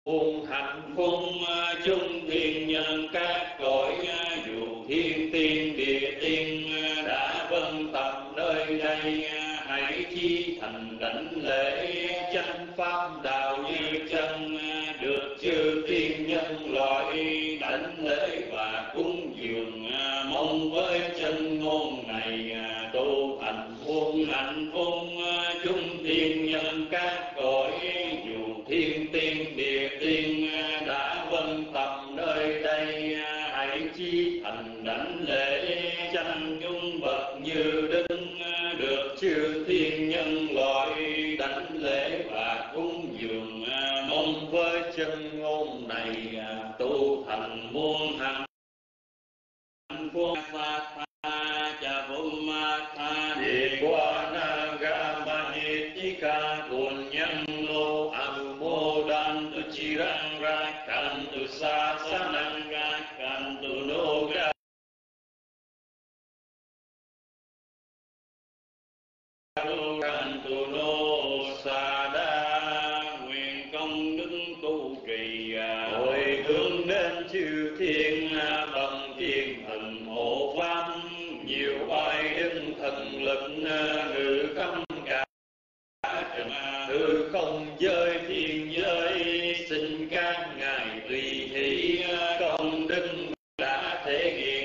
muôn hạnh phúc chung thiên nhân các cõi, dù thiên tiên địa tiên đã vân tập nơi đây, hãy chi thành đảnh lễ chánh pháp đạo như chân, được chư tiên nhân loại đảnh lễ và cúng dường, mong với chân ngôn này tu thành muôn hạnh phúc chung thiên nhân các cõi, dù thiên tiên địa tiên đã vân tập nơi đây, hãy chi thành đảnh lễ chánh dung bậc như đức, được chư thiên nhân loại đảnh lễ và cúng dường, mong với chân ngôn này tu thành muôn hạnh phúc. Cha Phum Tha Đề Qua Na Ga Ma Ni Ti Ca Bồn Nhân Lô Anu Mô Dan Tu Chi Rang Ra Can Tu Sa Sa Năng Ga Can Tu Nô Ga Can Tu Nô Sa Đa. Nguyện công đức tu trì hồi hướng đến chư thiên bằng thiên thần hộ pháp, nhiều oai đức thần lực ngự khắp cả trần hư không giới thiên giới, xin các ngài tùy hỷ công đức đã thể hiện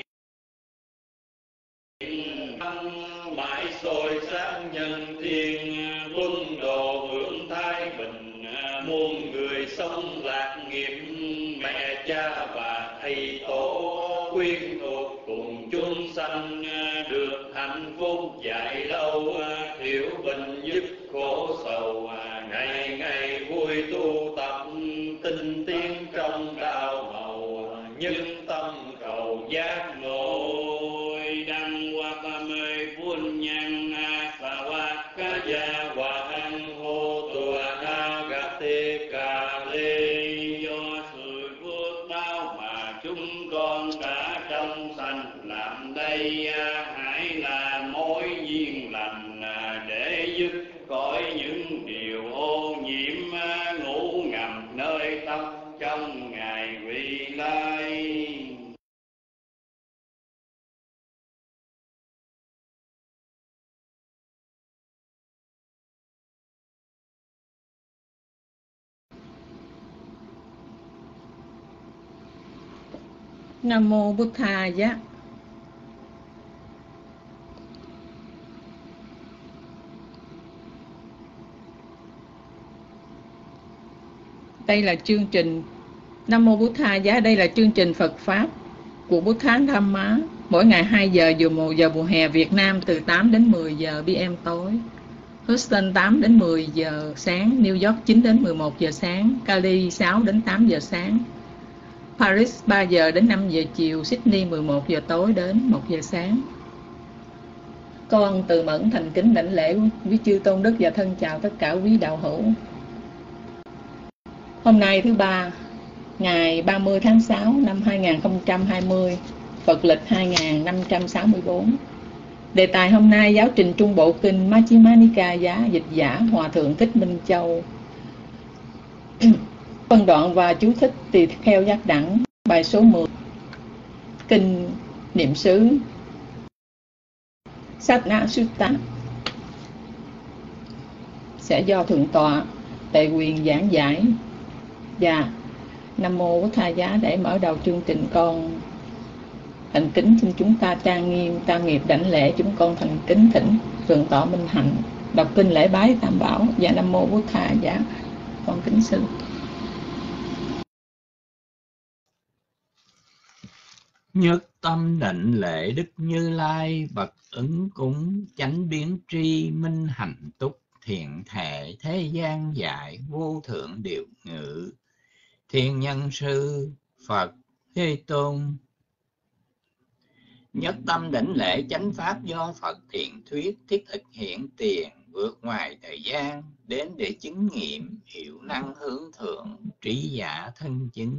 mãi soi sáng nhân thiên, quân độ hưởng thái bình, muôn người sống lạc nghiệp, mẹ cha và thầy tổ quyến thuộc cùng chúng sanh được hạnh phúc dài lâu, thiểu bệnh dứt khổ sầu, ngày ngày vui tu tập tinh tiến trong đạo màu, nhân tâm cầu giác ngộ. Đăng hoa tam mê buôn nhân sa hoa ca gia hòa hăng hô tùa na gà tê cà lê, do sự phước báo mà chúng con đã trong sanh làm đây, hãy là mối duyên lành để dứt khỏi những điều ô nhiễm ngủ ngầm nơi tâm trong ngày vị lai. Nam mô Bụt Thà Giá. Đây là chương trình Nam mô Bụt Thà Giá. Đây là chương trình Phật pháp của Bút Thán Tham Má, mỗi ngày 2 giờ dù 1 giờ mùa hè Việt Nam, từ 8 đến 10 giờ PM tối, Houston 8 đến 10 giờ sáng, New York 9 đến 11 giờ sáng, Cali 6 đến 8 giờ sáng, Paris 3 giờ đến 5 giờ chiều, Sydney 11 giờ tối đến 1 giờ sáng. Con Từ Mẫn thành kính đảnh lễ quý chư tôn đức và thân chào tất cả quý đạo hữu. Hôm nay thứ ba, ngày 30 tháng 6 năm 2020, Phật lịch 2564. Đề tài hôm nay giáo trình Trung Bộ Kinh Majjhima Nikaya, dịch giả Hòa Thượng Thích Minh Châu. Phân đoạn và chú thích tùy theo giác đẳng. Bài số 10, Kinh Niệm xứ Satna Sutta sẽ do Thượng tọa Tệ Quyền giảng giải. Và Nam mô Bổn Thà Giá. Để mở đầu chương trình, con thành kính xin chúng ta trang nghiêm tam nghiệp đảnh lễ. Chúng con thành kính thỉnh Thượng tọa Minh Hạnh đọc kinh lễ bái Tam Bảo. Và Nam mô Bổn Thà Giá. Con kính xin. Nhất tâm đảnh lễ Đức Như Lai, bậc ứng cúng chánh biến tri, minh hạnh túc thiện thể, thế gian dạy vô thượng điều ngữ, thiên nhân sư Phật Thế Tôn. Nhất tâm đảnh lễ chánh pháp do Phật thiện thuyết, thiết thực hiện tiền, vượt ngoài thời gian, đến để chứng nghiệm hiệu năng hướng thượng, trí giả thân chứng.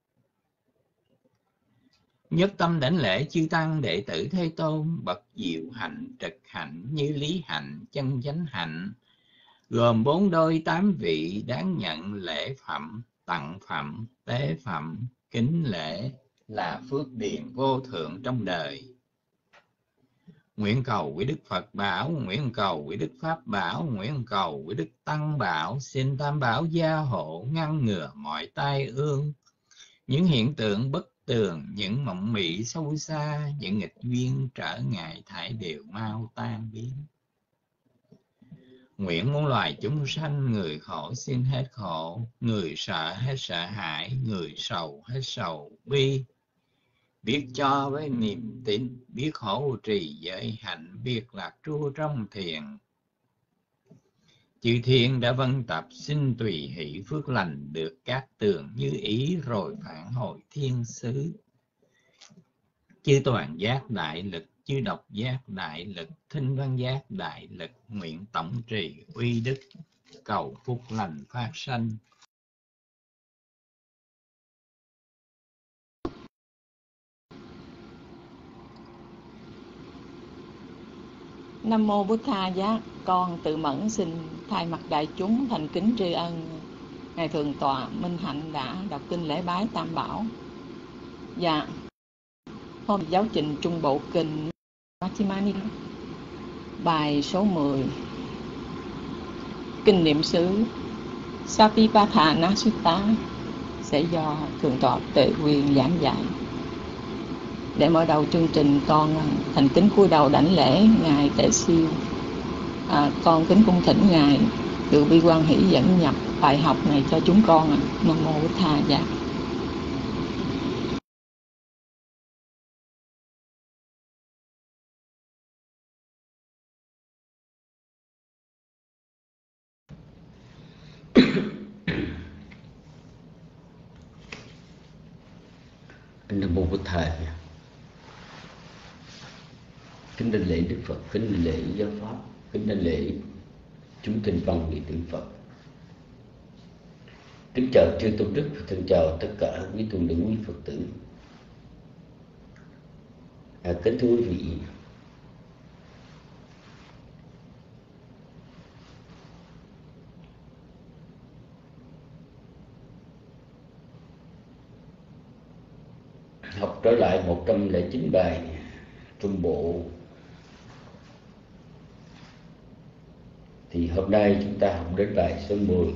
Nhất tâm đảnh lễ chư tăng đệ tử Thế Tôn, bậc diệu hạnh, trực hạnh, như lý hạnh, chân chánh hạnh, gồm 4 đôi 8 vị đáng nhận lễ phẩm tặng phẩm, tế phẩm, kính lễ là phước điền vô thượng trong đời. Nguyện cầu quý Đức Phật bảo, nguyện cầu quý Đức Pháp bảo, nguyện cầu quý Đức Tăng bảo, xin Tam bảo gia hộ, ngăn ngừa mọi tai ương, những hiện tượng bất tường, những mộng mị sâu xa, những nghịch duyên trở ngại thải đều mau tan biến. Nguyện muôn loài chúng sanh, người khổ xin hết khổ, người sợ hết sợ hãi, người sầu hết sầu bi. Biết cho với niềm tin, biết hộ trì giới hạnh, biết lạc trú trong thiền. Chư thiên đã vân tập, xin tùy hỷ phước lành, được các tường như ý rồi phản hồi thiên xứ. Chư toàn giác đại lực, chư độc giác đại lực, thinh văn giác đại lực, nguyện tổng trì uy đức, cầu phúc lành phát sanh. Nam mô Bụt Tha Giác. Con Tự Mẫn xin thay mặt đại chúng thành kính tri ân Ngài Thượng tọa Minh Hạnh đã đọc kinh lễ bái Tam Bảo. Dạ, hôm giáo trình Trung Bộ Kinh Majjhima Nikāya, bài số 10, kinh niệm xứ Satipatthana Sutta sẽ do Thượng tọa Tuệ Quyền giảng dạy. Để mở đầu chương trình, con thành kính cúi đầu đảnh lễ Ngài Tể Siêu. Con kính cung thỉnh Ngài Từ Bi Quan Hỷ dẫn nhập bài học này cho chúng con. Nam mô Bụt Tha Giác. Nam mô Bụt Tha. Kính đảnh lễ Đức Phật, kính đảnh lễ giáo pháp, kính đảnh lễ chúng tinh văn vị tượng Phật. Kính chào chư tôn đức và thân chào tất cả quý tôn nữ quý Phật tử. Kính thưa quý vị, học trở lại 109 bài Trung Bộ, thì hôm nay chúng ta học đến bài số 10,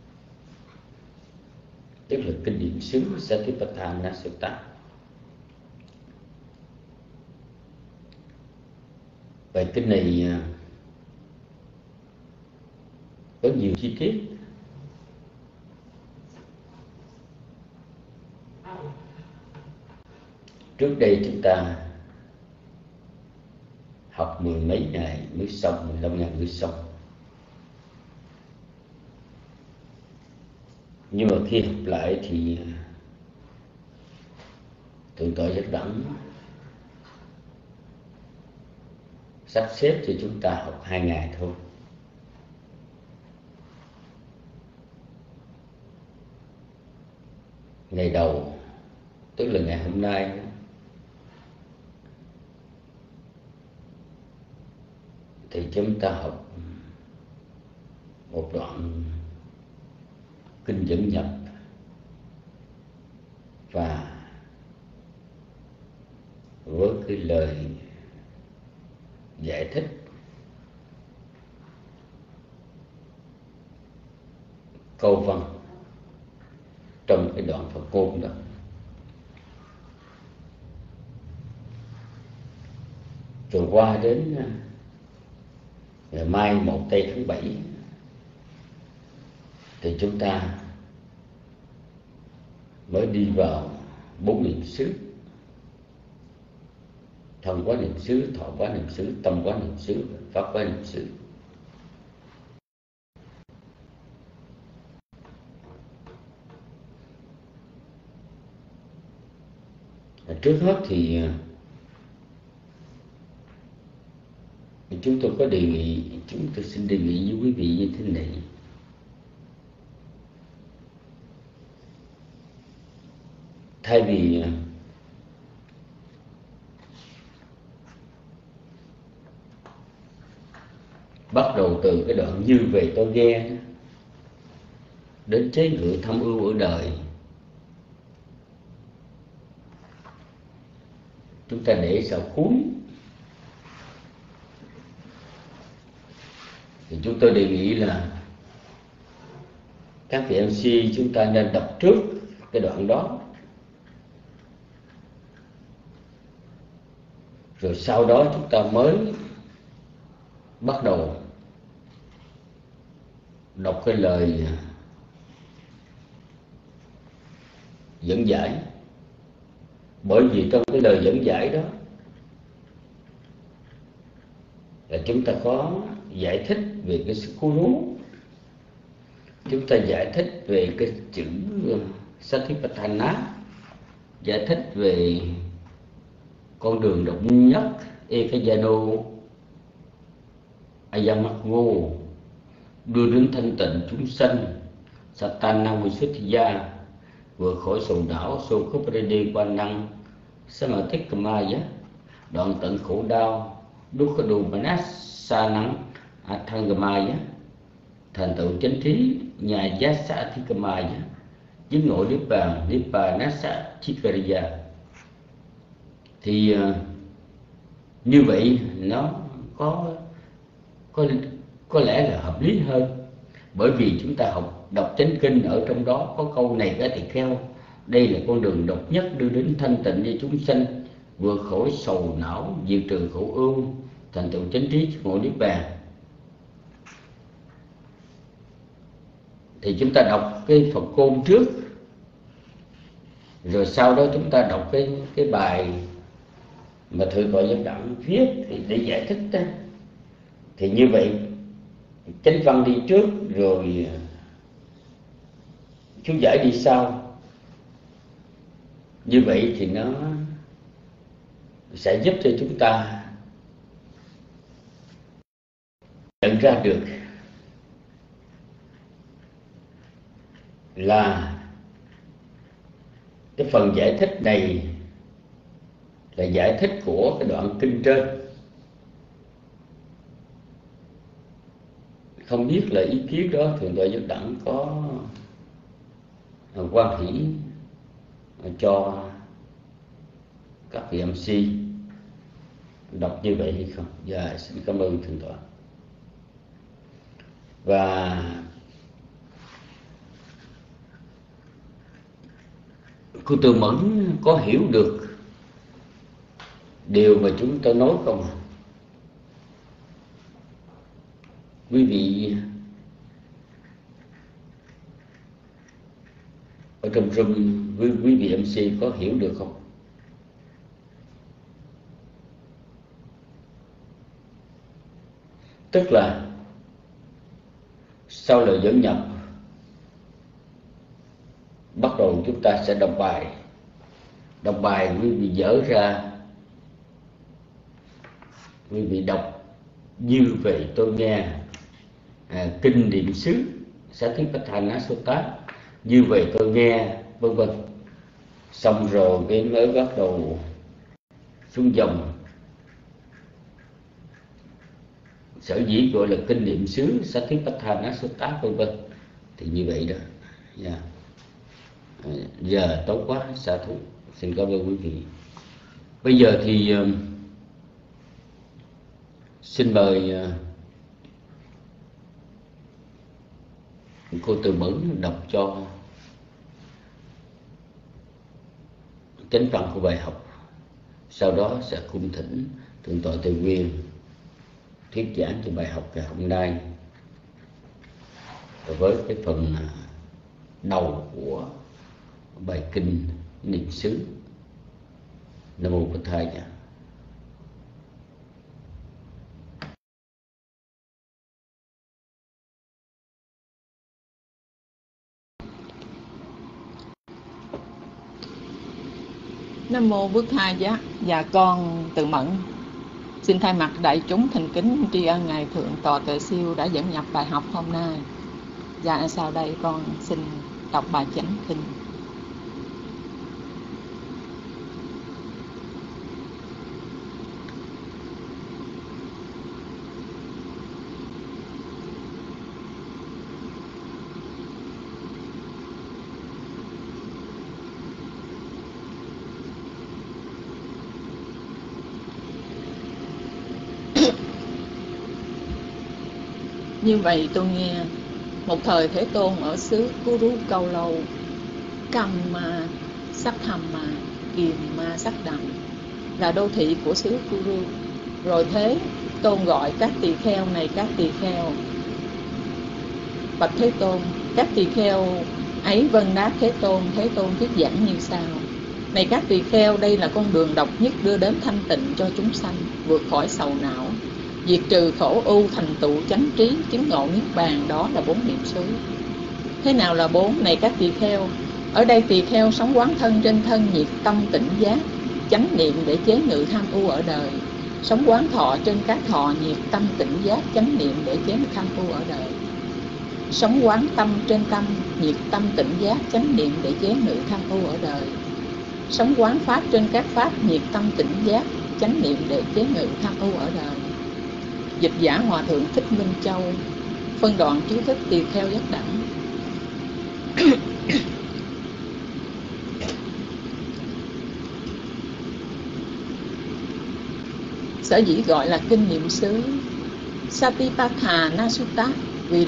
tức là kinh điển xứ Satipatthana Sutta. Bài kinh này có nhiều chi tiết. Trước đây chúng ta học 10 mấy ngày mới xong, 15 ngày mới xong. Nhưng mà khi học lại thì Thượng tọa Giác Đẳng sắp xếp cho chúng ta học 2 ngày thôi. Ngày đầu, tức là ngày hôm nay, thì chúng ta học một đoạn kinh dẫn nhập và với cái lời giải thích câu văn trong cái đoạn Phật ngôn đó. Rồi qua đến ngày mai 1 tây tháng 7 thì chúng ta mới đi vào 4 niệm xứ: thân quá niệm xứ, thọ quá niệm xứ, tâm quá niệm xứ, pháp quá niệm xứ. Trước hết thì chúng tôi xin đề nghị với quý vị như thế này. Thay vì bắt đầu từ cái đoạn như về tôi nghe, đến chế ngự tham ưu ở đời. Chúng ta để sau cuối. Thì chúng tôi đề nghị là các vị MC chúng ta nên đọc trước cái đoạn đó, rồi sau đó chúng ta mới bắt đầu đọc cái lời dẫn giải. Bởi vì trong cái lời dẫn giải đó là chúng ta có giải thích về cái sự cố lú, chúng ta giải thích về cái chữ Satipatthana, giải thích về con đường độc nhất Ekayano Ayamakgo, đưa đến thanh tịnh chúng sanh Satana Visuddhiya, vượt khỏi sầu não Sokhoprede quan năng Samatikkamaya, đoạn tận khổ đau Dukkadu Manassanang Athangamaya, thành tựu chánh trí nhà Yassa Athikamaya, chứng ngộ niết bàn Nippanassa Chikariya. Thì như vậy nó có lẽ là hợp lý hơn, bởi vì chúng ta đọc chánh kinh ở trong đó có câu này cái tỳ kheo: đây là con đường độc nhất đưa đến thanh tịnh cho chúng sanh, vượt khỏi sầu não, diệt trừ khổ ưu, thành tựu chánh trí chứng ngộ niết bàn. Thì chúng ta đọc cái Phật côn trước, rồi sau đó chúng ta đọc cái bài mà Thượng tọa Giác Đẳng viết để giải thích đó. Thì như vậy chánh văn đi trước, rồi chú giải đi sau. Như vậy thì nó sẽ giúp cho chúng ta nhận ra được là cái phần giải thích này là giải thích của cái đoạn kinh trên. Không biết là ý kiến đó Thượng tọa Giác Đẳng có quan hỷ cho các vị MC đọc như vậy hay không? Dạ, xin cảm ơn Thượng tọa. Và cô Từ Mẫn có hiểu được điều mà chúng tôi nói không? Quý vị ở trong room, quý vị MC có hiểu được không? Tức là sau lời dẫn nhập, bắt đầu chúng ta sẽ đọc bài. Đọc bài quý vị dở ra, quý vị đọc như vậy tôi nghe kinh niệm xứ Satipatthana Sutta, như vậy tôi nghe, vân vân. Xong rồi cái mới bắt đầu xuống dòng. Sở dĩ gọi là kinh niệm xứ Satipatthana Sutta, vân vân. Thì như vậy đó. Yeah. Giờ tốt quá, xả thú. Xin cảm ơn quý vị. Bây giờ thì xin mời cô Từ Mẫn đọc cho chánh văn của bài học. Sau đó sẽ cung thỉnh Thượng tọa Từ Nguyên thuyết giảng cho bài học ngày hôm nay với cái phần đầu của bài kinh niệm xứ. Nam mô Bổn Thầy. Nam mô Bổn Thầy. Dạ con Từ Mẫn xin thay mặt đại chúng thành kính tri ân ngài Thượng tọa Tuệ Siêu đã dẫn nhập bài học hôm nay. Dạ sau đây con xin đọc bài chánh kinh. Như vậy tôi nghe một thời Thế Tôn ở xứ Kuru Câu Lâu, Kamma Sakhamma, Kiềm Ma Sắc Đầm là đô thị của xứ Kuru. Rồi Thế Tôn gọi các tỳ kheo này, các tỳ kheo. Bạch Thế Tôn, các tỳ kheo ấy vâng đáp Thế Tôn. Thế Tôn thuyết giảng như sau: này các tỳ kheo, đây là con đường độc nhất đưa đến thanh tịnh cho chúng sanh, vượt khỏi sầu não, diệt trừ khổ ưu, thành tựu chánh trí, chứng ngộ niết bàn. Đó là 4 niệm xứ. Thế nào là 4? Này các tỳ kheo, ở đây tỳ kheo sống quán thân trên thân, nhiệt tâm tỉnh giác, chánh niệm để chế ngự tham ưu ở đời. Sống quán thọ trên các thọ, nhiệt tâm tỉnh giác, chánh niệm để chế ngự tham ưu ở đời. Sống quán tâm trên tâm, nhiệt tâm tỉnh giác, chánh niệm để chế ngự tham ưu ở đời. Sống quán pháp trên các pháp, nhiệt tâm tỉnh giác, chánh niệm để chế ngự tham ưu ở đời. Dịch giả Hòa Thượng Thích Minh Châu. Phân đoạn chú thích tỳ kheo giác đẳng. Sở dĩ gọi là kinh niệm xứ Satipatthana Sutta vì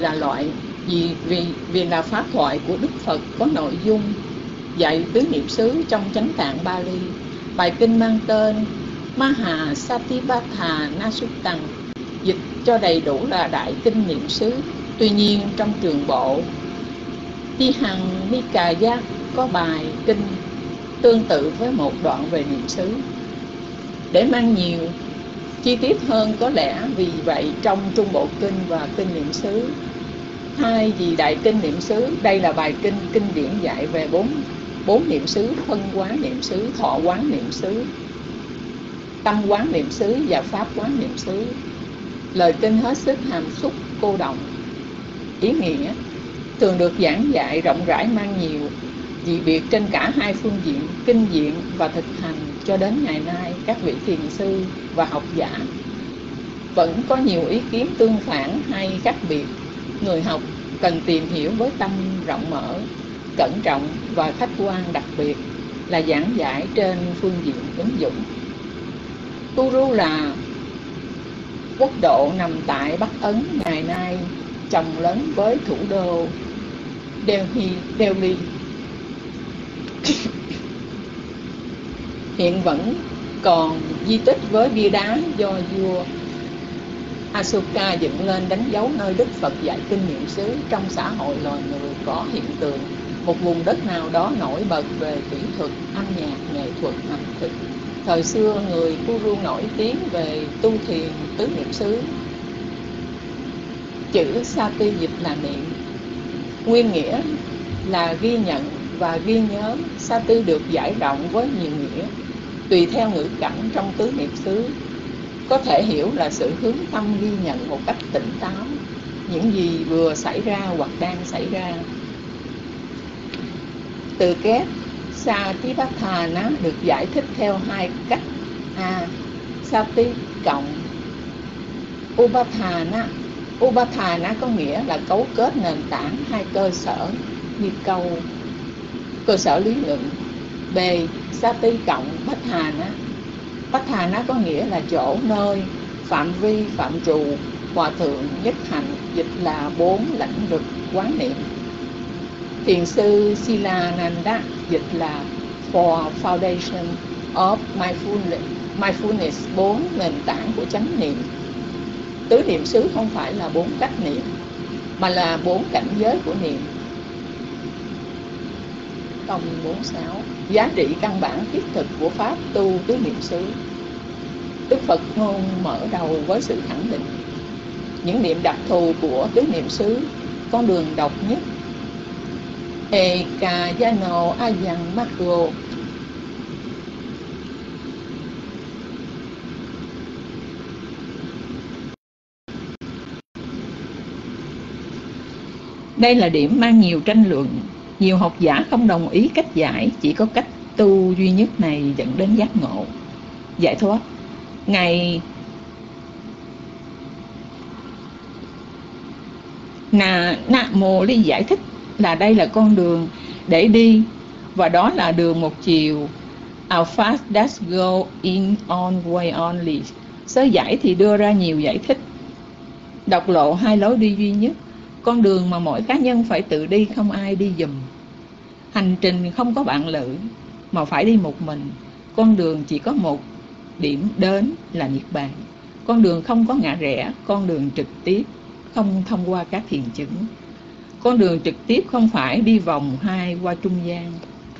là pháp thoại của Đức Phật, có nội dung dạy tứ niệm xứ trong Chánh Tạng Bali. Bài kinh mang tên Maha Satipatthana Sutta, dịch cho đầy đủ là Đại Kinh Niệm xứ. Tuy nhiên trong trường bộ Ti Hằng Nikaya có bài kinh tương tự với một đoạn về niệm xứ. Để mang nhiều chi tiết hơn, có lẽ vì vậy trong Trung Bộ Kinh và Kinh Niệm xứ, thay vì Đại Kinh Niệm xứ, đây là bài kinh kinh điển dạy về bốn niệm xứ: phân quán niệm xứ, thọ quán niệm xứ, tâm quán niệm xứ và pháp quán niệm xứ. Lời kinh hết sức hàm xúc cô động, ý nghĩa thường được giảng dạy rộng rãi, mang nhiều dị biệt trên cả hai phương diện kinh diện và thực hành. Cho đến ngày nay, các vị thiền sư và học giả vẫn có nhiều ý kiến tương phản hay khác biệt. Người học cần tìm hiểu với tâm rộng mở, cẩn trọng và khách quan, đặc biệt là giảng giải trên phương diện ứng dụng. Kuru là quốc độ nằm tại Bắc Ấn ngày nay, chồng lớn với thủ đô Delhi. Hiện vẫn còn di tích với bia đá do vua Asoka dựng lên, đánh dấu nơi Đức Phật dạy kinh niệm xứ. Trong xã hội loài người có hiện tượng một vùng đất nào đó nổi bật về kỹ thuật, âm nhạc, nghệ thuật, ẩm thực. Thời xưa người Kuru nổi tiếng về tu thiền tứ niệm xứ. Chữ Sati dịch là niệm, nguyên nghĩa là ghi nhận và ghi nhớ. Sati được giải rộng với nhiều nghĩa tùy theo ngữ cảnh trong tứ niệm xứ. Có thể hiểu là sự hướng tâm ghi nhận một cách tỉnh táo những gì vừa xảy ra hoặc đang xảy ra. Từ kép Satipatthana được giải thích theo hai cách: a. Sati cộng Upathana. Upathana có nghĩa là cấu kết, nền tảng, hai cơ sở như câu, cơ sở lý luận. B. Sati cộng Patthana. Patthana có nghĩa là chỗ, nơi, phạm vi, phạm trù, hòa thượng, nhất hạnh, dịch là 4 lãnh vực quán niệm. Thiền sư Silananda dịch là Four Foundation of Mindfulness, 4 nền tảng của chánh niệm. Tứ niệm xứ không phải là 4 cách niệm, mà là 4 cảnh giới của niệm. Công 46. Giá trị căn bản thiết thực của pháp tu tứ niệm xứ. Đức Phật ngôn mở đầu với sự khẳng định những niệm đặc thù của tứ niệm xứ, con đường độc nhất. Ekayano Ayang Makro. Đây là điểm mang nhiều tranh luận. Nhiều học giả không đồng ý cách giải, chỉ có cách tu duy nhất này dẫn đến giác ngộ, giải thoát. Ngài Namo Ly giải thích là đây là con đường để đi, và đó là đường một chiều. Our fast does go in on way only. Sớ giải thì đưa ra nhiều giải thích. Độc lộ hai lối đi duy nhất, con đường mà mỗi cá nhân phải tự đi, không ai đi giùm. Hành trình không có bạn lữ, mà phải đi một mình. Con đường chỉ có một điểm đến là Niết Bàn. Con đường không có ngã rẽ, con đường trực tiếp, không thông qua các thiền chứng. Con đường trực tiếp không phải đi vòng hai qua trung gian.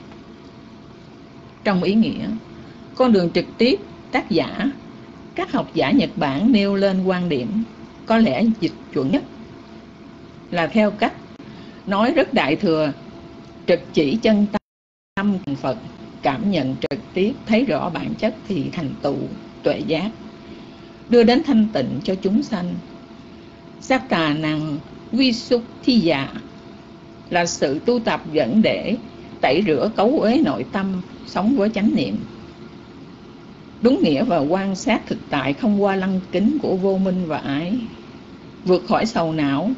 Trong ý nghĩa, con đường trực tiếp, tác giả, các học giả Nhật Bản nêu lên quan điểm có lẽ dịch chuẩn nhất là theo cách nói rất đại thừa, trực chỉ chân tâm Phật, cảm nhận trực tiếp, thấy rõ bản chất thì thành tựu tuệ giác, đưa đến thanh tịnh cho chúng sanh. Sattà năng Visuddhiya là sự tu tập dẫn để tẩy rửa cấu uế nội tâm, sống với chánh niệm. Đúng nghĩa và quan sát thực tại không qua lăng kính của vô minh và ái, vượt khỏi sầu não.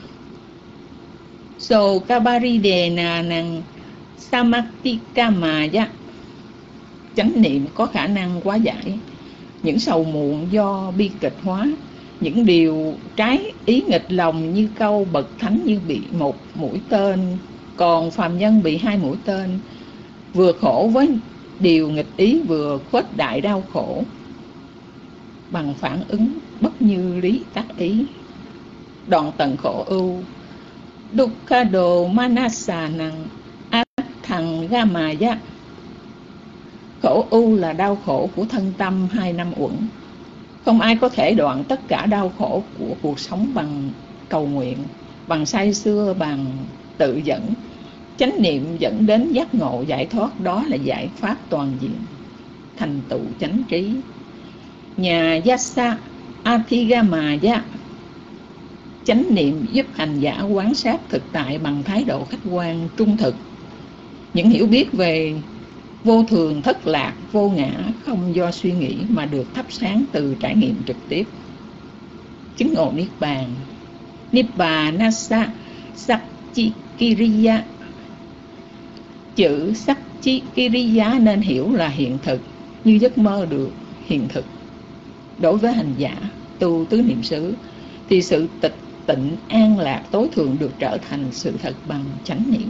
So kabaridena năng samaktikamaya, chánh niệm có khả năng hóa giải những sầu muộn do bi kịch hóa, những điều trái ý nghịch lòng như câu bậc thánh như bị một mũi tên, còn phàm nhân bị hai mũi tên, vừa khổ với điều nghịch ý, vừa khuếch đại đau khổ bằng phản ứng bất như lý tác ý. Đoạn tận khổ ưu dukkado manasanang atthang gamaya, khổ ưu là đau khổ của thân tâm hai năm uẩn. Không ai có thể đoạn tất cả đau khổ của cuộc sống bằng cầu nguyện, bằng say sưa, bằng tự dẫn. Chánh niệm dẫn đến giác ngộ giải thoát, đó là giải pháp toàn diện, thành tựu chánh trí. Nhà yassa athigamaya, chánh niệm giúp hành giả quan sát thực tại bằng thái độ khách quan trung thực. Những hiểu biết về vô thường, thất lạc, vô ngã không do suy nghĩ mà được thắp sáng từ trải nghiệm trực tiếp. Chứng ngộ Niết Bàn. Nibbanasa Satchikiriya, chữ Satchikiriya nên hiểu là hiện thực, như giấc mơ được hiện thực. Đối với hành giả tu tứ niệm xứ thì sự tịch tịnh an lạc tối thượng được trở thành sự thật bằng chánh niệm.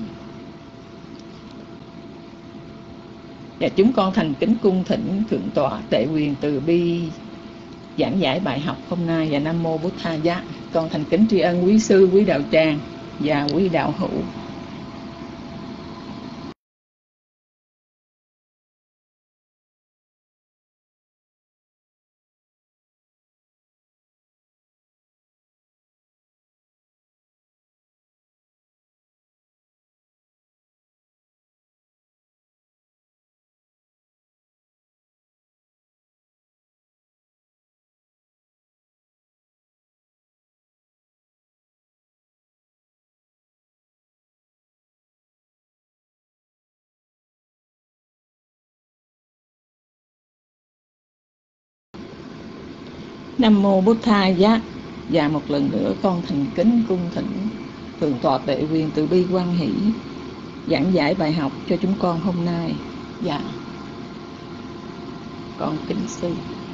Và chúng con thành kính cung thỉnh Thượng tọa Tệ Quyền Từ Bi giảng giải bài học hôm nay. Và Nam Mô Bút Tha Giá. Con thành kính tri ân quý sư, quý đạo tràng và quý đạo hữu. Nam Mô Bút Tha Giá. Và một lần nữa con thành kính cung thỉnh Thượng tọa Tệ Quyền Từ Bi Quan Hỷ giảng giải bài học cho chúng con hôm nay. Dạ, con kính sư.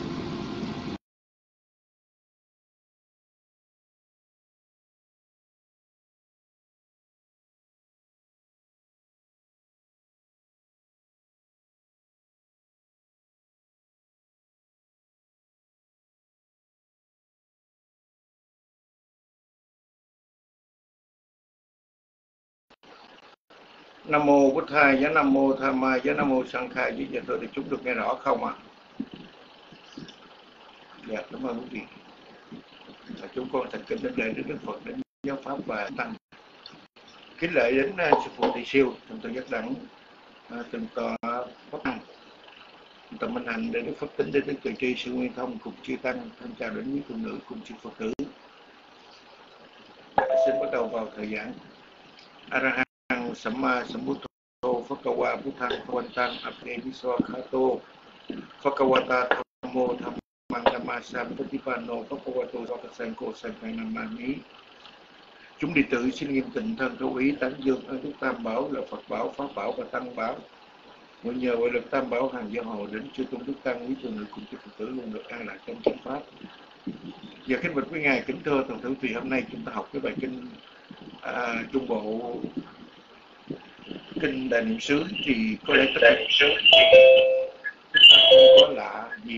Nam Mô Bút Tha Giá, Nam Mô Tham Ma Giá, Nam Mô Sang Khai Giá. Dạ thưa thì chúng được nghe rõ không ạ? Dạ, cảm ơn quý vị. Chúng con thành kính đến lễ Đức Phật, đến giáo pháp và tăng. Kính lễ đến sư phụ Thầy Siêu, thượng tọa Giác Đẳng, thượng tọa Pháp Năng, thượng tọa Minh Hạnh, để Đức Pháp Tính, đến Đức Tuệ Tri, sư Nguyên Thông cùng chư tăng. Thân chào đến quý phụ nữ cùng chư Phật tử. Xin bắt đầu vào thời giảng. Arahant Samma Sambuddho Phakawa Buddhang Phawantang Apne Viswakhato Phakawata Thammo Dhammang Nammasam Patipanno Phakawato Sakasanko Sankanamani. Chúng đệ tử xin nghiêm tịnh thân thấu ý tán dương ơn Đức Tam Bảo là Phật Bảo, Pháp Bảo và Tăng Bảo. Nguyện nhờ ngoại lực Tam Bảo hàng gia hộ đến chư tôn Đức Tăng, quý phụ nữ cùng chư Phật tử luôn được an lạc trong chánh pháp. Giờ kính bạch quý ngài, kính thưa toàn thể vị, hôm nay chúng ta học cái bài kinh Trung Bộ, kinh Đại Niệm xứ, thì có lẽ tất cả chúng ta không có lạ gì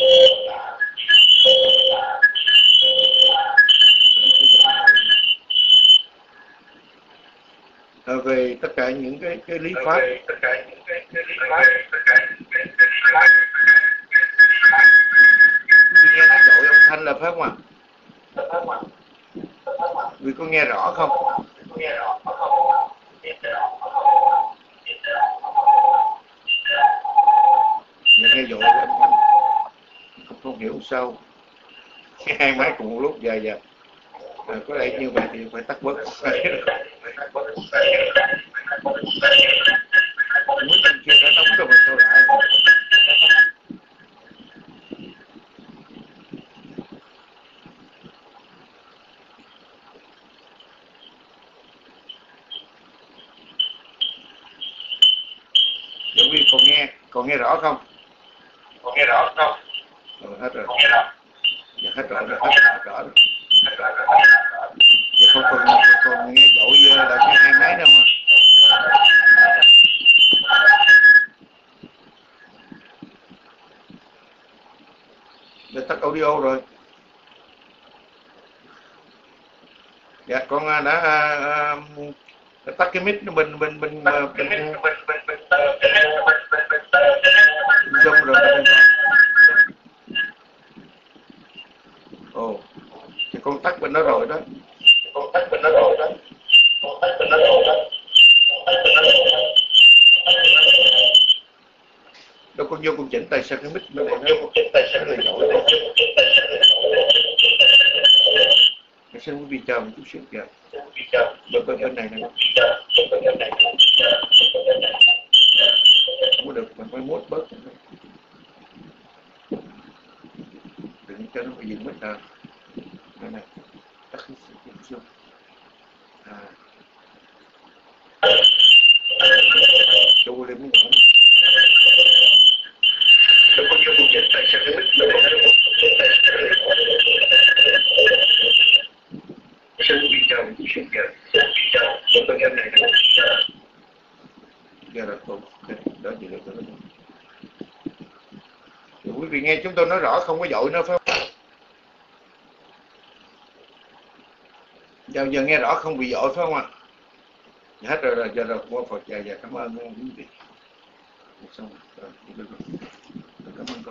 về tất cả những cái lý pháp. Quý vị nghe nói dội âm thanh là phải không ạ? Quý vị có nghe rõ không? Nghe dội âm thanh không hiểu sao hai máy cùng một lúc dài dài. Có lẽ như vậy thì phải tắt bớt. Mấy bên kia đã đóng rồi mà sao lại? Quý vị còn nghe rõ không? Hết rồi. Dạ, hết rõ rồi. Dạ, không còn nghe dội là cái hai máy đâu mà. Để tắt audio rồi. Dạ, con đã tắt cái mic bên Zoom rồi. Ồ, thì con tắt bên đó rồi đó. Đâu con vô con chỉnh tại sao cái mic nó lại dội. Xin quý vị chờ một chút xíu kìa. Bên này nè. Không có được, mình phải mốt bớt. Đừng cho nó bị dừng mất rồi. Đây này, tắt cái xương. Cho cô lên mới nhỏ. Đâu có vô cùng dịch tại sao cái mic nó lại xin quý vị chờ một chút xíu kìa. Bên em này nè. Dạ rồi, ok, đó gì được rồi. Quý vị nghe chúng tôi nói rõ không có dội nữa phải không? Giờ nghe rõ không bị dội phải không ạ? Dạ, hết rồi, giờ rồi, qua Phật dạ, cảm ơn quý vị. Xong rồi, được rồi. Cảm ơn con.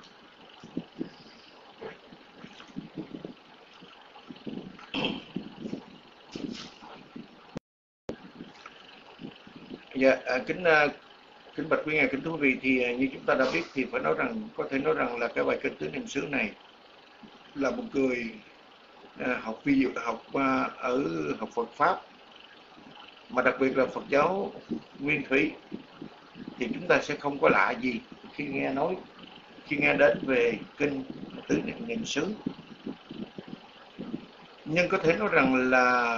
Dạ, kính bạch quý ngài, kính thưa quý vị, thì như chúng ta đã biết thì phải nói rằng, có thể nói rằng là cái bài kinh Tứ Niệm xứ này là một người học ở học Phật pháp, mà đặc biệt là Phật giáo Nguyên Thủy, thì chúng ta sẽ không có lạ gì khi nghe đến về kinh Tứ Niệm xứ. Nhưng có thể nói rằng là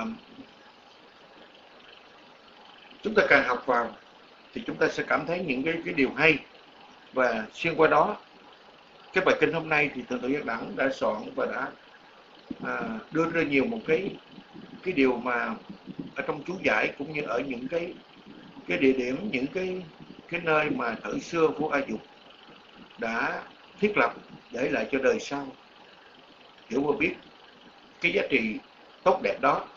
chúng ta càng học vào thì chúng ta sẽ cảm thấy những cái điều hay, và xuyên qua đó cái bài kinh hôm nay thì Thượng tọa Giác Đẳng đã soạn và đã đưa ra nhiều một cái điều mà ở trong chú giải, cũng như ở những cái địa điểm, những cái nơi mà thời xưa vua A Dục đã thiết lập để lại cho đời sau hiểu và biết cái giá trị tốt đẹp đó.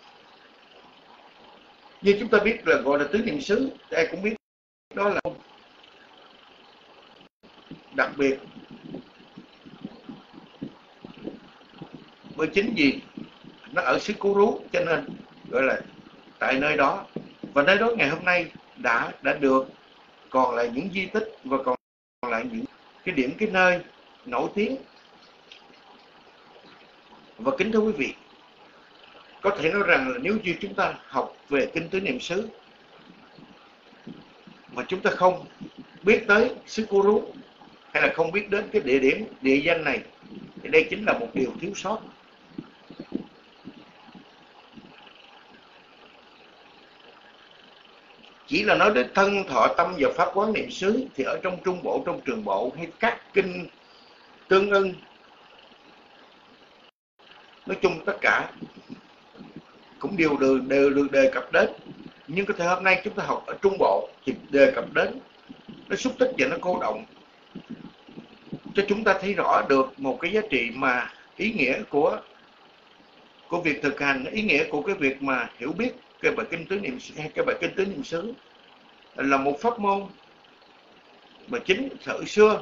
Như chúng ta biết là gọi là Tứ Niệm xứ, ai cũng biết đó là đặc biệt, bởi chính vì nó ở xứ Cú Rú cho nên gọi là tại nơi đó. Và nơi đó ngày hôm nay đã được còn lại những di tích và còn lại những cái điểm, cái nơi nổi tiếng. Và kính thưa quý vị, có thể nói rằng là nếu như chúng ta học về kinh Tứ Niệm xứ mà chúng ta không biết tới xứ Cú Rú, hay là không biết đến cái địa điểm, địa danh này, thì đây chính là một điều thiếu sót. Chỉ là nói đến thân thọ tâm và pháp quán niệm xứ thì ở trong Trung Bộ, trong Trường Bộ hay các kinh tương ưng nói chung tất cả cũng đều được đề cập đến. Nhưng có thể hôm nay chúng ta học ở Trung Bộ thì đề cập đến, nó xúc tích và nó cô động cho chúng ta thấy rõ được một cái giá trị mà ý nghĩa của việc thực hành, ý nghĩa của cái việc mà hiểu biết cái bài kinh tứ niệm, hay cái bài kinh tứ niệm xứ là một pháp môn mà chính thời xưa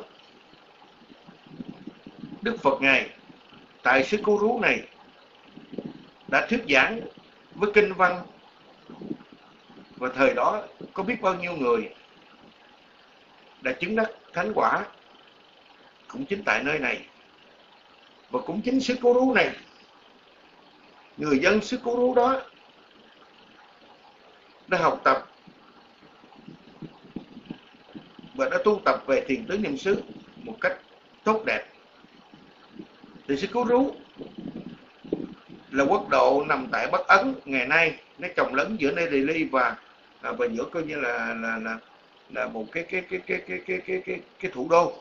Đức Phật Ngài tại xứ Cô Rú này đã thuyết giảng với kinh văn, và thời đó có biết bao nhiêu người đã chứng đắc thánh quả cũng chính tại nơi này. Và cũng chính xứ Cô Rú này, người dân xứ Cô Rú đó đã học tập và đã tu tập về thiền tứ niệm xứ một cách tốt đẹp. Thì xứ Cô Rú là quốc độ nằm tại Bắc Ấn ngày nay, nó chồng lấn giữa nơi Delhi và giữa coi như là một cái thủ đô.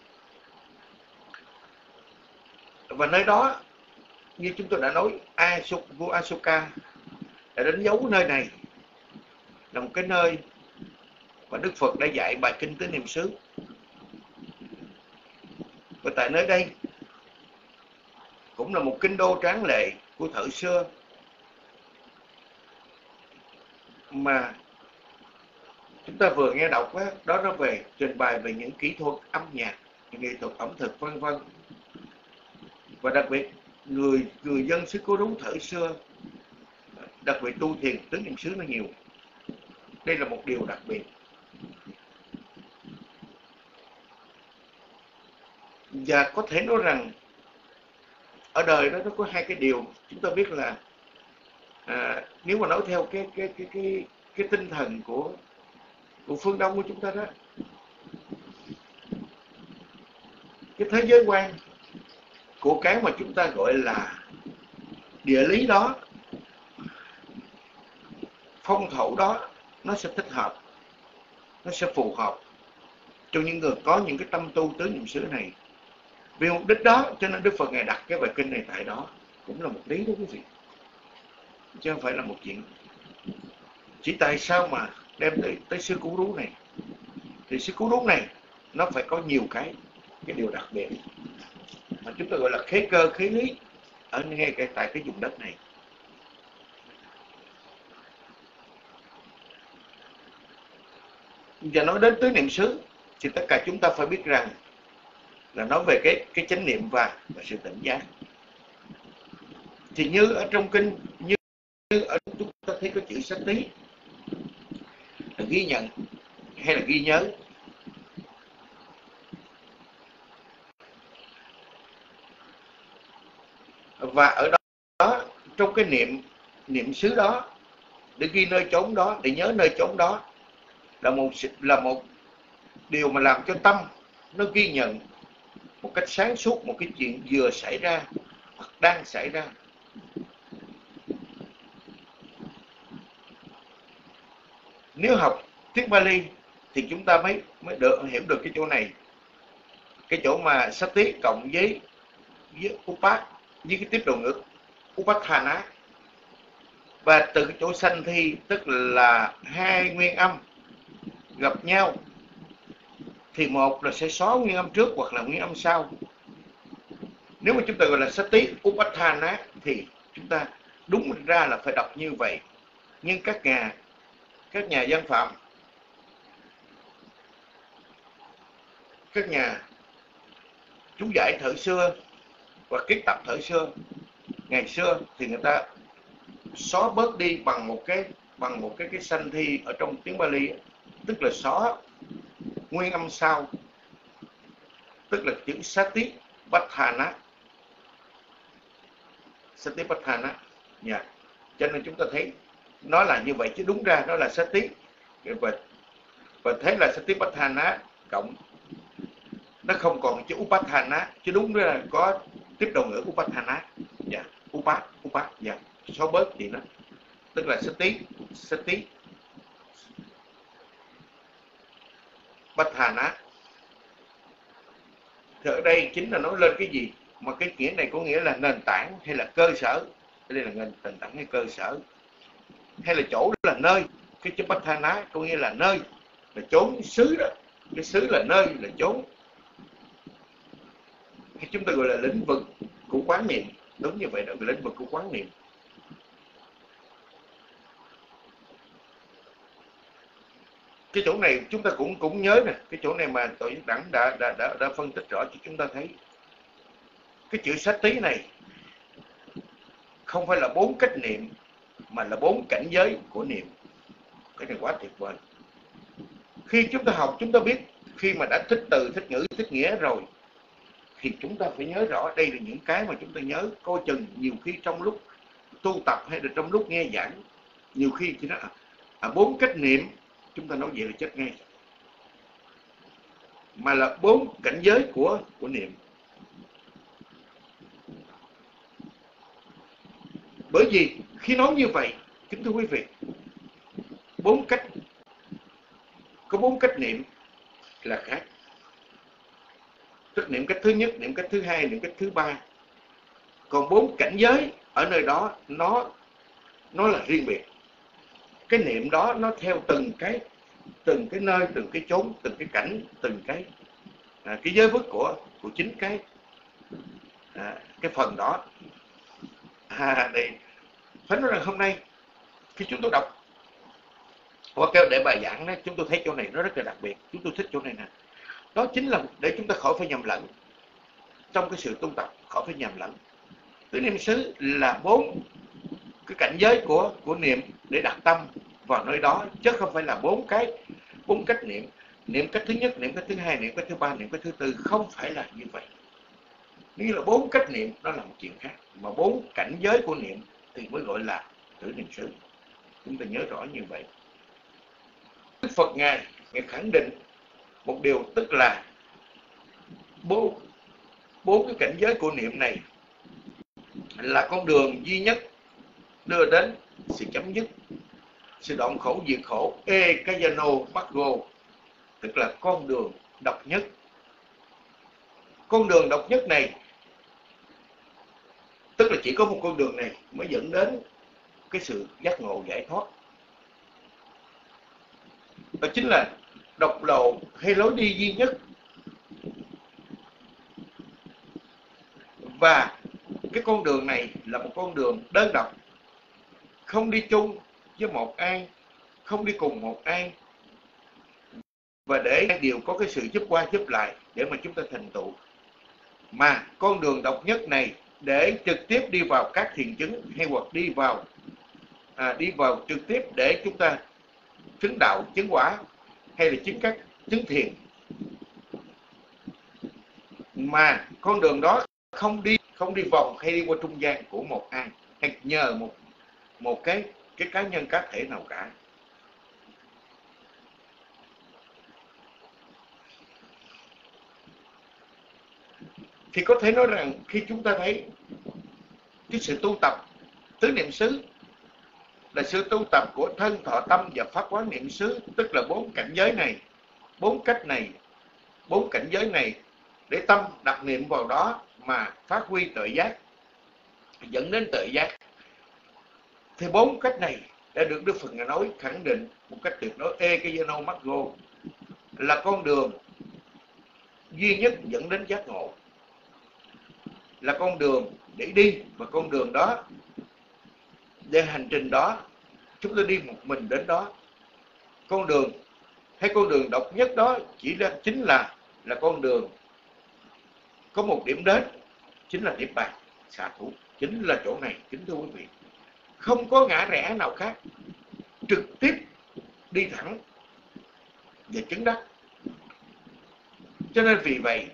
Và nơi đó như chúng tôi đã nói, vua Asoka đã đánh dấu nơi này là một cái nơi mà Đức Phật đã dạy bài kinh tứ niệm xứ. Và tại nơi đây cũng là một kinh đô tráng lệ của thời xưa mà chúng ta vừa nghe đọc đó nó về trình bày về những kỹ thuật âm nhạc, những nghệ thuật ẩm thực vân vân. Và đặc biệt người dân xứ Cô Rú thời xưa đặc biệt tu thiền tứ niệm xứ nó nhiều. Đây là một điều đặc biệt. Và có thể nói rằng ở đời đó nó có hai cái điều chúng ta biết là nếu mà nói theo cái tinh thần của phương Đông của chúng ta đó, cái thế giới quan của cái mà chúng ta gọi là địa lý đó, phong thổ đó, nó sẽ thích hợp, nó sẽ phù hợp cho những người có những cái tâm tu tứ niệm xứ này. Vì mục đích đó cho nên Đức Phật Ngài đặt cái bài kinh này tại đó, cũng là một lý đó quý vị, chứ không phải là một chuyện. Chỉ tại sao mà đem tới xứ Cô Rú này, thì xứ Cô Rú này nó phải có nhiều cái điều đặc biệt mà chúng ta gọi là khế cơ khế lý ở ngay tại cái vùng đất này. Và nói đến tứ niệm xứ thì tất cả chúng ta phải biết rằng là nói về cái chánh niệm và sự tỉnh giác. Thì như ở trong kinh, như ở chúng ta thấy có chữ sát tí là ghi nhận hay là ghi nhớ. Và ở đó trong cái niệm xứ đó, để ghi nơi chốn đó, để nhớ nơi chốn đó, là một điều mà làm cho tâm nó ghi nhận một cách sáng suốt một cái chuyện vừa xảy ra hoặc đang xảy ra. Nếu học tiếng Pali thì chúng ta mới hiểu được cái chỗ này, cái chỗ mà Sati cộng với Upat, với cái tiếp đầu ngữ Upathana, và từ cái chỗ sanh thi, tức là hai nguyên âm gặp nhau, thì một là sẽ xóa nguyên âm trước hoặc là nguyên âm sau. Nếu mà chúng ta gọi là Sati Upathana thì chúng ta đúng ra là phải đọc như vậy. Nhưng các nhà dân phạm, các nhà chú giải thời xưa và kiết tập thời xưa ngày xưa thì người ta xóa bớt đi bằng một cái sanh thi ở trong tiếng Pali, tức là xóa nguyên âm sau, tức là chữ Sati Patthana. Sati Patthana. Yeah. Cho nên chúng ta thấy nó là như vậy, chứ đúng ra nó là Sati, và thế là Sati Patthana cộng, nó không còn chữ Upathana, chứ đúng ra là có tiếp đầu ngữ Upathana. Yeah. Upat. Yeah. Xóa bớt thì nó tức là Sati Patthana. Thì ở đây chính là nói lên cái gì? mà cái nghĩa này có nghĩa là nền tảng hay là cơ sở. Đây là nền tảng hay cơ sở, hay là chỗ là nơi. Cái chữ Patthana có nghĩa là nơi, là chốn xứ đó. Cái xứ là nơi, là chốn, hay chúng ta gọi là lĩnh vực của quán niệm. Đúng như vậy đó, lĩnh vực của quán niệm. Cái chỗ này chúng ta cũng nhớ nè, cái chỗ này mà Tổ chức Đẳng đã phân tích rõ cho chúng ta thấy. Cái chữ sát tí này không phải là 4 cách niệm, mà là 4 cảnh giới của niệm. Cái này quá tuyệt vời. Khi chúng ta học, chúng ta biết, khi mà đã thích từ, thích ngữ, thích nghĩa rồi, thì chúng ta phải nhớ rõ đây là những cái mà chúng ta nhớ. Coi chừng nhiều khi trong lúc tu tập hay là trong lúc nghe giảng, nhiều khi chỉ nói 4 cách niệm, chúng ta nói vậy là chết ngay. Mà là 4 cảnh giới của niệm. Bởi vì khi nói như vậy, kính thưa quý vị, 4 cách, có 4 cách niệm là khác. Tức niệm cách thứ nhất, niệm cách thứ hai, niệm cách thứ ba. Còn 4 cảnh giới ở nơi đó nó là riêng biệt. Cái niệm đó nó theo từng cái nơi, từng cái chốn, từng cái cảnh, từng cái giới vức của chính cái phần đó. Đây phải nói rằng hôm nay khi chúng tôi đọc hoặc kêu để bài giảng đó, chúng tôi thấy chỗ này nó rất là đặc biệt. Chúng tôi thích chỗ này nè. Đó chính là để chúng ta khỏi phải nhầm lẫn trong cái sự tu tập, khỏi phải nhầm lẫn. Tứ niệm xứ là 4 cái cảnh giới của niệm để đặt tâm vào nơi đó, chứ không phải là 4 cách niệm. Niệm cách thứ nhất, niệm cách thứ hai, niệm cách thứ ba, niệm cách thứ tư, không phải là như vậy. Nếu là 4 cách niệm đó là một chuyện khác, mà 4 cảnh giới của niệm thì mới gọi là tứ niệm xứ. Chúng ta nhớ rõ như vậy. Đức Phật Ngài khẳng định một điều, tức là 4 cái cảnh giới của niệm này là con đường duy nhất đưa đến sự chấm dứt, sự đoạn khổ diệt khổ, ekayano maggo, tức là con đường độc nhất. Con đường độc nhất này tức là chỉ có một con đường này mới dẫn đến cái sự giác ngộ giải thoát. Đó chính là độc lộ hay lối đi duy nhất. Và cái con đường này là một con đường đơn độc, không đi chung với một ai, không đi cùng một ai, và để hai điều có cái sự giúp qua giúp lại để mà chúng ta thành tựu. Mà con đường độc nhất này để trực tiếp đi vào các thiền chứng, hay hoặc đi vào trực tiếp để chúng ta chứng đạo, chứng quả, hay là chứng thiền. Mà con đường đó không đi vòng hay đi qua trung gian của một ai, hay nhờ một cái cá nhân cá thể nào cả. Thì có thể nói rằng khi chúng ta thấy cái sự tu tập tứ niệm xứ là sự tu tập của thân, thọ, tâm và pháp quán niệm xứ, tức là 4 cảnh giới này, 4 cách này, 4 cảnh giới này, để tâm đặt niệm vào đó mà phát huy tuệ giác, dẫn đến tuệ giác. Thì 4 cách này đã được Đức Phật Ngài nói khẳng định một cách tuyệt đối, ekayano maggo, là con đường duy nhất dẫn đến giác ngộ, là con đường để đi, và con đường đó, để hành trình đó chúng ta đi một mình đến đó. Con đường hay con đường độc nhất đó chính là con đường có một điểm đến, chính là niết bàn xả thủ, chính là chỗ này. Kính thưa quý vị, không có ngã rẽ nào khác, trực tiếp đi thẳng và chứng đắc. Cho nên vì vậy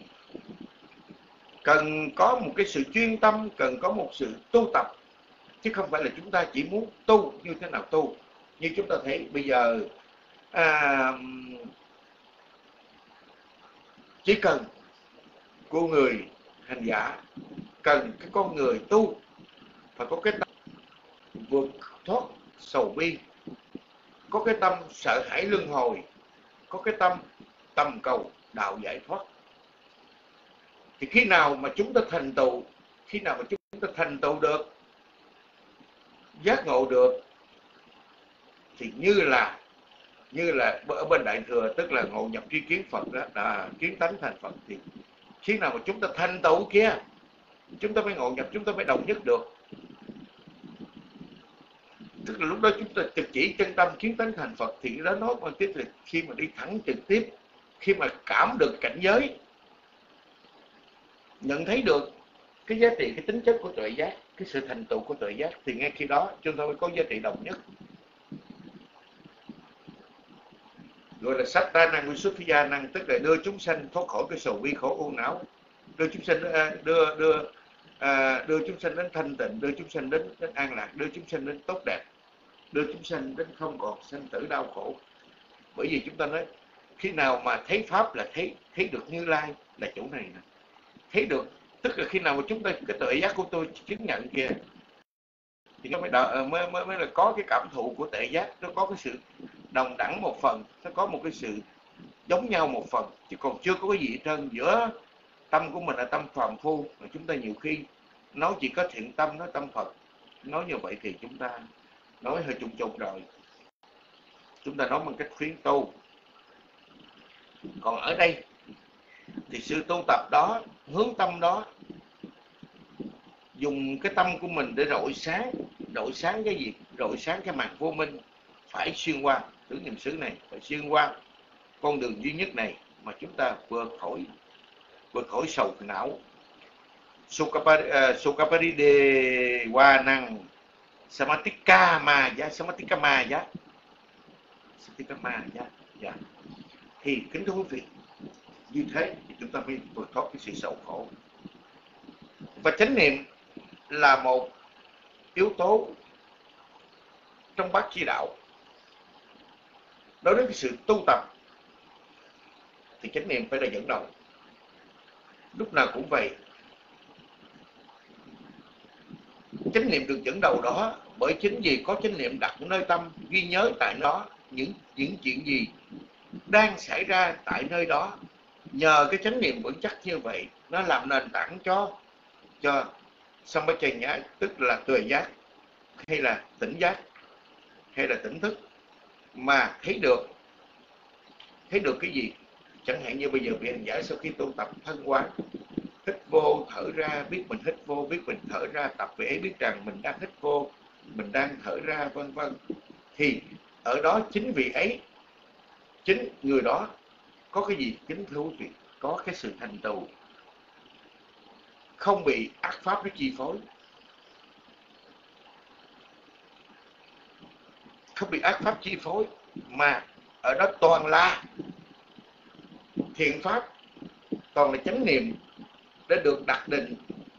cần có một cái sự chuyên tâm, cần có một sự tu tập, chứ không phải là chúng ta chỉ muốn tu như thế nào tu. Như chúng ta thấy bây giờ chỉ cần của người hành giả, cần cái con người tu phải có cái tâm vượt thoát sầu bi, có cái tâm sợ hãi luân hồi, có cái tâm tầm cầu đạo giải thoát. Thì khi nào mà chúng ta thành tựu, khi nào mà chúng ta thành tựu được, giác ngộ được, thì như là ở bên Đại Thừa, tức là ngộ nhập tri kiến Phật đó, kiến tánh thành Phật. Thì khi nào mà chúng ta thành tựu kia, chúng ta mới ngộ nhập, chúng ta mới đồng nhất được. Tức là lúc đó chúng ta trực chỉ chân tâm kiến tánh thành Phật. Thì đó nói bằng tiếp là khi mà đi thẳng trực tiếp, khi mà cảm được cảnh giới, nhận thấy được cái giá trị, cái tính chất của tuệ giác, cái sự thành tựu của tuệ giác, thì ngay khi đó chúng ta mới có giá trị đồng nhất. Gọi là Satta năng Visuddhiya năng, tức là đưa chúng sanh thoát khỏi cái sầu bi khổ u não, đưa chúng sanh đưa chúng sanh đến thanh tịnh, đưa chúng sanh đến an lạc, đưa chúng sanh đến tốt đẹp, đưa chúng sanh đến không còn sanh tử đau khổ. Bởi vì chúng ta nói khi nào mà thấy pháp là thấy được Như Lai, là chỗ này nè. Thấy được, tức là khi nào mà chúng ta, cái tuệ giác của tôi chứng nhận kìa, thì nó mới là có cái cảm thụ của tuệ giác. Nó có cái sự đồng đẳng một phần, nó có một cái sự giống nhau một phần, chứ còn chưa có cái gì hết trơn. Giữa tâm của mình là tâm phàm phu, mà chúng ta nhiều khi nói chỉ có thiện tâm, nói tâm Phật, nói như vậy thì chúng ta nói hơi chung chung rồi, chúng ta nói bằng cách khuyến tu. Còn ở đây thì sự tu tập đó, hướng tâm đó, dùng cái tâm của mình để rọi sáng cái gì? Rọi sáng cái màn vô minh, phải xuyên qua tứ niệm xứ này, phải xuyên qua con đường duy nhất này mà chúng ta vượt khỏi sầu não. Sukaparide wa năng Samatika ma giá. Thì kính thưa quý vị, như thế thì chúng ta mới vượt thoát cái sự sầu khổ. Và chánh niệm là một yếu tố trong bát chi đạo. Đối với cái sự tu tập thì chánh niệm phải là dẫn đầu, lúc nào cũng vậy. Chánh niệm được dẫn đầu đó bởi chính vì có chánh niệm đặt nơi tâm, ghi nhớ tại nó những chuyện gì đang xảy ra tại nơi đó. Nhờ cái chánh niệm vững chắc như vậy, nó làm nền tảng cho Sampajanya, tức là tuệ giác, hay là tỉnh giác, hay là tỉnh thức, mà thấy được cái gì. Chẳng hạn như bây giờ vị hành giả sau khi tu tập thân quán, hít vô thở ra, biết mình hít vô, biết mình thở ra, tập về ấy biết rằng mình đang hít vô, mình đang thở ra, vân vân. Thì ở đó chính vì ấy, chính người đó có cái gì? Kính thưa quý vị, có cái sự thành tựu, không bị ác pháp nó chi phối, không bị ác pháp chi phối, mà ở đó toàn là thiện pháp, toàn là chánh niệm đã được đặt định.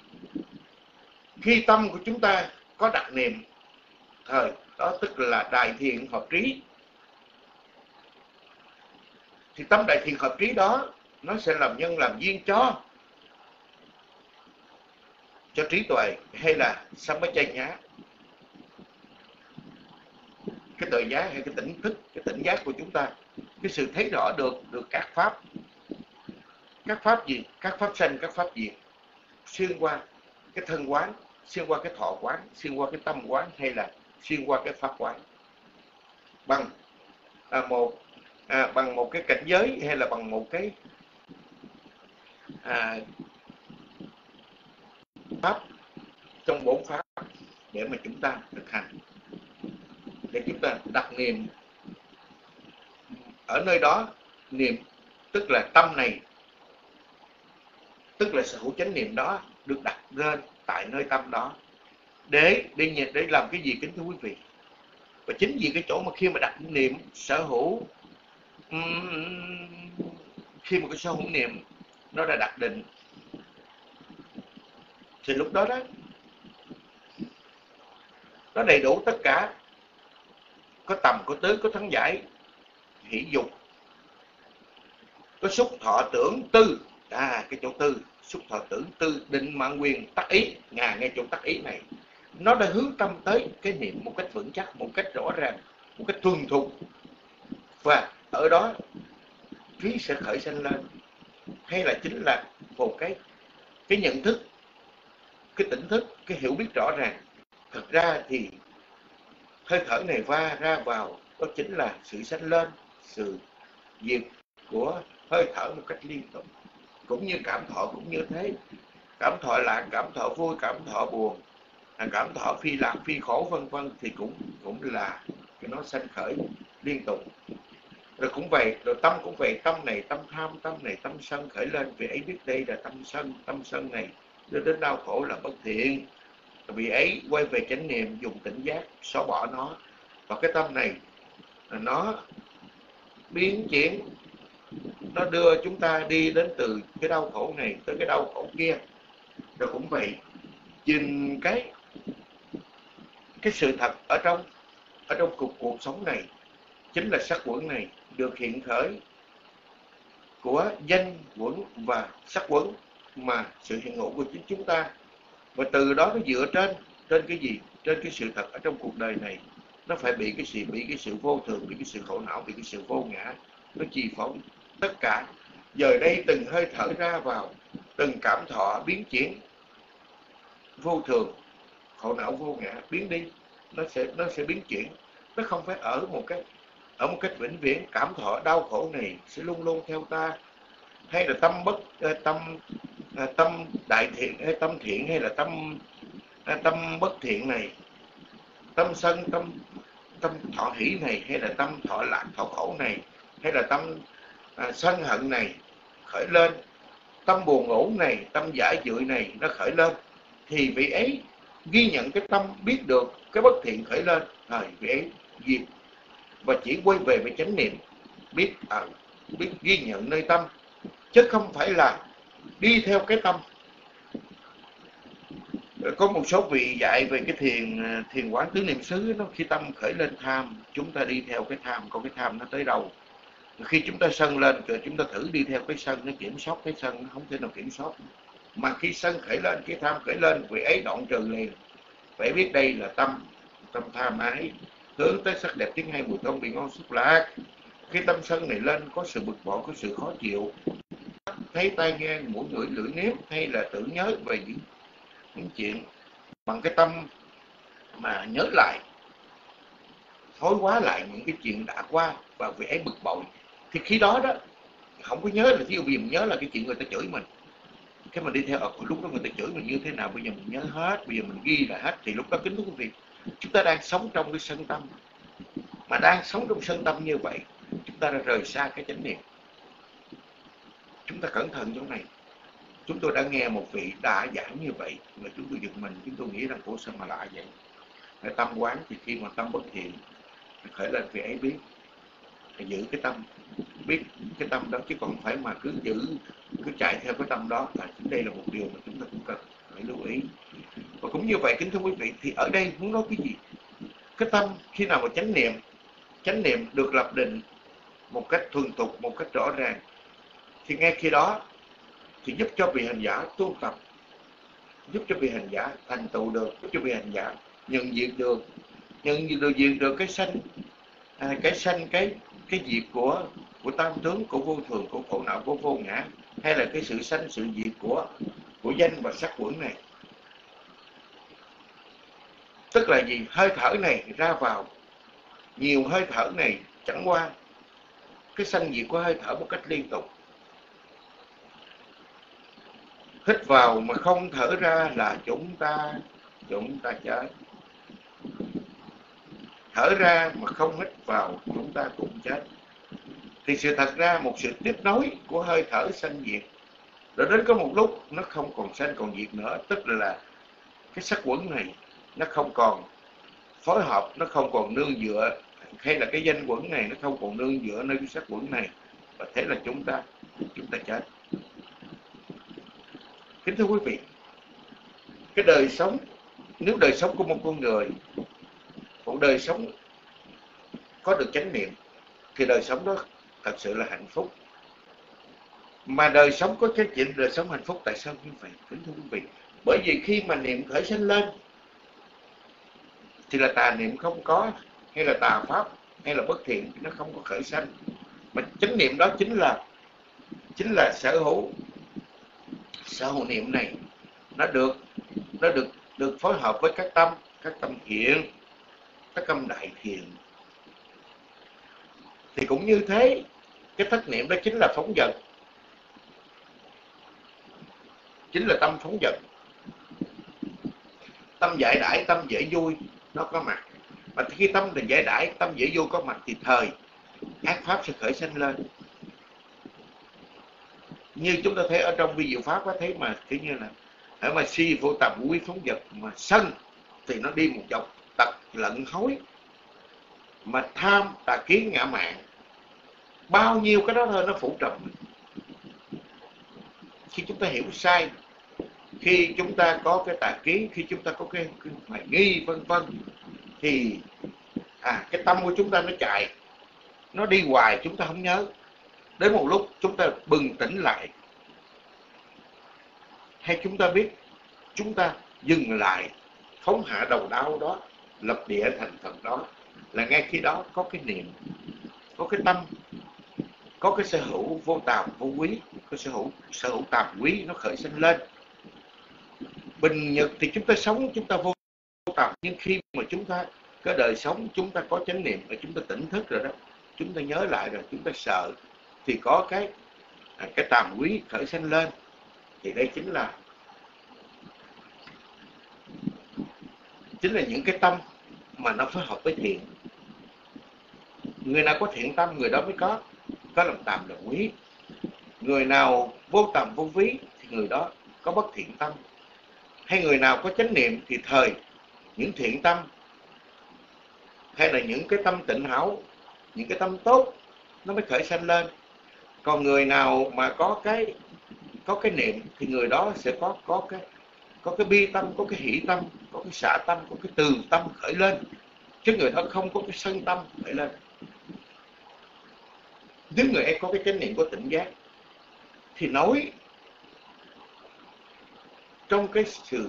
Khi tâm của chúng ta có đặt niệm, thời đó tức là đại thiện hợp trí, thì tâm đại thiện hợp trí đó nó sẽ làm nhân làm duyên cho trí tuệ, hay là Sampajanya, cái tuệ giác hay cái tỉnh thức, cái tỉnh giác của chúng ta, cái sự thấy rõ được các pháp gì, các pháp sanh, các pháp diệt, xuyên qua cái thân quán, xuyên qua cái thọ quán, xuyên qua cái tâm quán, hay là xuyên qua cái pháp quán, bằng một cái cảnh giới, hay là bằng một cái pháp trong bốn pháp để mà chúng ta thực hành, để chúng ta đặt niệm ở nơi đó. Niệm tức là tâm này, tức là sở hữu chánh niệm đó được đặt lên tại nơi tâm đó để làm cái gì, kính thưa quý vị? Và chính vì cái chỗ mà khi mà đặt niệm sở hữu, khi mà cái sở hữu niệm nó đã đặt định, thì lúc đó nó đầy đủ tất cả, có tầm, có tứ, có thắng giải, hỷ dục, có xúc thọ tưởng tư. Cái chỗ tư, xúc thọ tưởng tư, định mạng quyền tác ý. Ngay chỗ tác ý này, nó đã hướng tâm tới cái niệm một cách vững chắc, một cách rõ ràng, một cách thuần thục. Và ở đó trí sẽ khởi sanh lên, hay là chính là một cái cái nhận thức, cái tỉnh thức, cái hiểu biết rõ ràng. Thật ra thì hơi thở này ra vào đó chính là sự sanh lên, sự diệt của hơi thở một cách liên tục. Cũng như cảm thọ cũng như thế. Cảm thọ lạc, cảm thọ vui, cảm thọ buồn, cảm thọ phi lạc, phi khổ vân vân thì cũng là cái nó sanh khởi liên tục. Rồi cũng vậy, rồi tâm cũng vậy, tâm này tâm tham, tâm này tâm sân khởi lên. Vì ấy biết đây là tâm sân này đưa đến đau khổ là bất thiện. Vì ấy quay về chánh niệm, dùng tỉnh giác xóa bỏ nó. Và cái tâm này nó biến chuyển, nó đưa chúng ta đi đến từ cái đau khổ này tới cái đau khổ kia. Rồi cũng vậy, nhìn cái sự thật ở trong cuộc sống này chính là sắc quẩn này được hiện khởi của danh quẩn và sắc quẩn, mà sự hiện hữu của chính chúng ta. Và từ đó nó dựa trên cái gì? Trên cái sự thật ở trong cuộc đời này. Nó phải bị cái sự vô thường, bị cái sự khổ não, bị cái sự vô ngã, nó chi phối tất cả. Giờ đây từng hơi thở ra vào, từng cảm thọ biến chuyển vô thường, khổ não vô ngã biến đi, nó sẽ biến chuyển. Nó không phải ở một cách vĩnh viễn. Cảm thọ đau khổ này sẽ luôn luôn theo ta, hay là tâm đại thiện hay tâm thiện, hay là tâm bất thiện này, tâm sân, tâm thọ hỷ này, hay là tâm thọ lạc thọ khổ này, hay là tâm sân hận này khởi lên, tâm buồn ngủ này, tâm giải dưỡi này nó khởi lên, thì vị ấy ghi nhận cái tâm biết được cái bất thiện khởi lên, rồi vị ấy diệt và chỉ quay về với chánh niệm, biết ghi nhận nơi tâm, chứ không phải là đi theo cái tâm. Có một số vị dạy về cái thiền quán tứ niệm xứ, nó khi tâm khởi lên tham, chúng ta đi theo cái tham, còn cái tham nó tới đâu. Khi chúng ta sân lên, chúng ta thử đi theo cái sân, nó kiểm soát cái sân, nó không thể nào kiểm soát. Mà khi sân khởi lên, cái tham khởi lên, vị ấy đoạn trừ liền. Phải biết đây là tâm tham ái, hướng tới sắc đẹp tiếng hay mùi thơm vị ngon xúc lạc. Khi tâm sân này lên, có sự bực bội, có sự khó chịu, thấy tai nghe, mũi ngửi, lưỡi nếm, hay là tưởng nhớ về những chuyện bằng cái tâm mà nhớ lại, hối hóa lại những cái chuyện đã qua, và vị ấy bực bội, thì khi đó không có nhớ là ví dụ mình nhớ là cái chuyện người ta chửi mình, cái mình đi theo lúc đó người ta chửi mình như thế nào, bây giờ mình nhớ hết, bây giờ mình ghi lại hết, thì lúc đó kính thưa quý vị, chúng ta đang sống trong cái sân tâm. Mà đang sống trong sân tâm như vậy, chúng ta đã rời xa cái chánh niệm. Chúng ta cẩn thận chỗ này. Chúng tôi đã nghe một vị đã giảng như vậy, mà chúng tôi giật mình, chúng tôi nghĩ rằng ủa sao mà lạ vậy. Cái tâm quán thì khi mà tâm bất thiện khởi lên, vị ấy biết, phải giữ cái tâm, biết cái tâm đó, chứ còn phải mà cứ chạy theo cái tâm đó. Đây là một điều mà chúng ta cũng cần phải lưu ý. Và cũng như vậy, kính thưa quý vị, thì ở đây muốn nói cái gì? Cái tâm khi nào mà chánh niệm được lập định một cách thuần thục, một cách rõ ràng, thì ngay khi đó thì giúp cho vị hành giả tu tập, giúp cho vị hành giả thành tựu được, giúp cho vị hành giả nhận diện được cái sanh, cái diệt của tam tướng, của vô thường, của khổ não, của vô ngã, hay là cái sự sanh sự diệt của danh và sắc quẩn này. Tức là gì? Hơi thở này ra vào, nhiều hơi thở này chẳng qua cái sanh diệt của hơi thở một cách liên tục. Hít vào mà không thở ra là chúng ta chết. Thở ra mà không hít vào, chúng ta cũng chết. Thì sự thật ra một sự tiếp nối của hơi thở sanh diệt, rồi đến có một lúc nó không còn sanh còn diệt nữa, tức là cái sắc quẩn này nó không còn phối hợp, nó không còn nương dựa, hay là cái danh quẩn này nó không còn nương dựa nơi cái sắc quẩn này, và thế là chúng ta chết. Kính thưa quý vị, cái đời sống, nếu đời sống của một con người, một đời sống có được chánh niệm, thì đời sống đó thật sự là hạnh phúc. Mà đời sống có cái chuyện đời sống hạnh phúc tại sao như vậy? Kính thưa quý vị, bởi vì khi mà niệm khởi sanh lên thì là tà niệm không có, hay là tà pháp, hay là bất thiện nó không có khởi sanh. Mà chánh niệm đó chính là sở hữu sở hộ niệm này nó được phối hợp với các tâm thiện, các tâm đại thiện. Thì cũng như thế, cái thất niệm đó chính là phóng dật, chính là tâm phóng dật. Tâm giải đãi, tâm dễ vui nó có mặt, mà khi tâm là giải đãi, tâm dễ vui có mặt thì thời ác pháp sẽ khởi sanh lên. Như chúng ta thấy ở trong vi diệu pháp có thấy mà kiểu như là ở mà si vô tầm quý phóng dật, mà sân thì nó đi một dọc tật lận hối, mà tham tà kiến ngã mạn, bao nhiêu cái đó thôi nó phủ trùm. Khi chúng ta hiểu sai, khi chúng ta có cái tà kiến, khi chúng ta có cái hoài nghi vân vân, thì cái tâm của chúng ta nó chạy, nó đi hoài, chúng ta không nhớ. Đến một lúc chúng ta bừng tỉnh lại, hay chúng ta biết chúng ta dừng lại, phóng hạ đầu đau đó, lập địa thành Phật đó, là ngay khi đó có cái niệm, có cái tâm, có cái sở hữu vô tàm vô quý, có sở hữu tàm quý nó khởi sinh lên. Bình nhật thì chúng ta sống, chúng ta vô tàm, nhưng khi mà chúng ta cái đời sống, chúng ta có chánh niệm và chúng ta tỉnh thức rồi đó, chúng ta nhớ lại rồi, chúng ta sợ, thì có cái tàm quý khởi sanh lên. Thì đây chính là những cái tâm mà nó phối hợp với thiện. Người nào có thiện tâm, người đó mới có lòng tàm là quý. Người nào vô tàm vô quý thì người đó có bất thiện tâm. Hay người nào có chánh niệm thì thời những thiện tâm, hay là những cái tâm tịnh hảo, những cái tâm tốt nó mới khởi sanh lên. Còn người nào mà có cái niệm thì người đó sẽ có cái bi tâm, có cái hỷ tâm, có cái xả tâm, có cái từ tâm khởi lên, chứ người đó không có cái sân tâm khởi lên. Nếu người ấy có cái chánh niệm, có tỉnh giác thì nói trong cái sự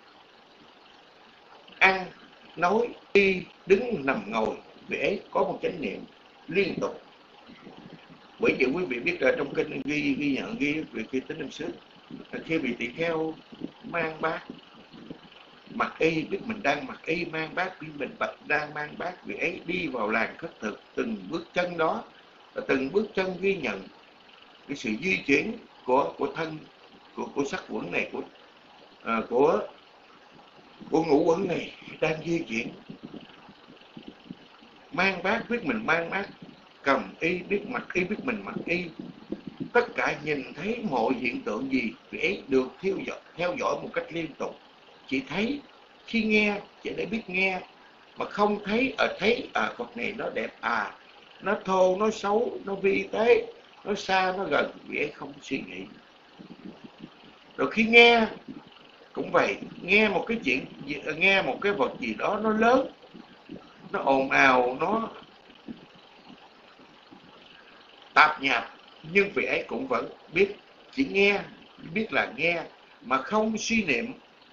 ăn, nói, đi, đứng, nằm, ngồi, vị ấy có một chánh niệm liên tục. Bởi vì quý vị biết là trong kinh ghi nhận về khi Tính Niệm xứ, khi vị tỳ kheo mang bát mặc y, biết mình đang mặc y mang bát, biết mình đang mang bát, vị ấy đi vào làng khất thực, từng bước chân đó, từng bước chân ghi nhận cái sự di chuyển của thân, của sắc quẩn này, của ngũ quẩn này đang di chuyển. Mang bát biết mình mang bát, cầm y biết mặc y, biết mình mặc y. Tất cả nhìn thấy mọi hiện tượng gì vị ấy được theo dõi một cách liên tục. Chỉ thấy, khi nghe chỉ để biết nghe, mà không thấy Phật này nó đẹp, nó thô, nó xấu, nó vi tế, nó xa, nó gần, vị ấy không suy nghĩ. Rồi khi nghe cũng vậy, nghe một cái chuyện, nghe một cái vật gì đó nó lớn, nó ồn ào, nó tạp nhạp, nhưng vị ấy cũng vẫn biết, chỉ nghe, biết là nghe, mà không suy niệm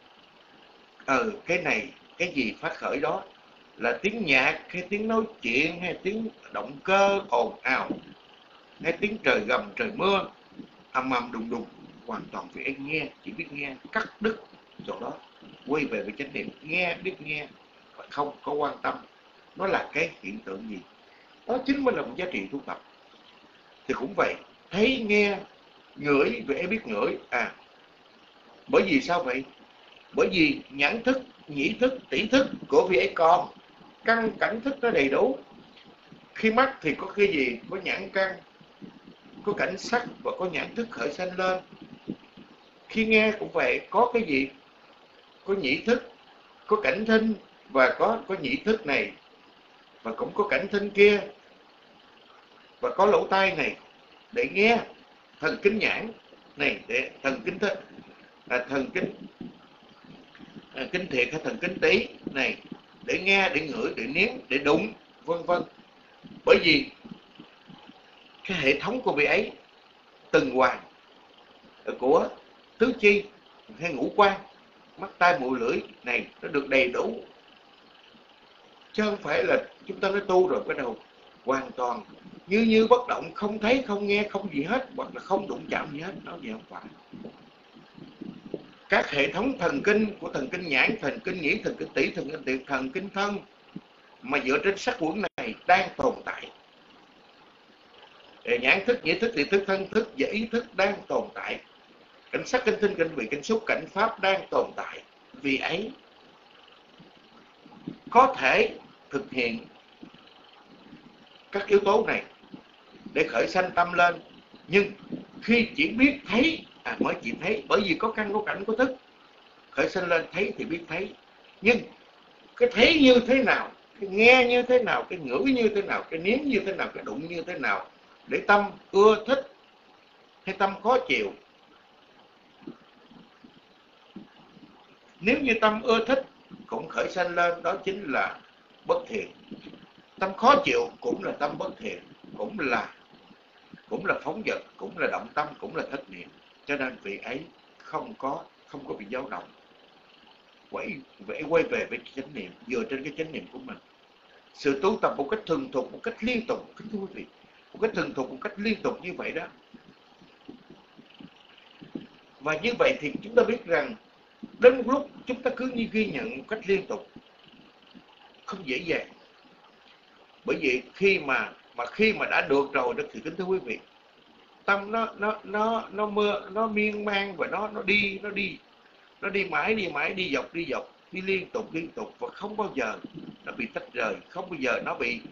cái này, cái gì phát khởi đó là tiếng nhạc, hay tiếng nói chuyện, hay tiếng động cơ ồn ào, hay tiếng trời gầm trời mưa ầm ầm đùng đùng. Hoàn toàn vị ấy nghe, chỉ biết nghe, cắt đứt chỗ đó, quay về với chánh niệm, nghe, biết nghe, và không có quan tâm nó là cái hiện tượng gì. Đó chính mới là một giá trị tu tập. Thì cũng vậy, thấy, nghe, ngửi, vị ấy biết ngửi. Bởi vì sao vậy? Bởi vì nhãn thức, nhĩ thức, tỷ thức của vị ấy còn, căn cảnh thức nó đầy đủ. Khi mắt thì có cái gì? Có nhãn căn, có cảnh sắc và có nhãn thức khởi sanh lên. Khi nghe cũng vậy, có cái gì? Có nhĩ thức, có cảnh thinh và có nhĩ thức này, và cũng có cảnh thinh kia, và có lỗ tai này để nghe, thần kinh nhãn này để thần kinh thức, thần kinh kinh thiệt hay thần kinh tý này để nghe, để ngửi, để nếm, để đụng, vân vân. Bởi vì cái hệ thống của vị ấy từng hoàn của tứ chi hay ngũ quan, mắt, tai, mũi, lưỡi này nó được đầy đủ, chứ không phải là chúng ta nói tu rồi bắt đầu hoàn toàn như bất động, không thấy, không nghe, không gì hết, hoặc là không đụng chạm gì hết. Nó gì không phải. các hệ thống thần kinh của thần kinh nhãn, thần kinh nhĩ, thần kinh tủy, thần kinh tiệt, thần kinh thân mà dựa trên sắc quẩn này đang tồn tại. Nhãn thức, nhĩ thức, tiệt thức, thân thức và ý thức đang tồn tại. Cảnh sắc, cảnh thinh, cảnh vị, cảnh xúc, cảnh pháp đang tồn tại. Vì ấy có thể thực hiện các yếu tố này để khởi sanh tâm lên. Nhưng khi chỉ biết thấy mới chỉ thấy, bởi vì có căn, có cảnh, có thức. Khởi sanh lên thấy thì biết thấy. Nhưng cái thấy như thế nào, cái nghe như thế nào, cái ngửi như thế nào, cái nếm như thế nào, cái đụng như thế nào, để tâm ưa thích hay tâm khó chịu. Nếu như tâm ưa thích cũng khởi sanh lên, đó chính là bất thiện. Tâm khó chịu cũng là tâm bất thiện, cũng là phóng dật, cũng là động tâm, cũng là thất niệm. Cho nên vị ấy không có bị dao động. Vậy quay về với chánh niệm, dựa trên cái chánh niệm của mình. Sự tu tập một cách thuần thục, một cách liên tục, kính thưa quý vị, một cách thuần thục, một cách liên tục như vậy đó. Và như vậy thì chúng ta biết rằng đến một lúc chúng ta cứ như ghi nhận một cách liên tục, không dễ dàng. Bởi vì khi mà đã được rồi đó thì kính thưa quý vị, tâm nó miên man và nó đi mãi, đi dọc, đi liên tục và không bao giờ nó bị tách rời, không bao giờ nó bị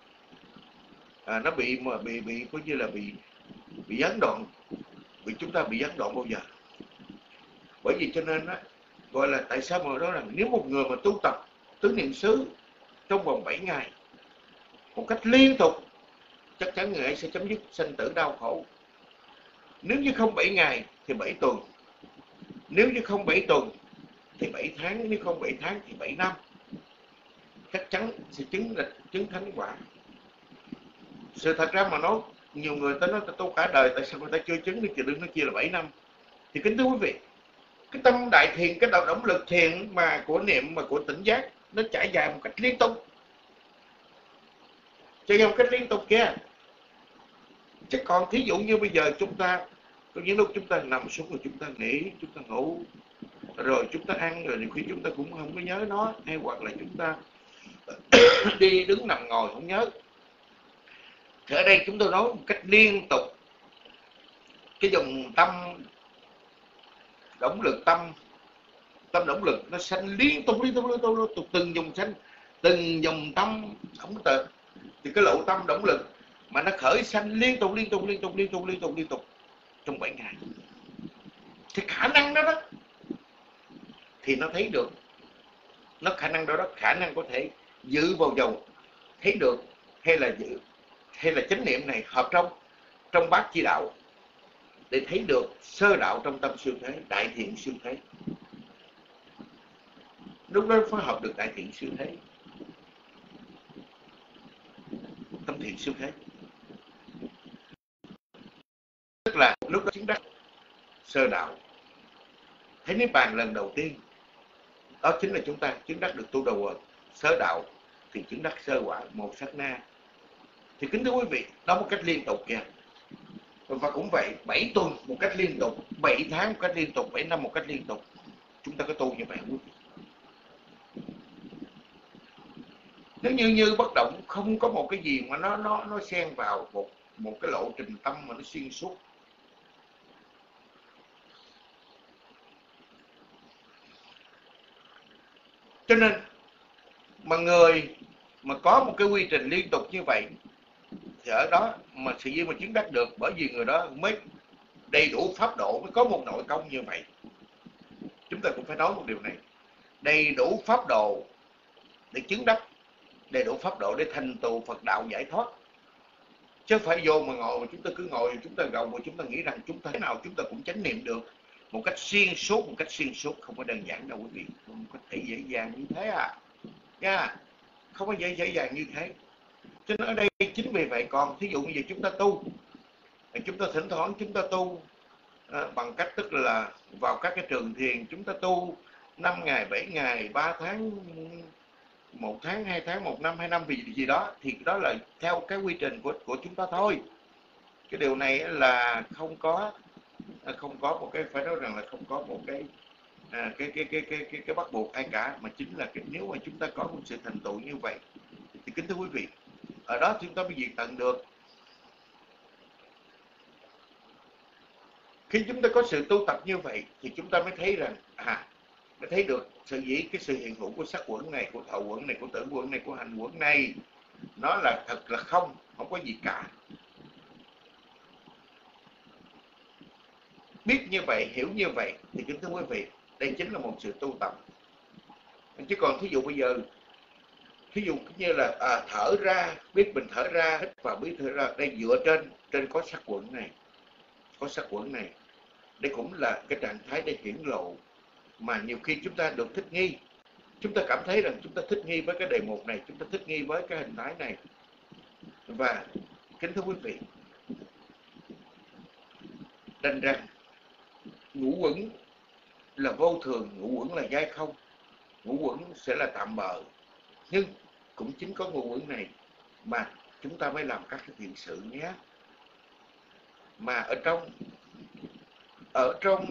coi như là bị gián đoạn, chúng ta bị gián đoạn bao giờ. Bởi vì cho nên đó, gọi là tại sao mà nói rằng nếu một người mà tu tập tứ niệm xứ trong vòng 7 ngày một cách liên tục, chắc chắn người ấy sẽ chấm dứt sanh tử đau khổ. Nếu như không 7 ngày thì 7 tuần, nếu như không 7 tuần thì 7 tháng, nếu không 7 tháng thì 7 năm, chắc chắn sẽ chứng thánh quả. Sự thật ra mà nói, nhiều người ta nói ta tu cả đời, tại sao người ta chưa chứng, thì đừng nói chia là 7 năm. Thì kính thưa quý vị, cái tâm đại thiền, cái động lực thiền mà của niệm, mà của tỉnh giác, nó trải dài một cách liên tục, kia. Chứ còn thí dụ như bây giờ chúng ta, có những lúc chúng ta nằm xuống rồi chúng ta nghỉ, chúng ta ngủ, rồi chúng ta ăn, rồi khi chúng ta cũng không có nhớ nó, hay hoặc là chúng ta đi đứng nằm ngồi không nhớ. Thì ở đây chúng tôi nói một cách liên tục, cái dòng tâm động lực, tâm động lực nó sanh liên tục, từng dòng tâm không có. Thì cái lộ tâm động lực mà nó khởi sanh liên tục trong 7 ngày, thì khả năng đó thì nó thấy được, nó khả năng có thể dự vào dầu thấy được, hay là chánh niệm này hợp trong bát chi đạo để thấy được sơ đạo trong tâm siêu thế, đại thiện siêu thế. Lúc đó phối hợp được đại thiện siêu thế, tâm thiện siêu thế, tức là lúc đó chứng đắc sơ đạo, thấy niết bàn lần đầu tiên. Đó chính là chúng ta chứng đắc được tu đầu sơ đạo, thì chứng đắc sơ quả một sát na. Thì kính thưa quý vị, đó một cách liên tục kìa. Và cũng vậy, 7 tuần một cách liên tục, 7 tháng một cách liên tục, 7 năm một cách liên tục. Chúng ta có tu như vậy không quý vị? Nếu như bất động, không có một cái gì mà nó xen vào một cái lộ trình tâm mà nó xuyên suốt. Cho nên mà người mà có một cái quy trình liên tục như vậy thì ở đó mà sự duyên mà chứng đắc được, bởi vì người đó mới đầy đủ pháp độ, mới có một nội công như vậy. Chúng ta cũng phải nói một điều này, đầy đủ pháp độ để chứng đắc, đầy đủ pháp độ để thành tựu Phật đạo giải thoát. Chứ phải vô mà ngồi mà chúng ta cứ ngồi, chúng ta gồng mà chúng ta nghĩ rằng chúng ta thế nào chúng ta cũng chánh niệm được một cách xuyên suốt, không có đơn giản đâu quý vị, không có thể dễ dàng như thế nha, không có dễ dàng như thế. Cho nên ở đây chính vì vậy, còn thí dụ như chúng ta tu, chúng ta thỉnh thoảng chúng ta tu bằng cách tức là vào các cái trường thiền, chúng ta tu 5 ngày, 7 ngày, 3 tháng, 1 tháng, 2 tháng, 1 năm, 2 năm vì gì đó, thì đó là theo cái quy trình của chúng ta thôi. Cái điều này là không có một cái, phải nói rằng là không có một cái bắt buộc ai cả, mà chính là nếu mà chúng ta có một sự thành tựu như vậy thì kính thưa quý vị, ở đó chúng ta mới diệt tận được. Khi chúng ta có sự tu tập như vậy thì chúng ta mới thấy rằng mới thấy được cái sự hiện hữu của sắc quẩn này, của thọ quẩn này, của tưởng quẩn này, của hành quẩn này, nó là thật là không có gì cả. Biết như vậy, hiểu như vậy thì kính thưa quý vị, đây chính là một sự tu tập. Chứ còn thí dụ bây giờ, thí dụ như là thở ra, biết mình thở ra, hít vào biết thở ra, đây dựa trên có sắc quẩn này, có sắc quẩn này. Đây cũng là cái trạng thái để hiển lộ mà nhiều khi chúng ta được thích nghi. Chúng ta cảm thấy rằng chúng ta thích nghi với cái đề mục này, chúng ta thích nghi với cái hình thái này. Và kính thưa quý vị, đành rằng ngũ uẩn là vô thường, ngũ uẩn là giai không, ngũ uẩn sẽ là tạm bợ. Nhưng cũng chính có ngũ uẩn này mà chúng ta mới làm các cái thiện sự nhé. Mà ở trong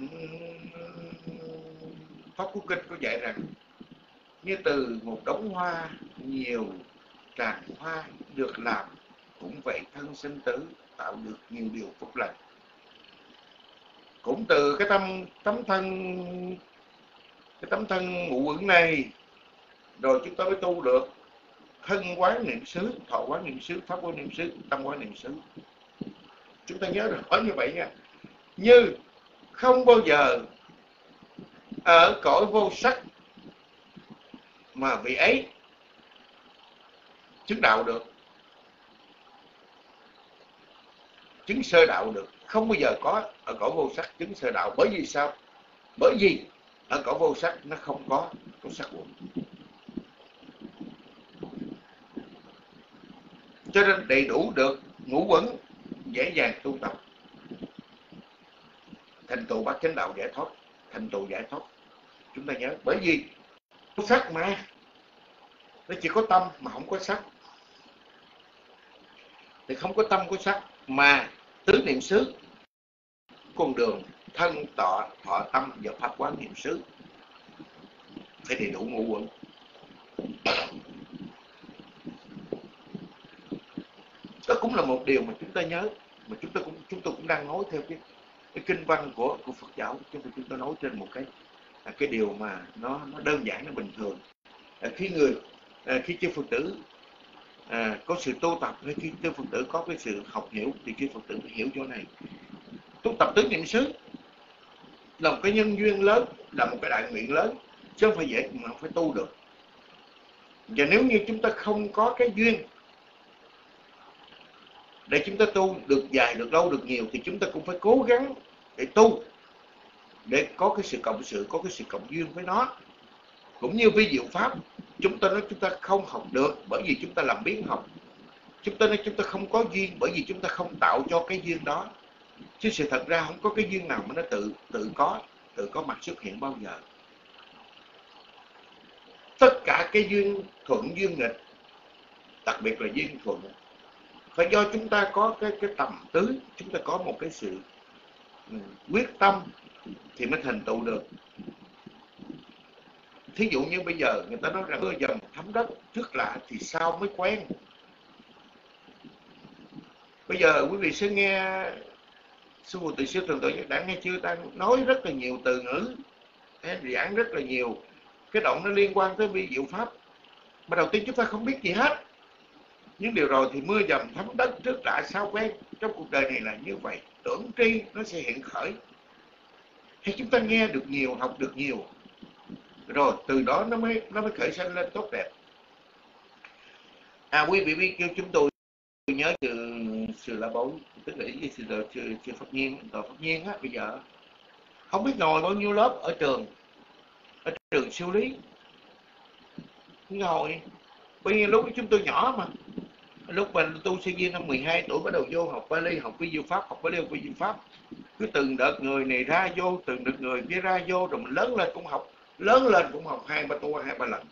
Pháp Cú Kinh có dạy rằng như từ một đống hoa nhiều tràng hoa được làm, cũng vậy thân sinh tử tạo được nhiều điều phúc lành. Cũng từ cái tấm thân ngũ uẩn này rồi chúng ta mới tu được thân quán niệm xứ, thọ quán niệm xứ, pháp quán niệm xứ, tâm quán niệm xứ. Chúng ta nhớ rõ như vậy nha. Như không bao giờ ở cõi vô sắc mà vị ấy chứng đạo được, chứng sơ đạo được. Không bao giờ có ở cõi vô sắc chứng sơ đạo. Bởi vì sao? Bởi vì ở cõi vô sắc nó không có sắc quẩn. Cho nên đầy đủ được ngũ uẩn, dễ dàng tu tập, thành tựu bát chánh đạo giải thoát, thành tựu giải thoát. Chúng ta nhớ, bởi vì có sắc mà, nó chỉ có tâm mà không có sắc. Thì không có tâm có sắc mà tứ niệm xứ, con đường thân tọa thọ tâm và pháp quán niệm xứ phải đầy đủ ngũ uẩn. Đó cũng là một điều mà chúng ta nhớ, mà chúng tôi cũng đang nói theo cái kinh văn của Phật giáo. Chúng ta nói trên một cái điều mà nó đơn giản, nó bình thường. Khi chư Phật tử có sự tu tập, hay khi chư Phật tử có cái sự học hiểu thì chư Phật tử phải hiểu chỗ này. Tu tập tứ niệm xứ là một cái nhân duyên lớn, là một cái đại nguyện lớn, chứ không phải dễ mà không phải tu được. Và nếu như chúng ta không có cái duyên để chúng ta tu được dài, được lâu, được nhiều, thì chúng ta cũng phải cố gắng để tu, để có cái sự cộng sự, có cái sự cộng duyên với nó. Cũng như vi diệu pháp, chúng ta nói chúng ta không học được bởi vì chúng ta làm biến học. Chúng ta nói chúng ta không có duyên bởi vì chúng ta không tạo cho cái duyên đó. Chứ sự thật ra không có cái duyên nào mà nó tự có mặt xuất hiện bao giờ. Tất cả cái duyên thuận duyên nghịch, đặc biệt là duyên thuận, phải do chúng ta có cái tầm tứ, chúng ta có một cái sự quyết tâm thì mới thành tựu được. Thí dụ như bây giờ người ta nói rằng mưa dầm thấm đất, trước lạ thì sao mới quen. Bây giờ quý vị sẽ nghe Sư Phụ Tỳ Sư Thường Tổ Nhất Đản nghe chưa, ta nói rất là nhiều từ ngữ, giảng rất là nhiều cái động nó liên quan tới vi diệu pháp. Mà đầu tiên chúng ta không biết gì hết. Nhưng điều rồi thì mưa dầm thấm đất, trước lạ sao quen. Trong cuộc đời này là như vậy, tưởng tri nó sẽ hiện khởi. Hay chúng ta nghe được nhiều, học được nhiều, rồi từ đó nó mới khởi sinh lên tốt đẹp. Quý vị biết kêu chúng tôi nhớ sự là bối, tức là với sự Pháp Nhiên, tòa Pháp Nhiên á, bây giờ không biết ngồi bao nhiêu lớp ở trường siêu lý. Ngồi bởi vì lúc chúng tôi nhỏ mà, lúc mà tu sinh viên năm 12 tuổi bắt đầu vô học Pali, học vi diệu pháp, học Pali, học vi diệu pháp. Cứ từng đợt người này ra vô, từng đợt người kia ra vô, rồi mình lớn lên cũng học, 2-3 tour 2-3 lần.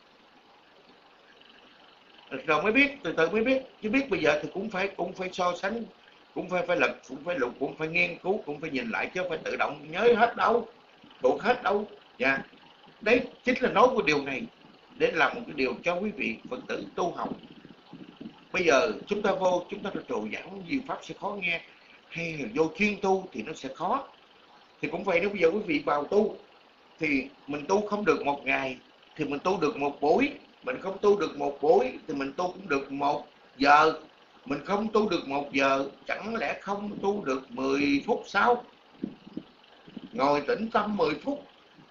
Rồi mới biết, từ từ mới biết. Chứ biết bây giờ thì cũng phải so sánh, cũng phải lật, cũng phải lục, cũng phải nghiên cứu, cũng phải nhìn lại, chứ không phải tự động nhớ hết đâu, thuộc hết đâu. Dạ. Đấy chính là nói của điều này để làm một cái điều cho quý vị Phật tử tu học. Bây giờ chúng ta vô, chúng ta trù giảng nhiều pháp sẽ khó nghe, hay là vô chuyên tu thì nó sẽ khó. Thì cũng vậy, nếu bây giờ quý vị vào tu thì mình tu không được một ngày thì mình tu được một buổi, mình không tu được một buổi thì mình tu cũng được 1 giờ, mình không tu được 1 giờ chẳng lẽ không tu được 10 phút sao? Ngồi tĩnh tâm 10 phút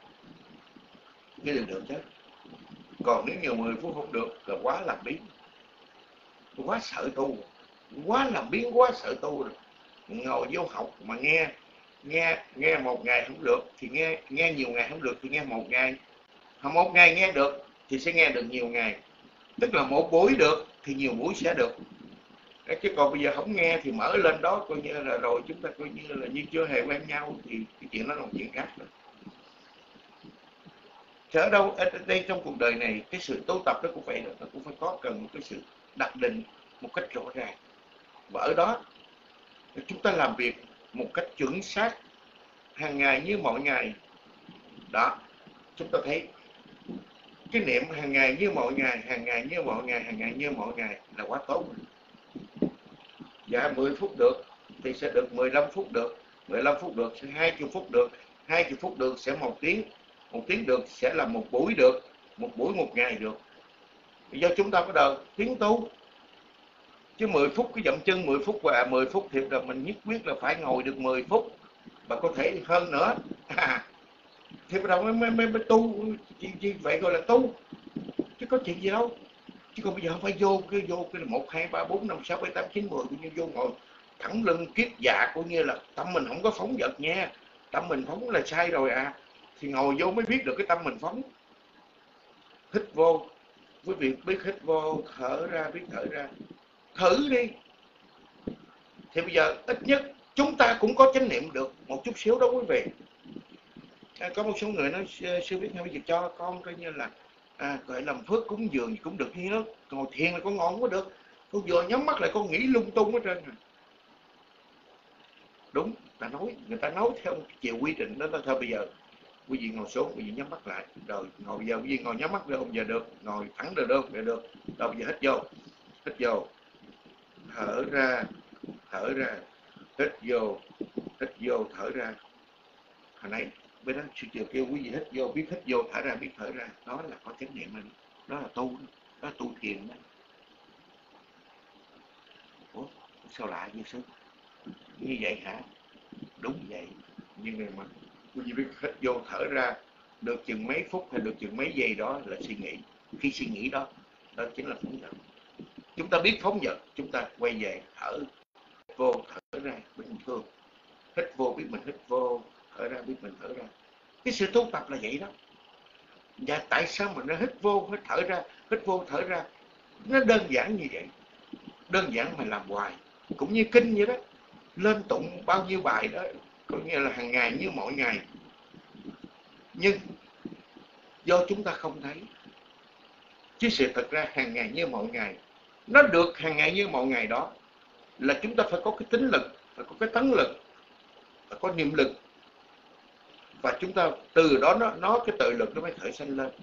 mới được chứ. Còn nếu nhiều 10 phút không được là quá làm biến, quá sợ tu, quá làm biến, quá sợ tu rồi. Ngồi vô học mà nghe 1 ngày không được thì nghe nhiều ngày không được thì nghe 1 ngày, 1 ngày nghe được thì sẽ nghe được nhiều ngày, tức là 1 buổi được thì nhiều buổi sẽ được. Chứ còn bây giờ không nghe thì mở lên đó coi như là rồi chúng ta coi như là như chưa hề quen nhau thì cái chuyện đó là một chuyện khác rồi. Thì ở đâu ở đây trong cuộc đời này cái sự tu tập nó cũng vậy đó, nó cũng phải có cần một cái sự đặt định một cách rõ ràng, và ở đó chúng ta làm việc một cách chuẩn xác hàng ngày như mọi ngày. Đó, chúng ta thấy cái niệm hàng ngày như mọi ngày, hàng ngày như mọi ngày, hàng ngày như mọi ngày là quá tốt. Dạ 10 phút được thì sẽ được 15 phút được, 15 phút được sẽ 20 phút được, 20 phút được sẽ 1 tiếng, 1 tiếng được sẽ là 1 buổi được, 1 buổi 1 ngày được. Do chúng ta bắt đầu tiến tu. Chứ 10 phút cái dậm chân 10 phút và 10 phút thì là mình nhất quyết là phải ngồi được 10 phút và có thể hơn nữa. Thì bắt đầu mới tu, chỉ vậy gọi là tu. Chứ có chuyện gì đâu. Chứ còn bây giờ không phải vô cái 1, 2, 3, 4, 5, 6, 7, 8, 9, 10 cũng như vô ngồi thẳng lưng kiết dạ, cũng như là tâm mình không có phóng dật nha. Tâm mình phóng là sai rồi à. Thì ngồi vô mới biết được cái tâm mình phóng. Hít vô, quý vị biết hít vô, thở ra biết thở ra. Thử đi. Thì bây giờ ít nhất chúng ta cũng có chánh niệm được một chút xíu đó quý vị. Có một số người nói sư biết bây giờ cho con coi như là gọi làm phước cúng dường gì cũng được như đó, ngồi thiền là con ngon không có được, con vừa nhắm mắt lại con nghĩ lung tung hết trơn. Đúng, người ta nói theo chiều quy trình đó. Thôi bây giờ quý vị ngồi xuống, quý vị nhắm mắt lại, rồi ngồi bây giờ quý vị ngồi nhắm mắt được không? Giờ được, ngồi thẳng được không? Giờ được. Rồi bây giờ hít vô, thở ra, hít vô, thở ra. Hồi nãy bên đó sư chiều kêu quý vị hít vô, biết hít vô, thở ra biết thở ra, đó là có chánh niệm. Đó là tu, đó là tu thiền đó. Ủa, sao lạ như sư? Như vậy hả? Đúng vậy. Nhưng mà quý vị biết hít vô thở ra được chừng mấy phút hay được chừng mấy giây đó là suy nghĩ. Khi suy nghĩ đó, đó chính là phóng dật. Chúng ta biết phóng dật, chúng ta quay về thở vô, thở ra bình thường. Hít vô biết mình hít vô, thở ra biết mình thở ra. Cái sự tu tập là vậy đó. Và tại sao mình nó hít vô, hít thở ra, hít vô, thở ra? Nó đơn giản như vậy. Đơn giản mà làm hoài. Cũng như kinh vậy đó. Lên tụng bao nhiêu bài đó, có nghĩa là hàng ngày như mọi ngày. Nhưng do chúng ta không thấy. Chứ sự thật ra hàng ngày như mọi ngày, nó được hàng ngày như mọi ngày đó là chúng ta phải có cái tính lực, phải có cái tấn lực, phải có niệm lực. Và chúng ta từ đó nó cái tự lực nó mới khởi sanh lên.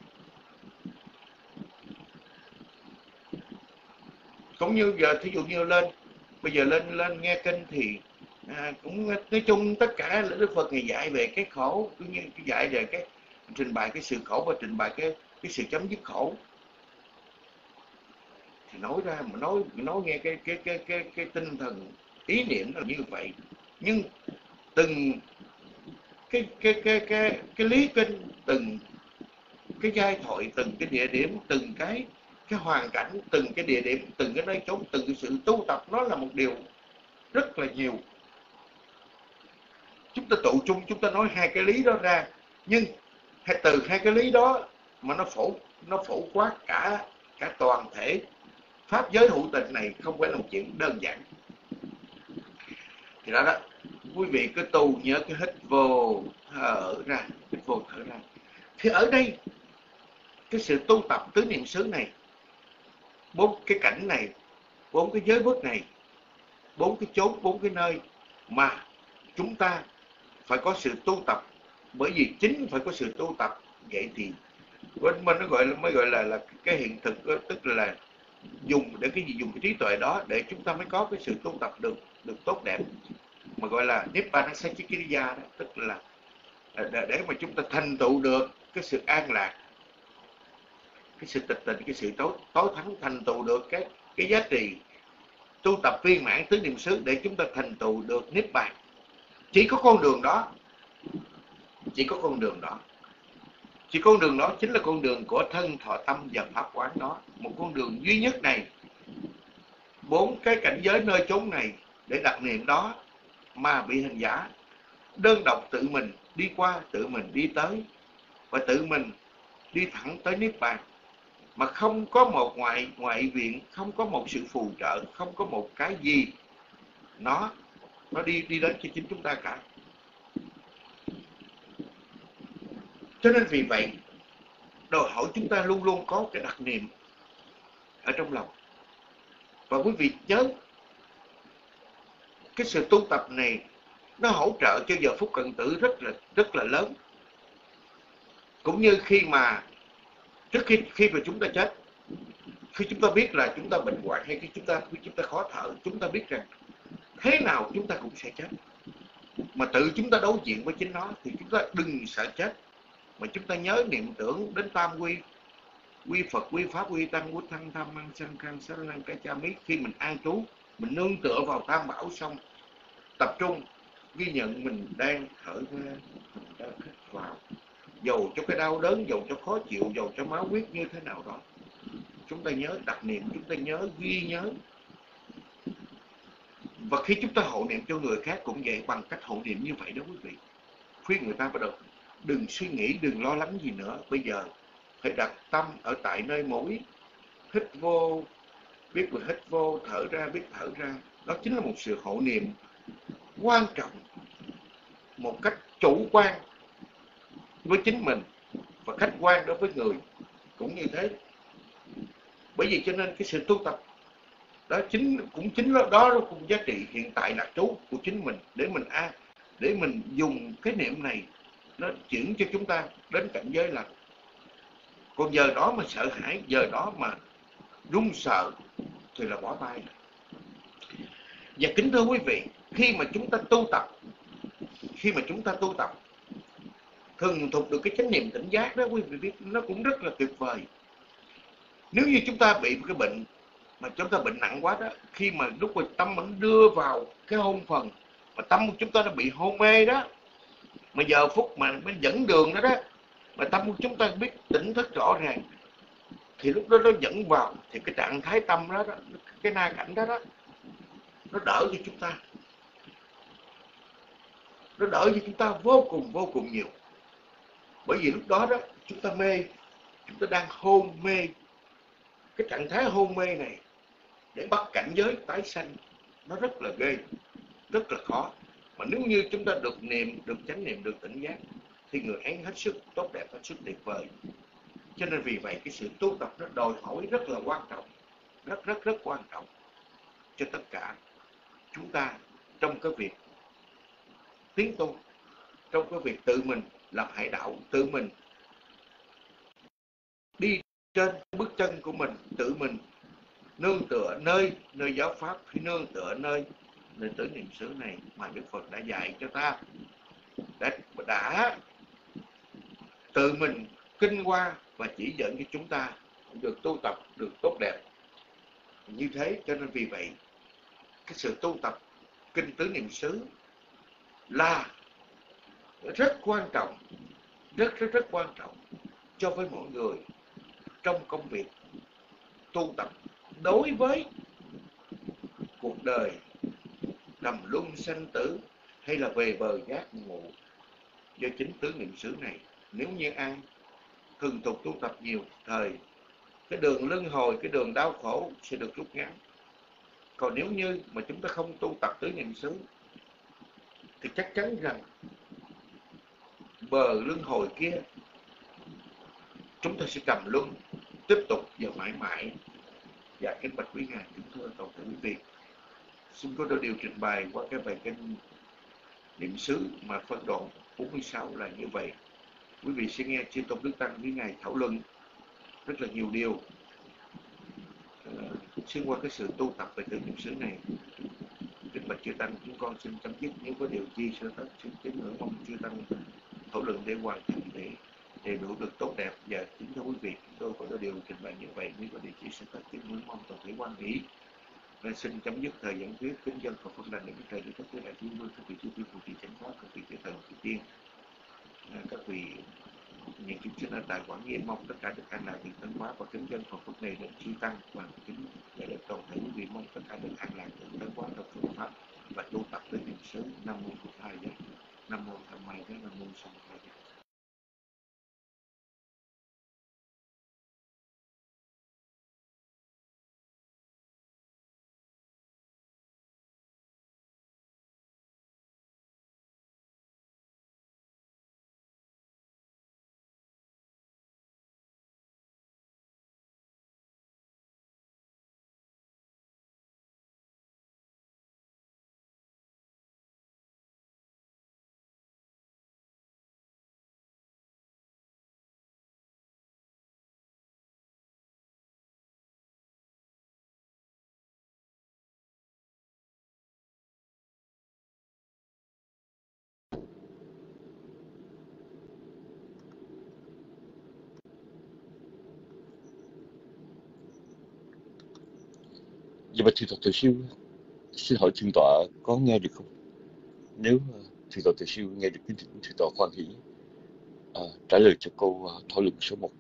Cũng như giờ thí dụ như bây giờ lên nghe kinh thì cũng nói chung tất cả là Đức Phật Ngài dạy về cái khổ, cũng như dạy về cái trình bày cái sự khổ và trình bày cái sự chấm dứt khổ. Thì nói ra mà nói nghe cái tinh thần ý niệm nó là như vậy. Nhưng từng cái lý kinh, từng cái giai thoại, từng cái địa điểm, từng cái hoàn cảnh, từng cái địa điểm, từng cái nơi chốn, từng cái sự tu tập, nó là một điều rất là nhiều. Chúng ta tụ chung, chúng ta nói hai cái lý đó ra, nhưng từ hai cái lý đó mà nó phổ quát cả toàn thể pháp giới hữu tình này, không phải là một chuyện đơn giản. Thì đó, quý vị cứ tu nhớ cái hít vô thở ra, hít vô thở ra. Thì ở đây cái sự tu tập tứ niệm xứ này, 4 cái cảnh này, 4 cái giới bước này, 4 cái chốn, 4 cái nơi mà chúng ta phải có sự tu tập Bởi vì chính phải có sự tu tập, vậy thì mình mới gọi là cái hiện thực đó, tức là dùng để cái gì, dùng cái trí tuệ đó để chúng ta mới có cái sự tu tập được tốt đẹp, mà gọi là Nibbana Saccikiriya đó, tức là để mà chúng ta thành tựu được cái sự an lạc, cái sự tịch tịnh, cái sự tối thắng, thành tựu được cái giá trị tu tập viên mãn tứ niệm xứ để chúng ta thành tựu được niết bàn. Chỉ có con đường đó, chỉ có con đường đó, chỉ con đường đó chính là con đường của thân thọ tâm và pháp quán đó, một con đường duy nhất này. 4 cái cảnh giới nơi chốn này để đặt niệm đó mà bị hành giả đơn độc tự mình đi qua, tự mình đi tới và tự mình đi thẳng tới niết bàn, mà không có một ngoại viện, không có một sự phù trợ, không có một cái gì nó đi đến cho chính chúng ta cả. Cho nên vì vậy đòi hỏi chúng ta luôn luôn có cái đặc niệm ở trong lòng. Và quý vị nhớ, cái sự tu tập này nó hỗ trợ cho giờ phút cận tử rất là lớn. Cũng như trước khi mà chúng ta chết, khi chúng ta biết là chúng ta bệnh hoạn hay khi chúng ta khó thở, chúng ta biết rằng thế nào chúng ta cũng sẽ chết, mà tự chúng ta đối diện với chính nó, thì chúng ta đừng sợ chết, mà chúng ta nhớ niệm tưởng đến tam quy, quy Phật, quy Pháp, quy Tăng, quy Thăng, Tham Mang, Sanh Khang, Sanh Năng, Cái Cha Mít. Khi mình an trú, mình nương tựa vào tam bảo xong, tập trung ghi nhận mình đang thở ra, mình đang hít vào, dầu cho cái đau đớn, dầu cho khó chịu, dầu cho máu huyết như thế nào đó, chúng ta nhớ đặc niệm, chúng ta nhớ ghi nhớ. Và khi chúng ta hộ niệm cho người khác cũng vậy, bằng cách hộ niệm như vậy đó quý vị. Khuyên người ta bắt đầu đừng suy nghĩ, đừng lo lắng gì nữa. Bây giờ phải đặt tâm ở tại nơi mũi, hít vô, biết mình hít vô, thở ra, biết thở ra. Đó chính là một sự hộ niệm quan trọng, một cách chủ quan với chính mình và khách quan đối với người cũng như thế. Bởi vì cho nên cái sự tu tập đó cũng chính đó cũng giá trị hiện tại lạc trú của chính mình, để mình dùng cái niệm này nó chuyển cho chúng ta đến cảnh giới là còn giờ đó mà sợ hãi, giờ đó mà run sợ thì là bỏ tay. Và kính thưa quý vị, khi mà chúng ta tu tập thuần thục được cái chánh niệm tỉnh giác đó, quý vị biết nó cũng rất là tuyệt vời. Nếu như chúng ta bị cái bệnh mà chúng ta bệnh nặng quá đó, khi mà lúc mà tâm mình đưa vào cái hôn phần mà tâm của chúng ta đã bị hôn mê đó, mà giờ phút mà mới dẫn đường đó đó, mà tâm của chúng ta biết tỉnh thức rõ ràng, thì lúc đó nó dẫn vào thì cái trạng thái tâm đó, cái na cảnh đó nó đỡ cho chúng ta, nó đỡ cho chúng ta vô cùng nhiều. Bởi vì lúc đó đó chúng ta mê, chúng ta đang hôn mê. Cái trạng thái hôn mê này để bắt cảnh giới tái sanh nó rất là ghê, rất là khó. Mà nếu như chúng ta được niệm, được chánh niệm, được tỉnh giác thì người ấy hết sức tốt đẹp, hết sức tuyệt vời. Cho nên vì vậy cái sự tu tập nó đòi hỏi rất là quan trọng, rất quan trọng cho tất cả chúng ta trong cái việc tiến tu, trong cái việc tự mình làm hải đạo, tự mình đi trên bước chân của mình, tự mình nương tựa nơi giáo pháp, khi nương tựa nơi tứ niệm xứ này mà Đức Phật đã dạy cho ta, đã tự mình kinh qua và chỉ dẫn cho chúng ta được tu tập được tốt đẹp như thế. Cho nên vì vậy cái sự tu tập kinh tứ niệm xứ là rất quan trọng, rất quan trọng cho với mọi người trong công việc tu tập đối với cuộc đời nằm luân sanh tử hay là về bờ giác ngộ. Do chính tứ niệm xứ này, nếu như ai thường tục tu tập nhiều thời, cái đường luân hồi, cái đường đau khổ sẽ được rút ngắn. Còn nếu như mà chúng ta không tu tập tứ niệm xứ thì chắc chắn rằng bờ luân hồi kia chúng ta sẽ trầm luân tiếp tục và mãi mãi. Dạ kính bạch quý ngài, kính thưa toàn thể quý vị, xin có đôi điều trình bày qua cái bài kinh niệm xứ mà phân đoạn 46 là như vậy. Quý vị sẽ nghe chư tôn đức tăng với ngài thảo luận rất là nhiều điều xuyên qua cái sự tu tập về từ niệm xứ này. Kính bạch chư tăng, chúng con xin chấm dứt. Nếu có điều chi sơ thất xin kính ngưỡng mong chư tăng thảo luận để hoàn thành để đầy đủ được tốt đẹp. Và kính thưa quý vị, chúng tôi có điều trình bày như vậy. Nếu có điều chi sơ thất kính ngưỡng mong toàn thể quan hỷ. Nên xin chấm dứt thời giảng thuyết. Kính dân Phật Pháp Lành để thời để các quý đại chúng vương, các vị chư tiên, phụ trì chánh pháp, các vị chư thần chư tiên, các vị những chúng sinh ở tại Quảng Nghiêm, mong tất cả được an lạc, được tấn hóa và kính dân Phật Pháp này được chư tăng và kính để được toàn thể quý vị, mong tất cả được an lạc, được tấn hóa trong phương pháp và tu tập tới niệm xứ. Nam mô Phật Thầy, Nam mô Tham Mai, Nam mô Sanh Thầy. Dạ bạch thượng tọa tự siêu, xin hỏi thượng tọa có nghe được không? Nếu thượng tọa tự siêu nghe được, kính thỉnh thượng tọa khoan hỷ trả lời cho câu thảo luận số 1.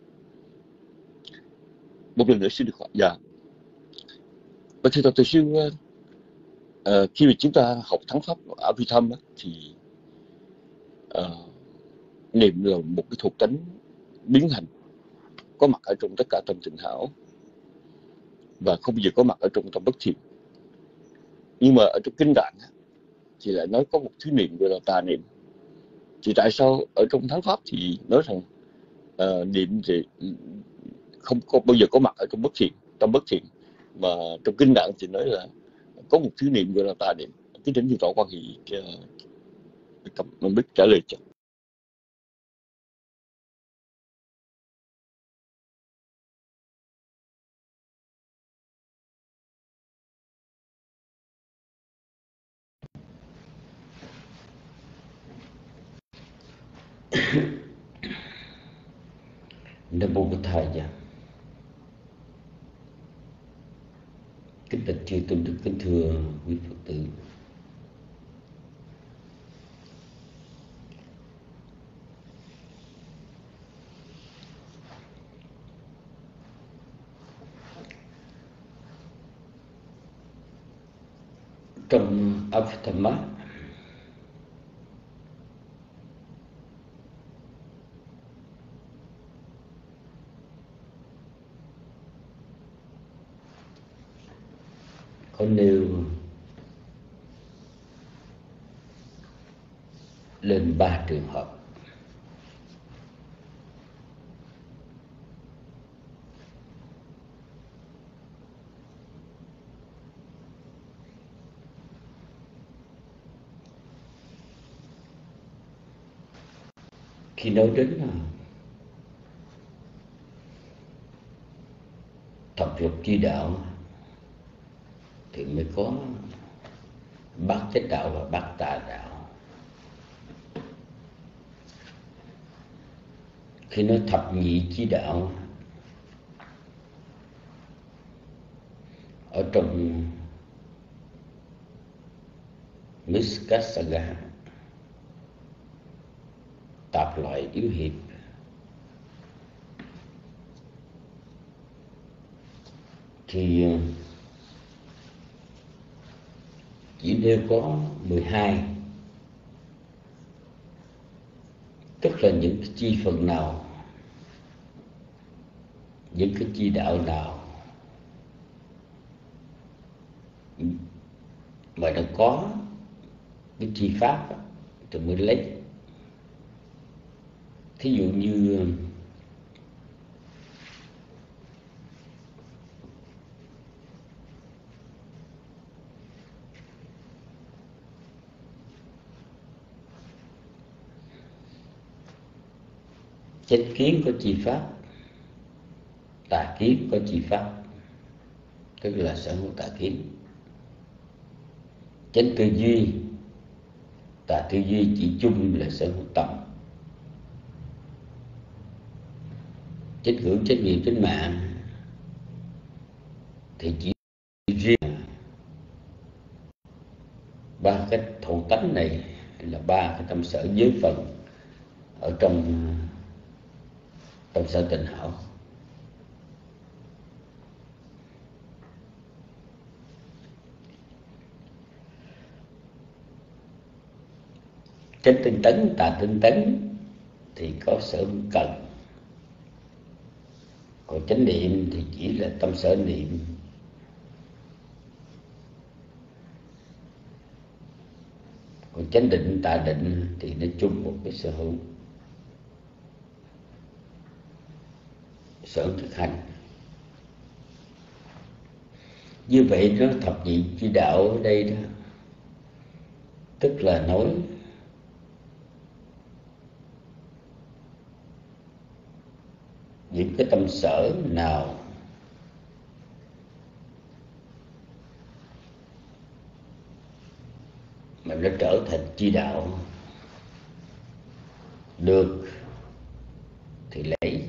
Một lần nữa xin được hỏi. Dạ, bạch thượng tọa tự siêu, khi mà chúng ta học thắng pháp ở Abhidhamma á, thì niệm là một cái thuộc tánh biến hành, có mặt ở trong tất cả tâm tịnh hảo và không bao giờ có mặt ở trong tâm bất thiện. Nhưng mà ở trong kinh Tạng á, thì lại nói có một thứ niệm gọi là tà niệm. Thì tại sao ở trong thắng pháp thì nói rằng niệm thì không có bao giờ có mặt ở trong bất thiện, tâm bất thiện, mà trong kinh Tạng thì nói là có một thứ niệm gọi là tà niệm. Cái đến như rõ quan hệ mình biết trả lời cho. Nam mô Bổn Thầy. Kính bạch chư tôn đức, kính thưa quý Phật tử. Trong Abhidhamma có nêu lên 3 trường hợp. Khi nói đến thập lục chi đạo thì mới có bát chánh đạo và bát tà đạo. Khi nói thập nhị chi đạo ở trong Miskasaga, tạp loại yếu hiệp, thì chỉ nêu có 12, tức là những cái chi phần nào, những cái chi đạo nào mà nó có cái chi pháp thì mới lấy. Thí dụ như chánh kiến có chi pháp, tà kiến có chi pháp, tức là sở hữu tà kiến. Chánh tư duy, tà tư duy chỉ chung là sở hữu tâm. Chánh hưởng, chánh niệm, chánh mạng thì chỉ riêng ba cái thụ tánh này là ba cái tâm sở giới phần ở trong tâm sở tịnh hảo. Chánh tinh tấn, tà tinh tấn thì có sở hữu cần, còn chánh niệm thì chỉ là tâm sở niệm. Còn chánh định, tà định thì nó chung một cái sở hữu thực hành. Như vậy nó thập nhị chi đạo ở đây đó, tức là nói những cái tâm sở nào mà nó trở thành chi đạo được thì lấy,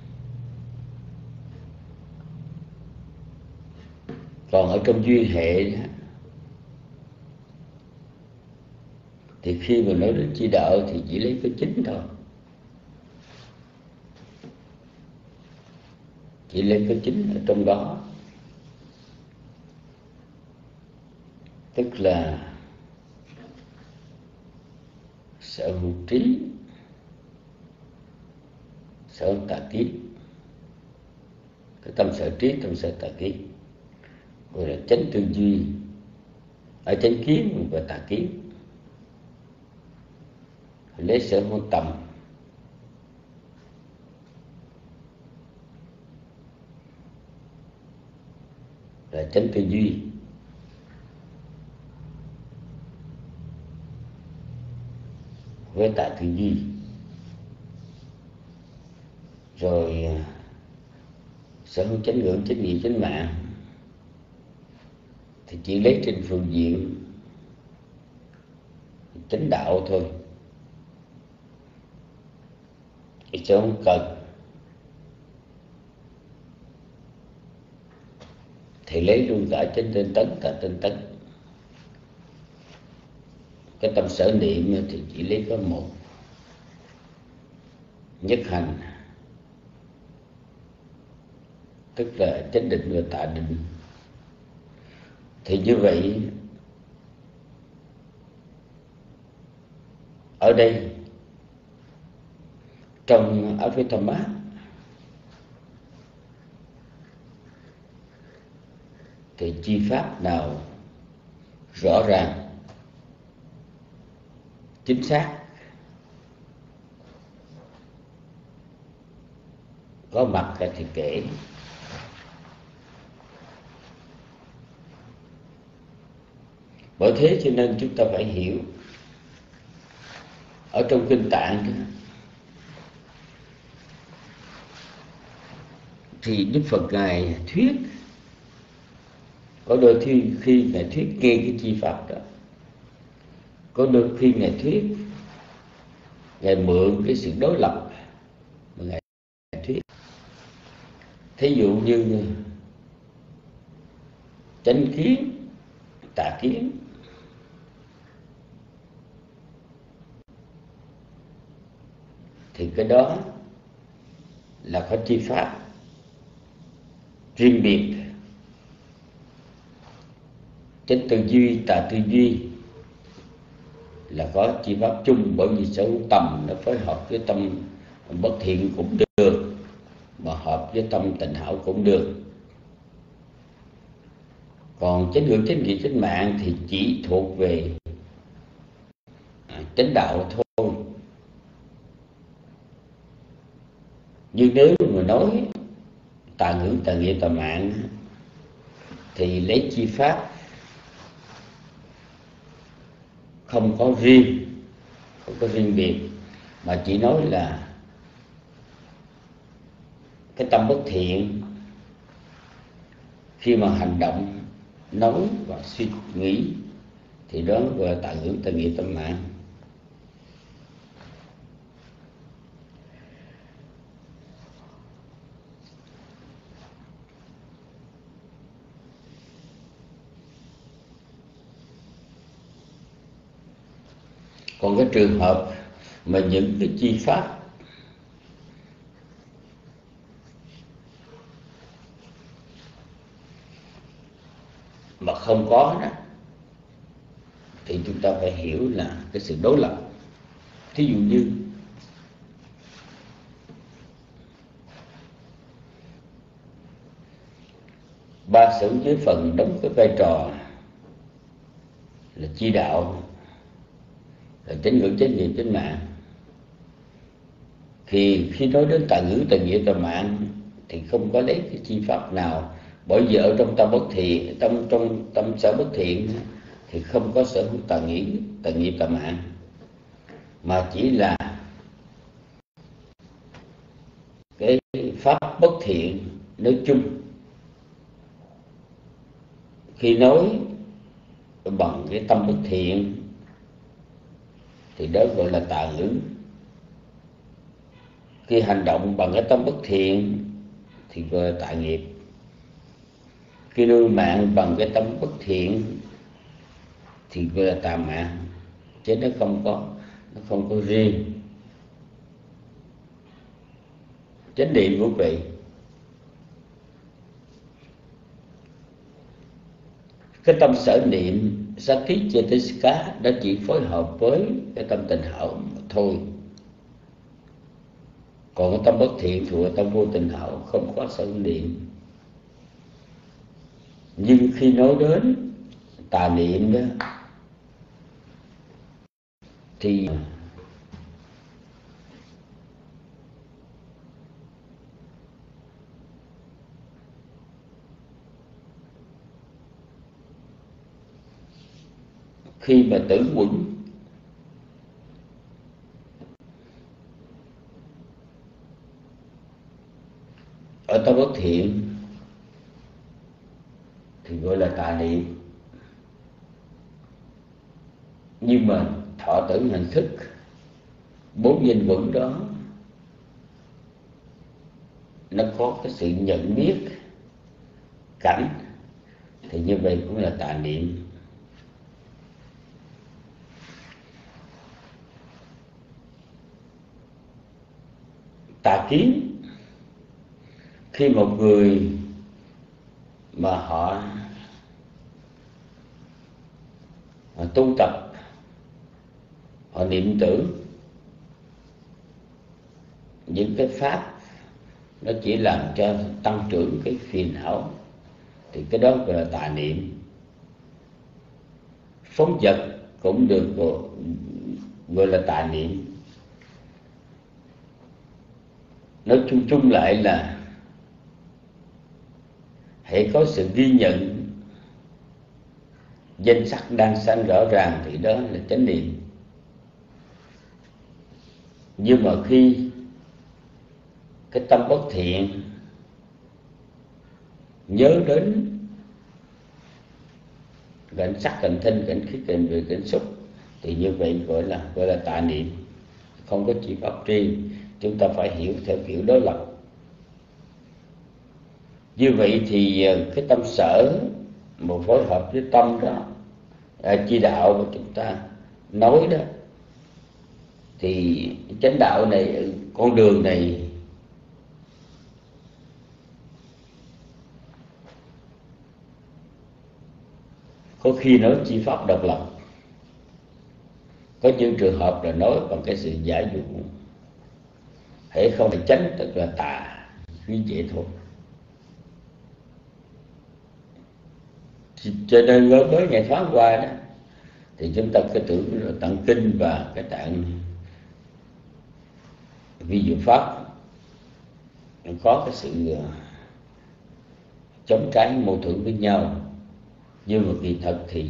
còn ở trong duyên hệ thì khi mà nói đến chi đạo thì chỉ lấy cái chính thôi, chỉ lấy cái chính ở trong đó, tức là sở hữu trí, sở hữu tà kiến, cái tâm sở trí, tâm sở tà kiến, gọi là chánh tư duy, ở chánh kiến và tà kiến. Lấy sở hữu tâm là chánh tư duy, với tà tư duy, rồi sở hữu chánh ngưỡng, chánh niệm, chánh mạng thì chỉ lấy trên phương diện chánh đạo thôi. Cái chỗ không cần thì lấy luôn cả chánh tinh tấn, tà tinh tấn. Cái tâm sở niệm thì chỉ lấy có một, nhất hành, tức là chánh định và tà định. Thì như vậy ở đây trong Abhidhamma thì chi pháp nào rõ ràng, chính xác, có mặt thì kể. Bởi thế cho nên chúng ta phải hiểu ở trong kinh Tạng đó, thì Đức Phật Ngài thuyết, có đôi khi Ngài thuyết nghe cái chi pháp đó, có đôi khi Ngài thuyết, Ngài mượn cái sự đối lập mà Ngài thuyết. Thí dụ như chánh kiến, tà kiến, thì cái đó là có chi pháp riêng biệt. Chánh tư duy, tà tư duy là có chi pháp chung, bởi vì sở hữu tầm nó phối hợp với tâm bất thiện cũng được, mà hợp với tâm tịnh hảo cũng được. Còn chánh ngưỡng, chánh niệm, chánh mạng thì chỉ thuộc về chánh đạo thôi. Nhưng nếu mà nói tà ngưỡng, tà nghiệp, tà mạng thì lấy chi pháp không có riêng biệt, mà chỉ nói là cái tâm bất thiện khi mà hành động nói và suy nghĩ thì đó gọi là tà ngữ, tà nghiệp, tâm mạng. Còn cái trường hợp mà những cái chi pháp mà không có đó thì chúng ta phải hiểu là cái sự đối lập. Thí dụ như ba sở giới phần đóng cái vai trò là chi đạo, là chánh ngữ, chánh niệm, chánh mạng. Thì khi nói đến tà ngữ, tà nghĩa, tà mạng thì không có lấy cái chi pháp nào, bởi vì ở trong tâm bất thiện, trong tâm sở bất thiện thì không có sở hữu tà nghĩa, tà nghiệp, tà mạng, mà chỉ là cái pháp bất thiện nói chung. Khi nói bằng cái tâm bất thiện thì đó gọi là tà ngữ. Khi hành động bằng cái tâm bất thiện thì gọi là tà nghiệp. Khi nuôi mạng bằng cái tâm bất thiện thì gọi là tà mạng. Chứ nó không có riêng. Chánh niệm cũng vậy. Cái tâm sở niệm Sati Cetasika đã chỉ phối hợp với cái tâm tình hảo mà thôi. Còn cái tâm bất thiện thuộc tâm vô tình hảo, không có sở niệm. Nhưng khi nói đến tà niệm đó thì khi mà tử quẩn ở tâm bất thiện thì gọi là tà niệm. Nhưng mà thọ tưởng hành thức, bốn danh quẩn đó nó có cái sự nhận biết cảnh thì như vậy cũng là tà niệm. Tà kiến, khi một người mà họ tu tập, họ niệm tưởng những cái pháp nó chỉ làm cho tăng trưởng cái phiền não thì cái đó gọi là tà niệm. Phóng dật cũng được gọi là tà niệm. Nói chung chung lại là hãy có sự ghi nhận danh sắc đang sanh rõ ràng thì đó là chánh niệm. Nhưng mà khi cái tâm bất thiện nhớ đến cảnh sắc, cảnh thinh, cảnh khí, cảnh vị, cảnh xúc thì như vậy gọi là tà niệm, không có chỉ pháp riêng. Chúng ta phải hiểu theo kiểu đối lập. Như vậy thì cái tâm sở một phối hợp với tâm đó, chi đạo mà chúng ta nói đó, thì chánh đạo này, con đường này có khi nói chi pháp độc lập, có những trường hợp là nói bằng cái sự giả dụ, hễ không phải chánh tức là tà, như vậy thôi. Cho nên với ngày thoáng qua đó thì chúng ta cứ tưởng là tạng kinh và cái tạng vi diệu pháp có cái sự chống trái mâu thuẫn với nhau, nhưng mà kỳ thật thì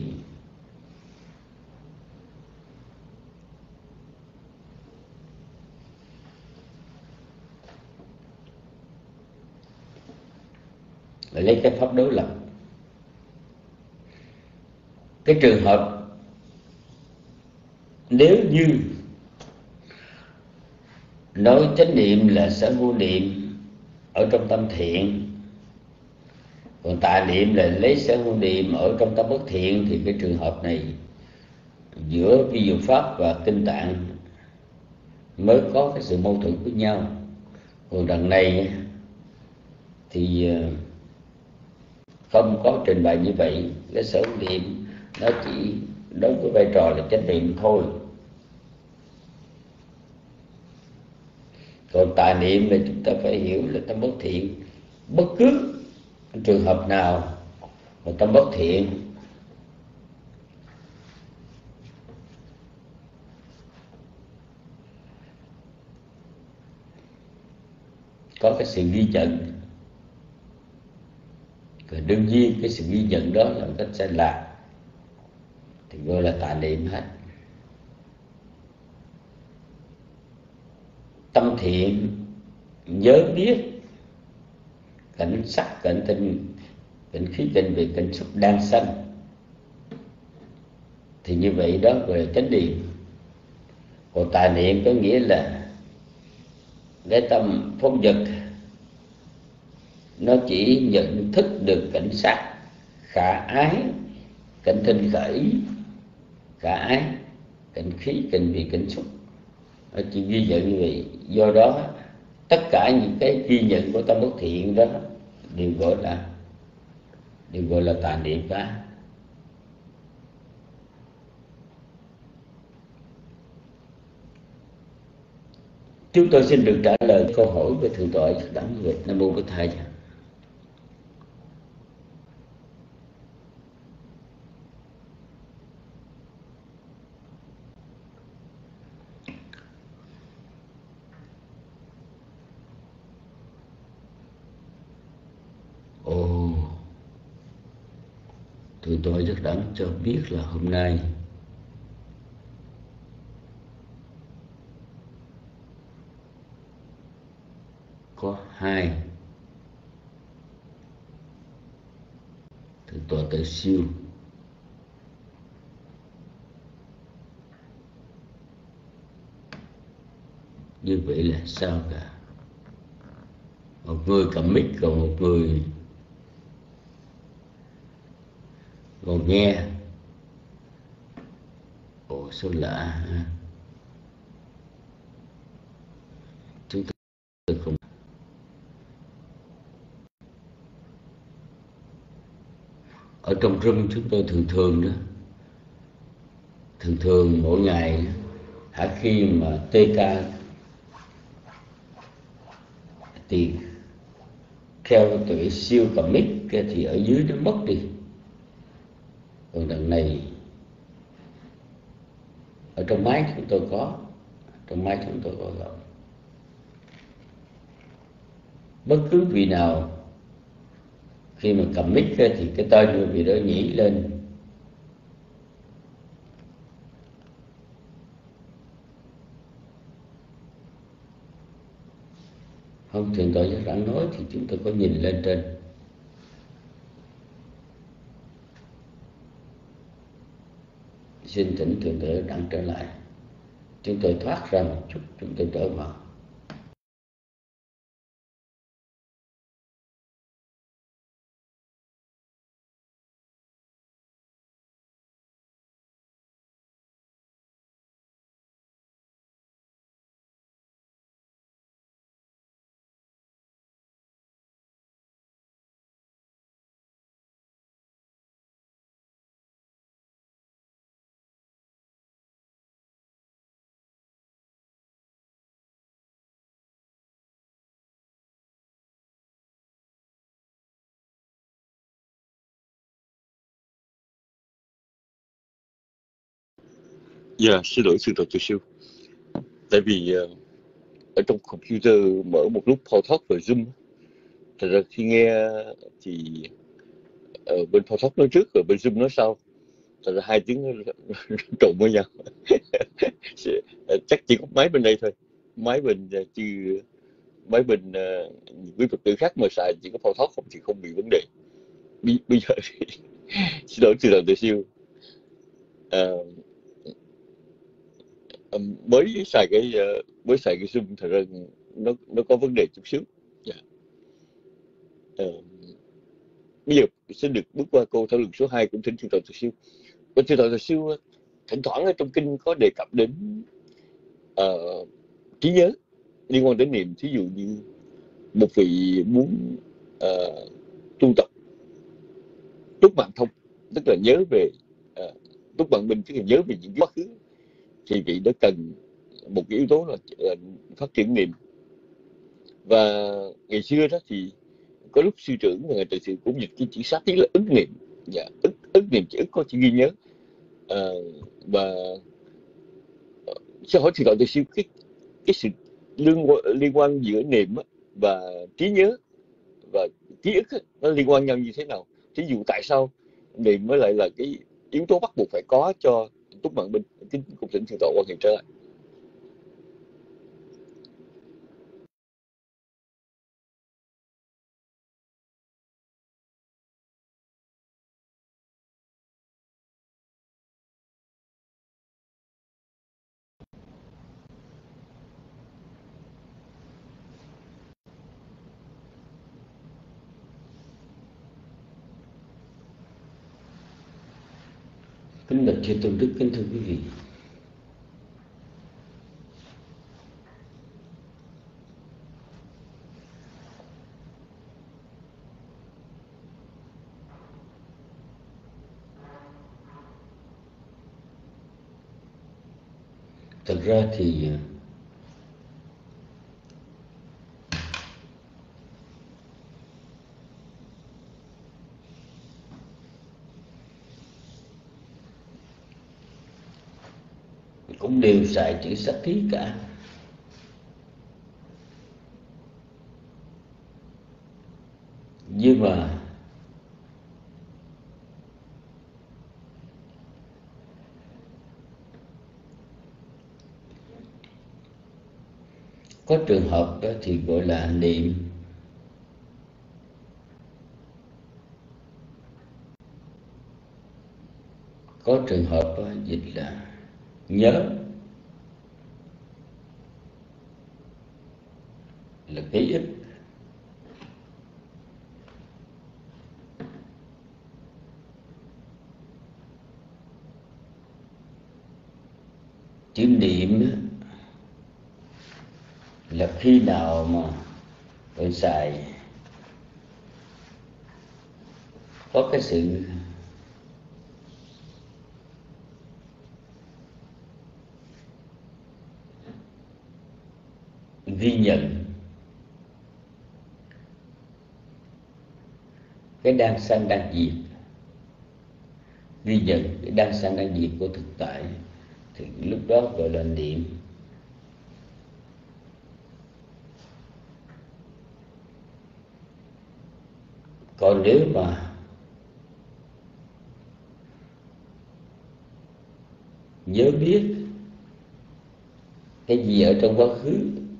lại lấy cái pháp đối lập. Cái trường hợp nếu như nói chánh niệm là sở hữu niệm ở trong tâm thiện, còn tà niệm là lấy sở hữu niệm ở trong tâm bất thiện, thì cái trường hợp này giữa vi diệu pháp và kinh tạng mới có cái sự mâu thuẫn với nhau. Còn đằng này thì không có trình bày như vậy. Cái sở hữu niệm nó chỉ đóng cái vai trò là chánh niệm thôi. Còn tà niệm là chúng ta phải hiểu là tâm bất thiện. Bất cứ trường hợp nào mà tâm bất thiện có cái sự ghi nhận, và đương nhiên cái sự ghi nhận đó là một cách sai lạc thì gọi là tà niệm hết. Tâm thiện nhớ biết cảnh sắc, cảnh tinh, cảnh khí, cảnh vị, cảnh xúc đang sanh, thì như vậy đó gọi là chánh niệm. Còn tà niệm có nghĩa là cái tâm phong vật nó chỉ nhận thức được cảnh sắc, khả ái, cảnh tinh khởi, khả ái, cảnh khí, cảnh vị, cảnh xúc, nó chỉ ghi nhận như vậy. Do đó tất cả những cái ghi nhận của tâm bất thiện đó đều gọi là tà niệm cả. Chúng tôi xin được trả lời câu hỏi về thượng tọa Giác Đẳng về Nam Mô Bổn Thầy. Thượng tọa Giác Đẳng cho biết là hôm nay có 2 thượng tọa Tự Siêu như vậy là sao cả. Một người cầm mic, còn một người còn nghe. Ồ, sao lạ ha. Chúng tôi không. Ở trong room chúng tôi thường mỗi ngày khi mà TK thì theo tụi siêu cầm mic thì ở dưới nó mất đi. Còn đằng này ở trong máy chúng tôi có, gọi. Bất cứ vị nào khi mà cầm mic thì cái tên của vị đó nhảy lên. Không, thượng tọa Giác Đẳng nói thì chúng tôi có nhìn lên trên. Xin thỉnh thượng tọa Giác Đẳng trở lại. Chúng tôi thoát ra một chút, chúng tôi trở vào. Dạ, xin lỗi sư Trò Tự Siêu. Tại vì ở trong computer mở một lúc PowerTalk và Zoom, thật ra khi nghe thì bên PowerTalk nói trước rồi bên Zoom nói sau. Thật ra 2 tiếng trộn với nhau. Chắc chỉ có máy bên đây thôi. Máy bên mấy bên quý Phật tử khác mà xài chỉ có phao thoát không thì không bị vấn đề. Bây giờ thì xin lỗi từ đầu từ siêu, ờ, mới xài cái Zoom, thật ra nó có vấn đề chút xíu. Dạ. Ờ, Bây giờ xin được bước qua câu thảo luận số 2 của thỉnh chư Toàn Từ Siêu. Của chư Toàn Từ Siêu thỉnh thoảng ở trong kinh có đề cập đến trí nhớ liên quan đến niệm. Thí dụ như một vị muốn tu tập túc mạng thông, tức là nhớ về túc mạng minh, tức là nhớ về những quá khứ, thì vị đó cần một cái yếu tố là phát triển niệm. Và ngày xưa đó thì có lúc sư trưởng và ngài Từ Sự cũng dịch cái chữ sát tiếng là ức niệm. Dạ, ức niệm, chữ ức có chữ ghi nhớ. Và sẽ hỏi thì gọi Từ Siêu cái sự liên quan giữa niệm và trí nhớ và ký ức nó liên quan nhau như thế nào? Thí dụ tại sao niệm mới lại là cái yếu tố bắt buộc phải có cho túc mạng binh? Kính cùng thỉnh thượng tọa quan hệ trở lại. Kính bạch chư tôn đức, kính thưa quý vị, thật ra thì cũng đều xài chữ sắc thí cả. Nhưng mà có trường hợp đó thì gọi là niệm, có trường hợp đó, dịch là nhớ, là ký ức. Chữ niệm là khi nào mà tôi xài có cái sự ghi nhận cái đang sanh đang diệt, ghi nhận cái đang sanh đang diệt của thực tại, thì lúc đó gọi là niệm. Còn nếu mà nhớ biết cái gì ở trong quá khứ,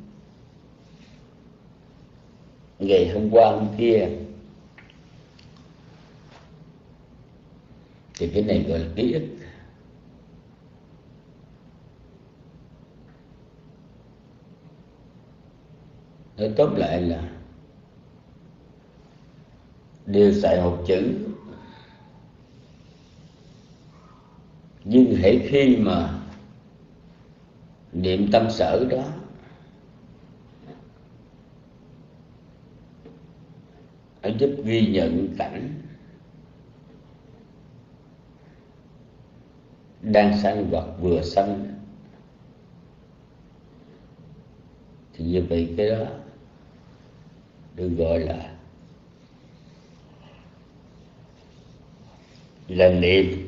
ngày hôm qua hôm kia, thì cái này gọi là ký ức. Nói tóm lại là đều xài một chữ, nhưng hễ khi mà niệm tâm sở đó nó giúp ghi nhận cảnh đang sanh hoặc vừa sanh, thì như vậy cái đó được gọi là niệm.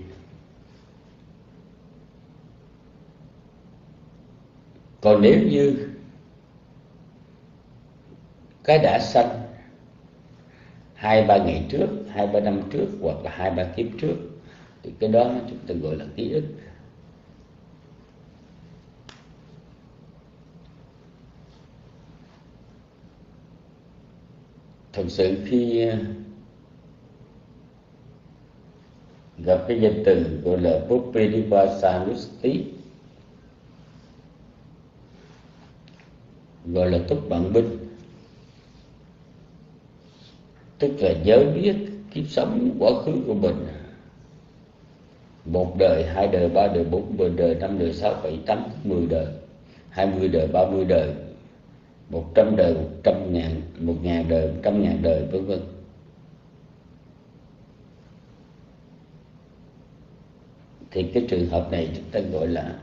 Còn nếu như cái đã sanh 2-3 ngày trước, 2-3 năm trước, hoặc là 2-3 kiếp trước, thì cái đó chúng ta gọi là ký ức. Thật sự khi gặp cái danh từ gọi là Puppedipasanusti, gọi là túc bạn binh, tức là nhớ biết kiếp sống quá khứ của mình, 1 đời, 2 đời, 3 đời, 4 đời, 5 đời, 6, 7, 8, 10 đời, 20 đời, 30 đời, 100 đời, 100.000, 1.000 đời, 100.000 đời, vân vân. Thì cái trường hợp này chúng ta gọi là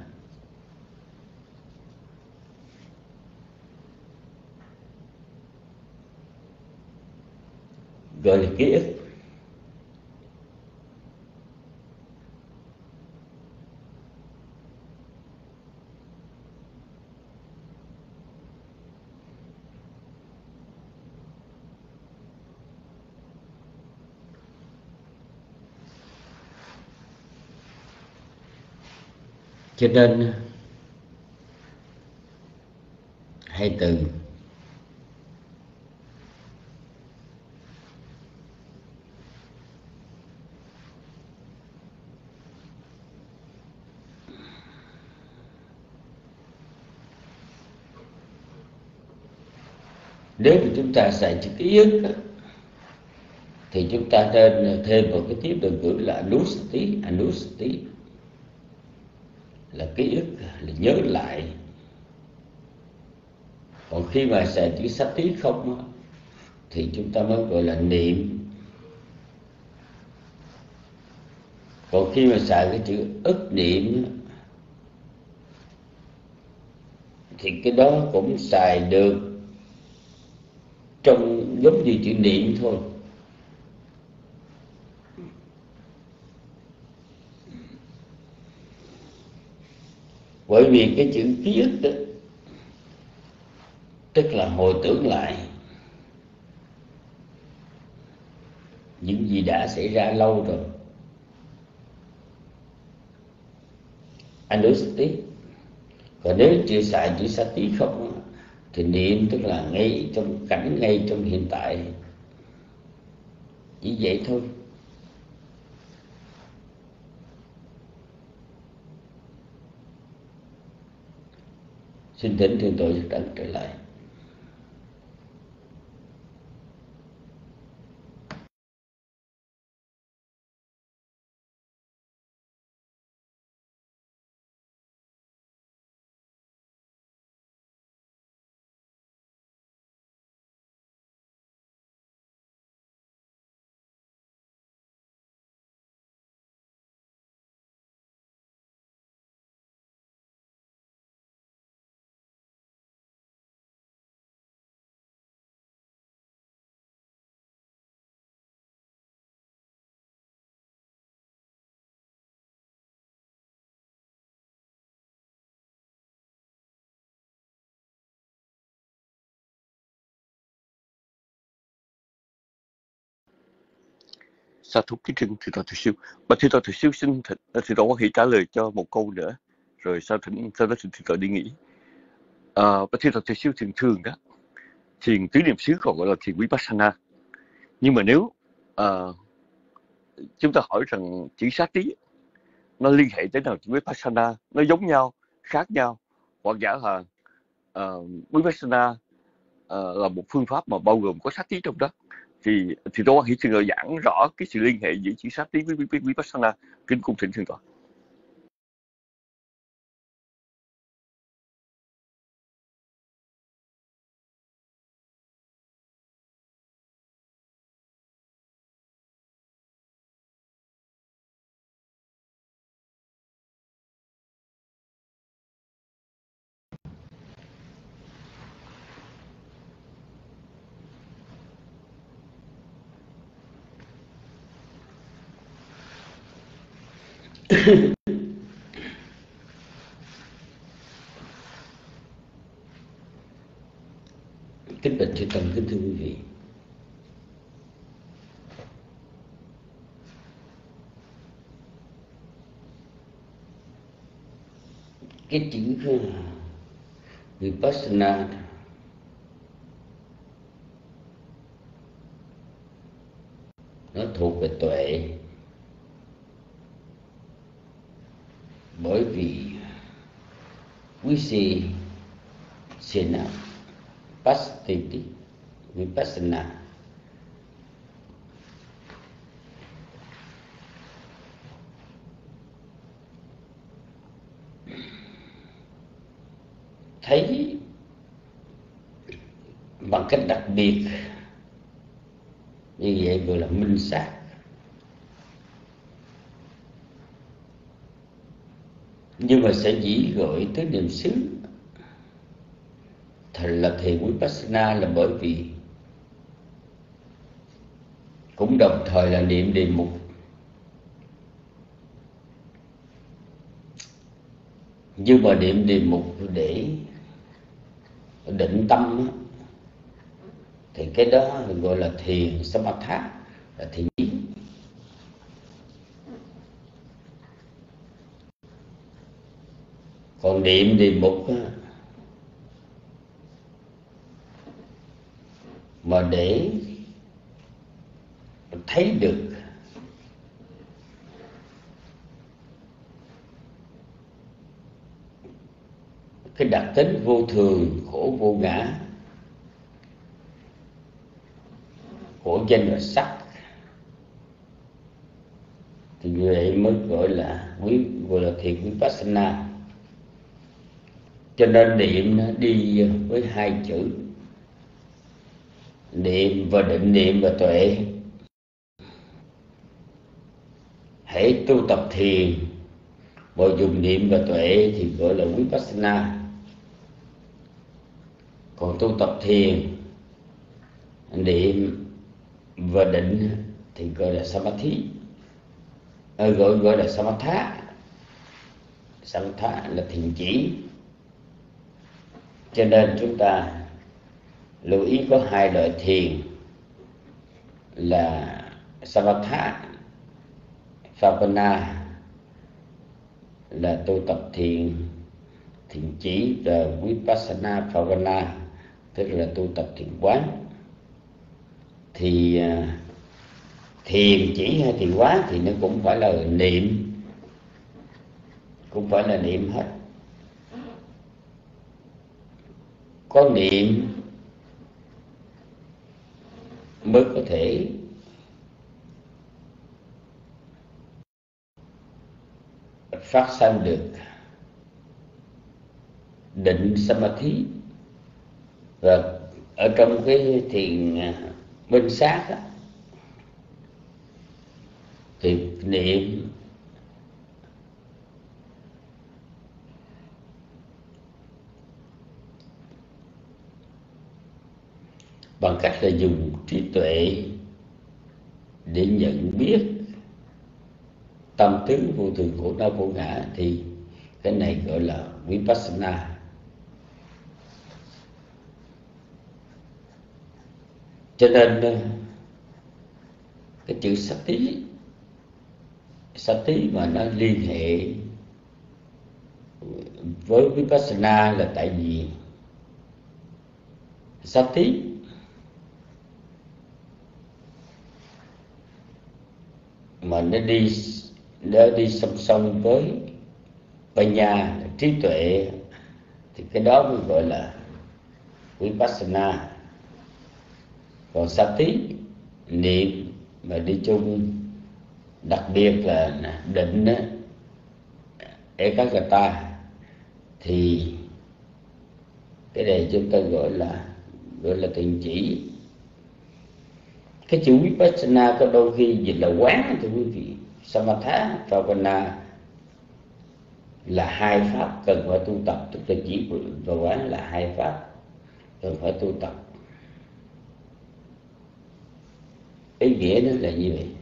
ký ức. Cho nên hai từ nếu mà chúng ta xài chữ ký ức thì chúng ta nên thêm một cái tiếp từ ngữ là anusti, là ký ức, là nhớ lại. Còn khi mà xài chữ sati không thì chúng ta mới gọi là niệm. Còn khi mà xài cái chữ ức niệm thì cái đó cũng xài được trong giống như chữ niệm thôi. Bởi vì cái chữ ký ức đó, tức là hồi tưởng lại những gì đã xảy ra lâu rồi, anusti. Còn nếu chưa xài chữ sati không thì niệm tức là ngay trong cảnh, ngay trong hiện tại, chỉ vậy thôi. Xin thỉnh thượng tọa Đặng trở lại. Sa thú kính trân thượng tọa Từ Siêu. Và thượng tọa Từ Siêu xin thượng tọa Quan Hỷ trả lời cho một câu nữa, rồi sau đó thượng tọa đi nghỉ. Và thượng tọa Từ Siêu thường đó, thiền tứ niệm xứ còn gọi là thiền Vipassana. Nhưng mà nếu chúng ta hỏi rằng chữ sát trí nó liên hệ tới nào chữ Vipassana, nó giống nhau, khác nhau, hoặc giả là Vipassana là một phương pháp mà bao gồm có sát trí trong đó, thì tôi Quan Hỷ thường giảng rõ cái sự liên hệ giữa chữ sát trí với Vipassana. Kính cung thỉnh thượng tọa. Kính bạch chư tăng, kính thưa quý vị, cái chữ Vipassana thuộc về tuệ, bởi vì Vipassana, Pastiti, Vipassana thấy bằng cách đặc biệt như vậy gọi là minh sát. Nhưng mà sẽ chỉ gọi tới niệm xứ là thiền Vipassana là bởi vì cũng đồng thời là niệm đề mục. Nhưng mà niệm đề mục để định tâm thì cái đó gọi là thiền Samatha, là thiền ý. Còn niệm đề mục mà để thấy được cái đặc tính vô thường, khổ vô ngã của danh và sắc thì như vậy mới gọi là thiền Vipassana. Cho nên niệm nó đi với hai chữ niệm và định, niệm và tuệ. Hãy tu tập thiền mà dùng niệm và tuệ thì gọi là Vipassana. Còn tu tập thiền, niệm và định thì gọi là Samadhi, gọi là Samatha. Samatha là thiền chỉ. Cho nên chúng ta lưu ý có hai loại thiền là Samatha Bhavana là tu tập thiền chỉ, và Vipassana Bhavana tức là tu tập thiền quán. Thì thiền chỉ hay thiền quán thì nó cũng phải là niệm, cũng phải là niệm hết. Có niệm mới có thể phát sanh được định Samadhi. Và ở trong cái thiền minh sát đó, thì niệm bằng cách là dùng trí tuệ để nhận biết tâm tướng vô thường khổ đau vô ngã, thì cái này gọi là Vipassana. Cho nên cái chữ Sati mà nó liên hệ với Vipassana là tại vì Sati mà nó đi song song với Panya, trí tuệ, thì cái đó mới gọi là Vipassana. Còn Sati niệm mà đi chung, đặc biệt là định Ekagata, thì cái này chúng ta gọi là thiền chỉ. Cái chữ Vipassana có đôi khi dịch là quán, thưa quý vị. Samatha, Bhavana là hai pháp cần phải tu tập, tức là chỉ và quán là hai pháp cần phải tu tập. Ý nghĩa đó là như vậy.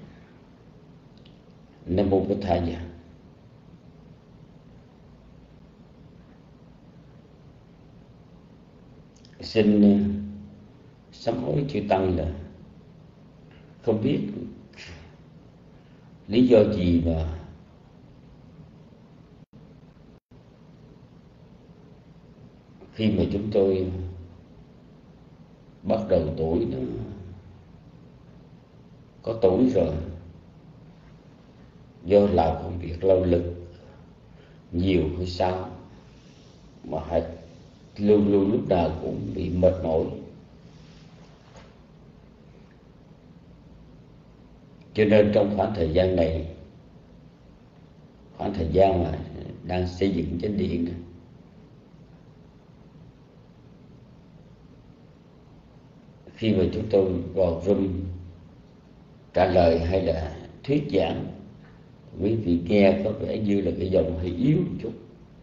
Nam mô Bổn Thầy. Xin sám hối chư tăng là không biết lý do gì mà khi mà chúng tôi bắt đầu tuổi nó có tuổi rồi, do làm công việc lao lực nhiều hay sao mà hãy luôn luôn lúc nào cũng bị mệt mỏi. Cho nên trong khoảng thời gian này, khoảng thời gian mà đang xây dựng chánh điện, khi mà chúng tôi vào room trả lời hay là thuyết giảng, quý vị nghe có vẻ như là cái giọng hơi yếu một chút.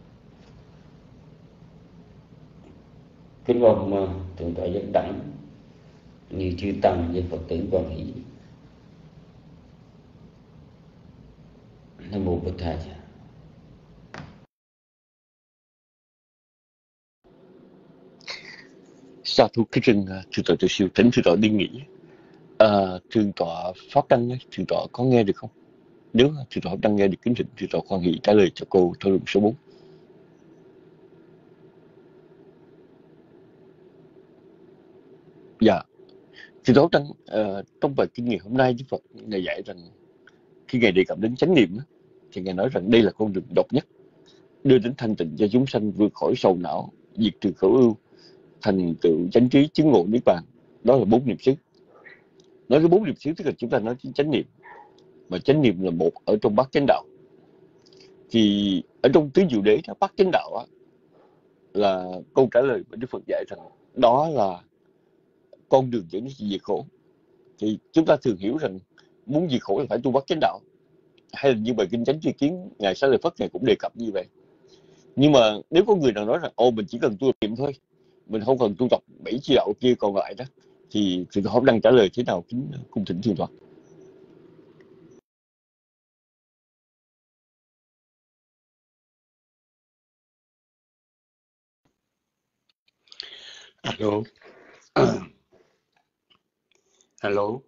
Kính mong Thượng tọa Giác Đẳng như chư tăng với Phật tử quan hỷ. Nam mô Bổn Thầy. Sa thú kính trân Thượng tọa Từ Siêu, thỉnh Thượng tọa đi nghỉ. Thượng tọa Pháp Đăng, Thượng tọa có nghe được không? Nếu Thượng tọa đang nghe được, kính thỉnh Thượng tọa quan hỷ trả lời cho cô thảo luận số 4. Dạ, Thượng tọa Đăng, trong bài kinh nghiệm hôm nay Đức Phật Ngài dạy rằng khi Ngài đề cập đến chánh niệm thì Ngài nói rằng đây là con đường độc nhất đưa đến thanh tịnh cho chúng sanh, vượt khỏi sầu não, diệt trừ khổ ưu, thành tựu chánh trí, chứng ngộ niết bàn. Đó là 4 niệm xứ. Nói cái 4 niệm xứ tức là chúng ta nói đến chánh niệm, mà chánh niệm là một ở trong bát chánh đạo. Thì ở trong tứ diệu đế đó, bát chánh đạo á, là câu trả lời mà Đức Phật dạy rằng đó là con đường dẫn đến diệt khổ. Thì chúng ta thường hiểu rằng muốn diệt khổ là phải tu bát chánh đạo, hay là như bài kinh Chánh Tri Kiến Ngài Xá Lợi Phất Ngài cũng đề cập như vậy. Nhưng mà nếu có người nào nói rằng mình chỉ cần tu niệm thôi, mình không cần tu tập 7 chi đạo kia còn lại đó, thì Thượng tọa đang trả lời thế nào? Kính cung thỉnh Thượng tọa. Alo. Alo.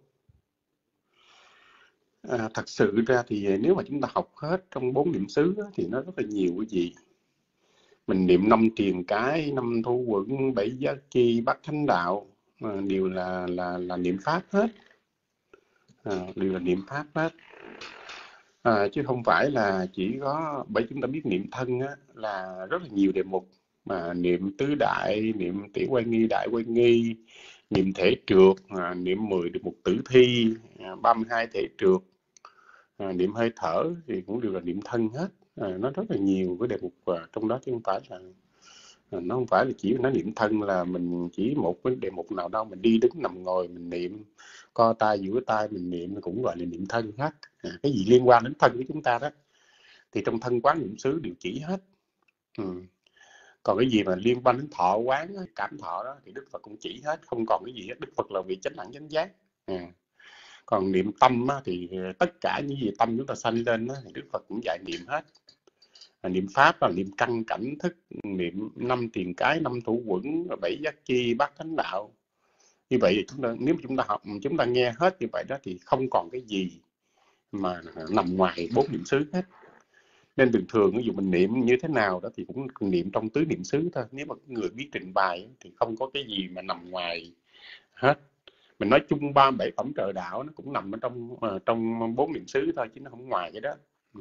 Thật sự ra thì nếu mà chúng ta học hết trong 4 niệm xứ đó, thì nó rất là nhiều cái gì. Mình niệm 5 triền cái, 5 thu quẩn, 7 giác chi, bát thánh đạo, đều là niệm pháp hết. Đều là niệm pháp hết. Chứ không phải là chỉ có, bởi chúng ta biết niệm thân á, là rất là nhiều đề mục, mà niệm tứ đại, niệm tiểu quan nghi, đại quan nghi, niệm thể trượt, niệm 10 đề mục tử thi, 32 thể trượt, niệm hơi thở thì cũng đều là niệm thân hết. Nó rất là nhiều cái đề mục trong đó, chứ không phải là nó không phải là chỉ nói niệm thân là mình chỉ một cái đề mục nào đâu, mình đi đứng nằm ngồi mình niệm, co tay duỗi tay mình niệm cũng gọi là niệm thân hết. Cái gì liên quan đến thân của chúng ta đó thì trong thân quán niệm xứ đều chỉ hết. Còn cái gì mà liên quan đến thọ quán, cảm thọ đó thì Đức Phật cũng chỉ hết, không còn cái gì hết. Đức Phật là vị chánh đẳng chánh giác. Còn niệm tâm á, thì tất cả những gì tâm chúng ta sanh lên á, thì Đức Phật cũng dạy niệm hết. Niệm pháp là niệm căn cảnh thức, niệm 5 triền cái, 5 thủ quẩn, 7 giác chi, bát thánh đạo. Như vậy thì nếu chúng ta học, chúng ta nghe hết như vậy đó thì không còn cái gì mà nằm ngoài 4 niệm xứ hết. Nên thường thường ví dụ mình niệm như thế nào đó thì cũng niệm trong tứ niệm xứ thôi. Nếu mà người biết trình bày thì không có cái gì mà nằm ngoài hết. Mình nói chung 37 phẩm trợ đạo nó cũng nằm ở trong 4 niệm xứ thôi, chứ nó không ngoài cái đó.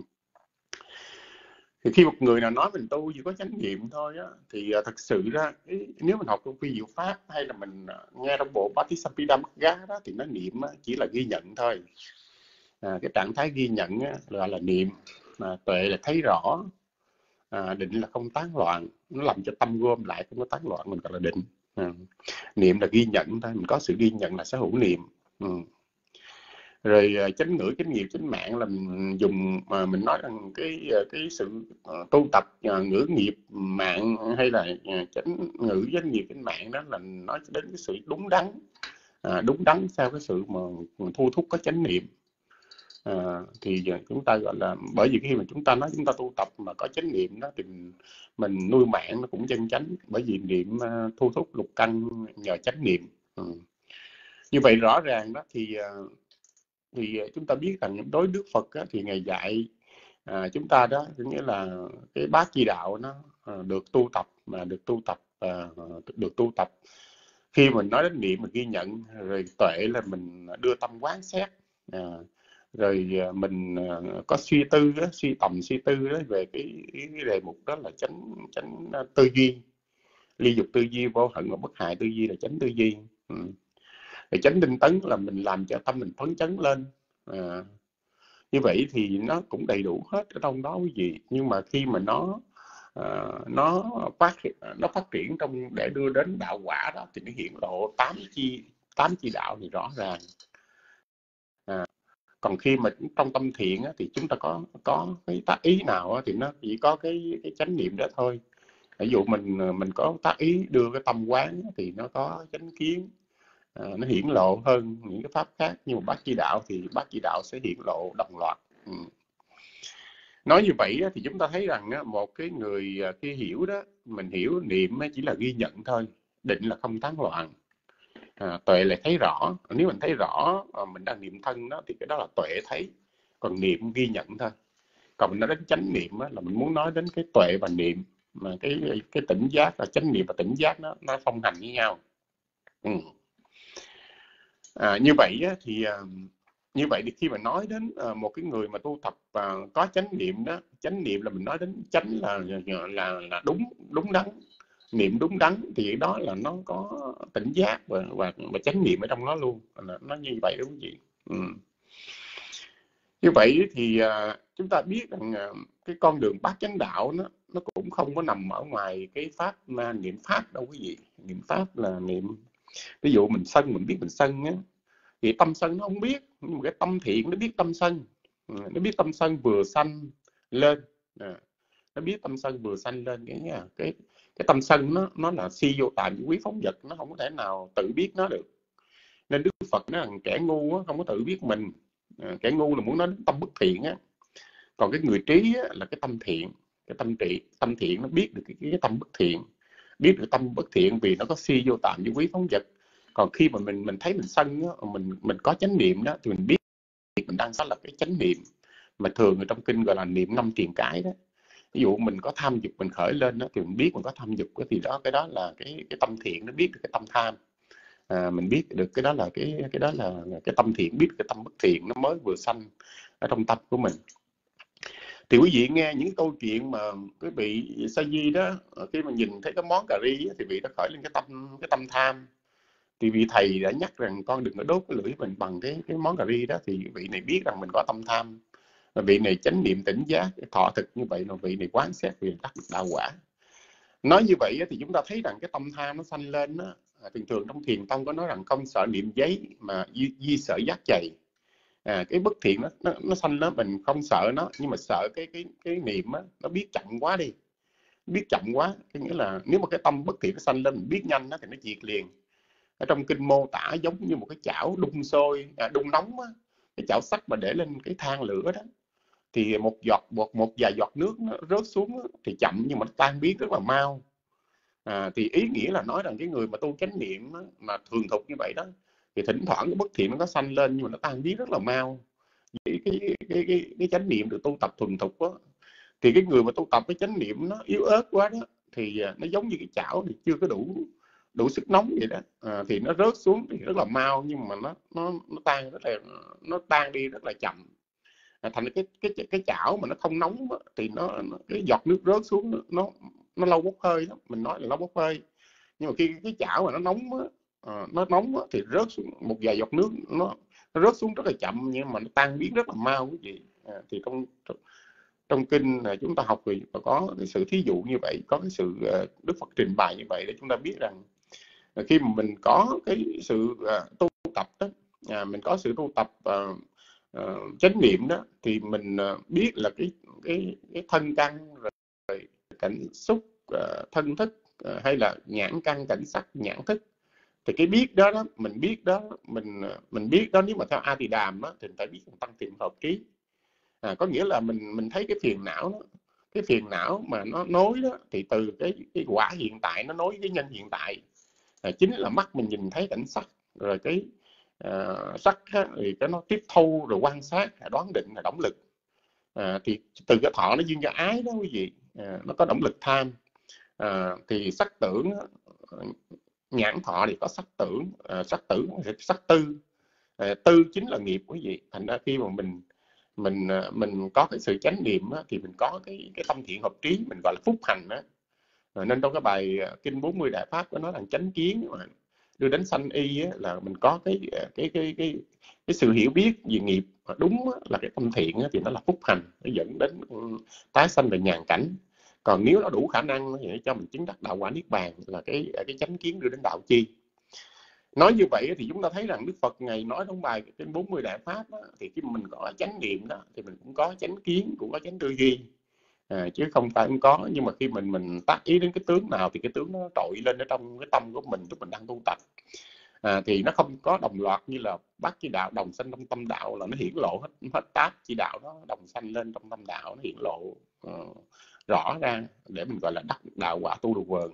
Thì khi một người nào nói mình tu chỉ có chánh niệm thôi á, thì thật sự ra nếu mình học trong phi diệu pháp hay là mình nghe trong bộ Patisappida Magga đó, thì nó niệm chỉ là ghi nhận thôi. Cái trạng thái ghi nhận gọi là niệm, tuệ là thấy rõ, định là không tán loạn, nó làm cho tâm gom lại không có tán loạn, mình gọi là định. Niệm là ghi nhận thôi, mình có sự ghi nhận là sở hữu niệm. Rồi chánh ngữ, chánh nghiệp, chánh mạng là mình dùng mà mình nói rằng cái sự tu tập ngữ nghiệp mạng hay là chánh ngữ, chánh nghiệp, chánh mạng đó là nói đến cái sự đúng đắn theo cái sự mà thu thúc có chánh niệm. Thì chúng ta gọi là, bởi vì khi mà chúng ta nói chúng ta tu tập mà có chánh niệm đó thì mình nuôi mạng nó cũng chân chánh, bởi vì niệm thu thúc lục căn nhờ chánh niệm. Như vậy rõ ràng đó thì chúng ta biết rằng đối Đức Phật á, thì Ngài dạy chúng ta đó, nghĩa là cái bát chi đạo nó được tu tập, mà được tu tập khi mình nói đến niệm mình ghi nhận, rồi tuệ là mình đưa tâm quán xét, Rồi mình có suy tư đó, suy tư đó về cái đề mục đó là chánh tư duy, ly dục tư duy, vô hận và bất hại tư duy là chánh tư duy. Rồi chánh tinh tấn là mình làm cho tâm mình phấn chấn lên. Như vậy thì nó cũng đầy đủ hết ở trong đó quý vị. Nhưng mà khi mà nó phát triển trong để đưa đến đạo quả đó thì nó hiện lộ tám chi đạo thì rõ ràng. Còn khi mà trong tâm thiện á, thì chúng ta có cái tác ý nào á, thì nó chỉ có cái chánh niệm đó thôi. Ví dụ mình có tác ý đưa cái tâm quán á, thì nó có chánh kiến, nó hiển lộ hơn những cái pháp khác. Nhưng mà bát chi đạo thì bát chi đạo sẽ hiển lộ đồng loạt. Nói như vậy á, thì chúng ta thấy rằng á, một cái người khi hiểu đó, mình hiểu niệm chỉ là ghi nhận thôi, định là không tán loạn, tuệ là thấy rõ. Nếu mình thấy rõ mình đang niệm thân đó thì cái đó là tuệ thấy, còn niệm ghi nhận thôi. Còn mình nói đến chánh niệm á, là mình muốn nói đến cái tuệ và niệm, mà cái tỉnh giác là chánh niệm và tỉnh giác nó song hành với nhau. Như vậy á, thì khi mà nói đến một cái người mà tu tập có chánh niệm đó, chánh niệm là mình nói đến chánh là đúng đắn, niệm đúng đắn, thì đó là nó có tỉnh giác và chánh niệm ở trong nó luôn. Nó như vậy đúng không chị? Như vậy thì chúng ta biết rằng cái con đường bát chánh đạo nó cũng không có nằm ở ngoài cái pháp niệm pháp đâu quý vị. Niệm pháp là niệm, ví dụ mình sân, mình biết mình sân á, thì tâm sân nó không biết, nhưng mà cái tâm thiện nó biết tâm sân, nó biết tâm sân vừa sanh lên, nó biết tâm sân vừa sanh lên. Cái tâm sân nó là si vô tạm quý phóng vật, nó không có thể nào tự biết nó được. Nên Đức Phật nói rằng kẻ ngu không có tự biết mình. Kẻ ngu là muốn nói đến tâm bất thiện á, còn cái người trí là cái tâm thiện. Cái tâm thiện nó biết được cái tâm bất thiện, biết được tâm bất thiện vì nó có si vô tạm với quý phóng vật. Còn khi mà mình thấy mình sân á, mình có chánh niệm đó, thì mình biết mình đang có là cái chánh niệm mà thường ở trong kinh gọi là niệm 5 triền cái đó. Ví dụ mình có tham dục mình khởi lên đó, thì mình biết mình có tham dục, thì cái đó là cái tâm thiện, nó biết được cái tâm tham. Mình biết được cái đó là cái tâm thiện, biết cái tâm bất thiện nó mới vừa sanh ở trong tâm của mình. Thì quý vị nghe những câu chuyện mà quý vị sa di đó, khi mà nhìn thấy cái món cà ri thì vị đã khởi lên cái tâm tham. Thì vị thầy đã nhắc rằng con đừng có đốt cái lưỡi mình bằng cái món cà ri đó, thì vị này biết rằng mình có tâm tham. Và vị này chánh niệm tỉnh giác thọ thực như vậy, là vị này quán xét, vị đắc được đạo quả. Nói như vậy thì chúng ta thấy rằng cái tâm tham nó sanh lên đó, thường trong thiền tông có nói rằng không sợ niệm giấy mà di sợ giác chày. Cái bất thiện nó sanh đó, mình không sợ nó, nhưng mà sợ cái niệm á, nó biết chậm quá đi, biết chậm quá. Cái nghĩa là nếu mà cái tâm bất thiện nó sanh lên mình biết nhanh đó, thì nó diệt liền. Ở trong kinh mô tả giống như một cái chảo đun nóng á, cái chảo sắt mà để lên cái than lửa đó, thì một vài giọt nước nó rớt xuống đó, thì chậm nhưng mà nó tan biến rất là mau. Thì ý nghĩa là nói rằng cái người mà tu chánh niệm đó, mà thường thục như vậy đó, thì thỉnh thoảng cái bất thiện nó sanh lên nhưng mà nó tan biến rất là mau. Cái chánh niệm được tu tập thuần thục đó, thì cái người mà tu tập cái chánh niệm nó yếu ớt quá đó, thì nó giống như cái chảo thì chưa có đủ sức nóng vậy đó. Thì nó rớt xuống thì rất là mau, nhưng mà nó tan đi rất là chậm. Thành cái chảo mà nó không nóng đó, thì cái giọt nước rớt xuống nó lâu bốc hơi lắm. Mình nói là lâu bốc hơi, nhưng mà khi cái chảo mà nó nóng á, thì rớt xuống một vài giọt nước, nó rớt xuống rất là chậm, nhưng mà nó tan biến rất là mau quý vị. Thì trong kinh chúng ta học thì có cái sự thí dụ như vậy, có cái sự Đức Phật trình bày như vậy để chúng ta biết rằng khi mà mình có cái sự tu tập đó, mình có sự tu tập chánh niệm đó, thì mình biết là cái thân căn, rồi cảnh xúc, thân thức, hay là nhãn căn, cảnh sắc, nhãn thức. Thì cái biết đó, mình biết đó, mình biết đó, nếu mà theo A Tỳ Đàm đó, thì phải biết tăng tiệm hợp trí. Có nghĩa là mình thấy cái phiền não đó, cái phiền não mà nó nối đó, thì từ cái quả hiện tại nó nối với nhân hiện tại. Chính là mắt mình nhìn thấy cảnh sắc, rồi cái sắc thì nó tiếp thu, rồi quan sát, đoán định, là động lực. Thì từ cái thọ nó duyên cho ái đó quý vị, nó có động lực tham. Thì sắc tưởng, nhãn thọ thì có sắc tưởng, sắc tư, Tư chính là nghiệp quý vị. Thành ra khi mà mình có cái sự chánh niệm á, thì mình có cái tâm thiện hợp trí, mình gọi là phúc hành á. Nên trong cái bài kinh 40 đại pháp có nói là chánh kiến mà đưa đến sanh y á, là mình có cái sự hiểu biết về nghiệp đúng á, là cái tâm thiện á, thì nó là phúc hành, nó dẫn đến tái sanh về nhàn cảnh. Còn nếu nó đủ khả năng thì cho mình chứng đắc đạo quả niết bàn, là cái chánh kiến đưa đến đạo chi. Nói như vậy thì chúng ta thấy rằng Đức Phật ngày nói trong bài trên 40 đại pháp đó, thì khi mình có chánh niệm đó thì mình cũng có chánh kiến, cũng có chánh tư duy, chứ không phải không có. Nhưng mà khi mình tác ý đến cái tướng nào thì cái tướng nó trội lên ở trong cái tâm của mình lúc mình đang tu tập, thì nó không có đồng loạt như là bát chi đạo đồng sanh trong tâm đạo, là nó hiển lộ hết tác chi đạo nó đồng sanh lên trong tâm đạo, nó hiển lộ rõ ra để mình gọi là đắc đạo quả tu được vườn.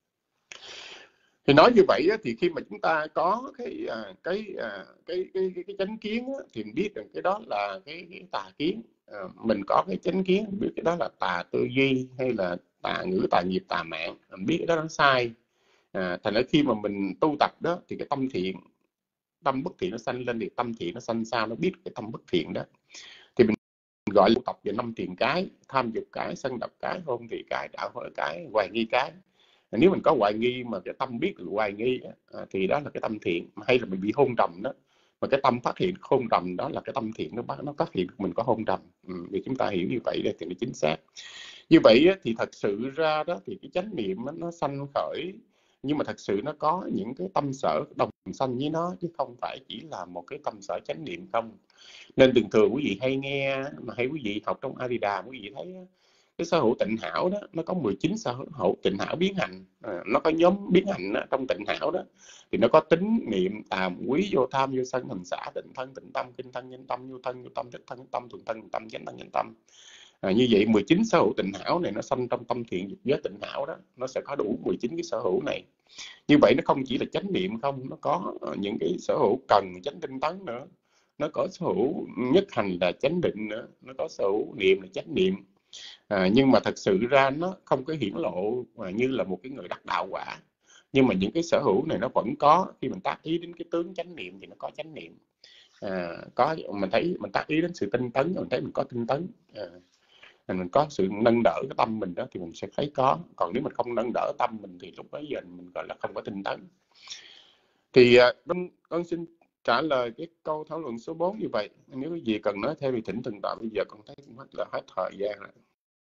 Thì nói như vậy á, thì khi mà chúng ta có cái chánh kiến á, thì mình biết rằng cái đó là cái tà kiến. Mình có cái chánh kiến, biết cái đó là tà tư duy hay là tà ngữ, tà nghiệp, tà mạng, mình biết cái đó nó sai. Thành ra khi mà mình tu tập đó thì cái tâm thiện, tâm bất thiện nó sanh lên, thì tâm thiện nó sanh sao, nó biết cái tâm bất thiện đó. Thì mình gọi là tu tập về 5 triền cái: tham dục cái, sân độc cái, hôn thị cái, đạo hỡi cái, hoài nghi cái. Nếu mình có hoài nghi mà cái tâm biết là hoài nghi thì đó là cái tâm thiện. Hay là mình bị hôn trầm đó, mà cái tâm phát hiện hôn trầm, đó là cái tâm thiện, nó phát hiện mình có hôn trầm. Vì chúng ta hiểu như vậy thì nó chính xác. Như vậy thì thật sự ra đó thì cái chánh niệm nó sanh khởi, nhưng mà thật sự nó có những cái tâm sở đồng sanh với nó, chứ không phải chỉ là một cái tâm sở chánh niệm không. Nên thường thường quý vị hay nghe, mà hay quý vị học trong A-di-đà, quý vị thấy cái sở hữu tịnh hảo đó, nó có 19 sở hữu tịnh hảo biến hành. Nó có nhóm biến hành đó, trong tịnh hảo đó thì nó có tính, niệm, tàm, quý, vô tham, vô sân, hành xả, tịnh thân, tịnh tâm, kinh thân, nhân tâm, vô thân, thích thân, tâm, thuần thân, tâm, chánh thân, nhân tâm. Như vậy 19 sở hữu tịnh hảo này nó sanh trong tâm thiện dục giới tịnh hảo đó, nó sẽ có đủ 19 cái sở hữu này. Như vậy nó không chỉ là chánh niệm không, nó có những cái sở hữu cần chánh tinh tấn nữa, nó có sở hữu nhất hành là chánh định nữa, nó có sở hữu niệm là chánh niệm. Nhưng mà thật sự ra nó không có hiển lộ như là một cái người đắc đạo quả. Nhưng mà những cái sở hữu này nó vẫn có. Khi mình tác ý đến cái tướng chánh niệm thì nó có chánh niệm. Có, mình thấy mình tác ý đến sự tinh tấn, mình thấy mình có tinh tấn. Mình có sự nâng đỡ cái tâm mình đó thì mình sẽ thấy có. Còn nếu mình không nâng đỡ tâm mình thì lúc bấy giờ mình gọi là không có tinh tấn. Thì con xin trả lời cái câu thảo luận số 4 như vậy. Nếu cái gì cần nói thêm thì thỉnh từng đoạn. Bây giờ con thấy cũng hết thời gian rồi.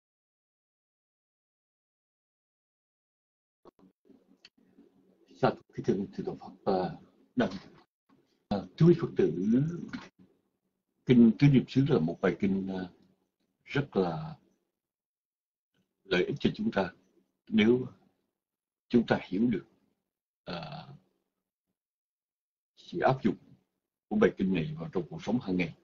Sa thú kính thưa Tổ Pháp Đăng. Thưa quý Phật tử, kinh Tứ Niệm xứ là một bài kinh rất là lợi ích cho chúng ta nếu chúng ta hiểu được sự áp dụng của bài kinh này vào trong cuộc sống hàng ngày.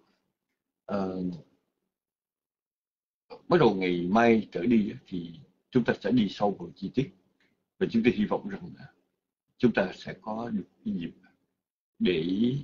Bắt đầu ngày mai trở đi thì chúng ta sẽ đi sâu vào chi tiết, và chúng ta hy vọng rằng chúng ta sẽ có được cái dịp để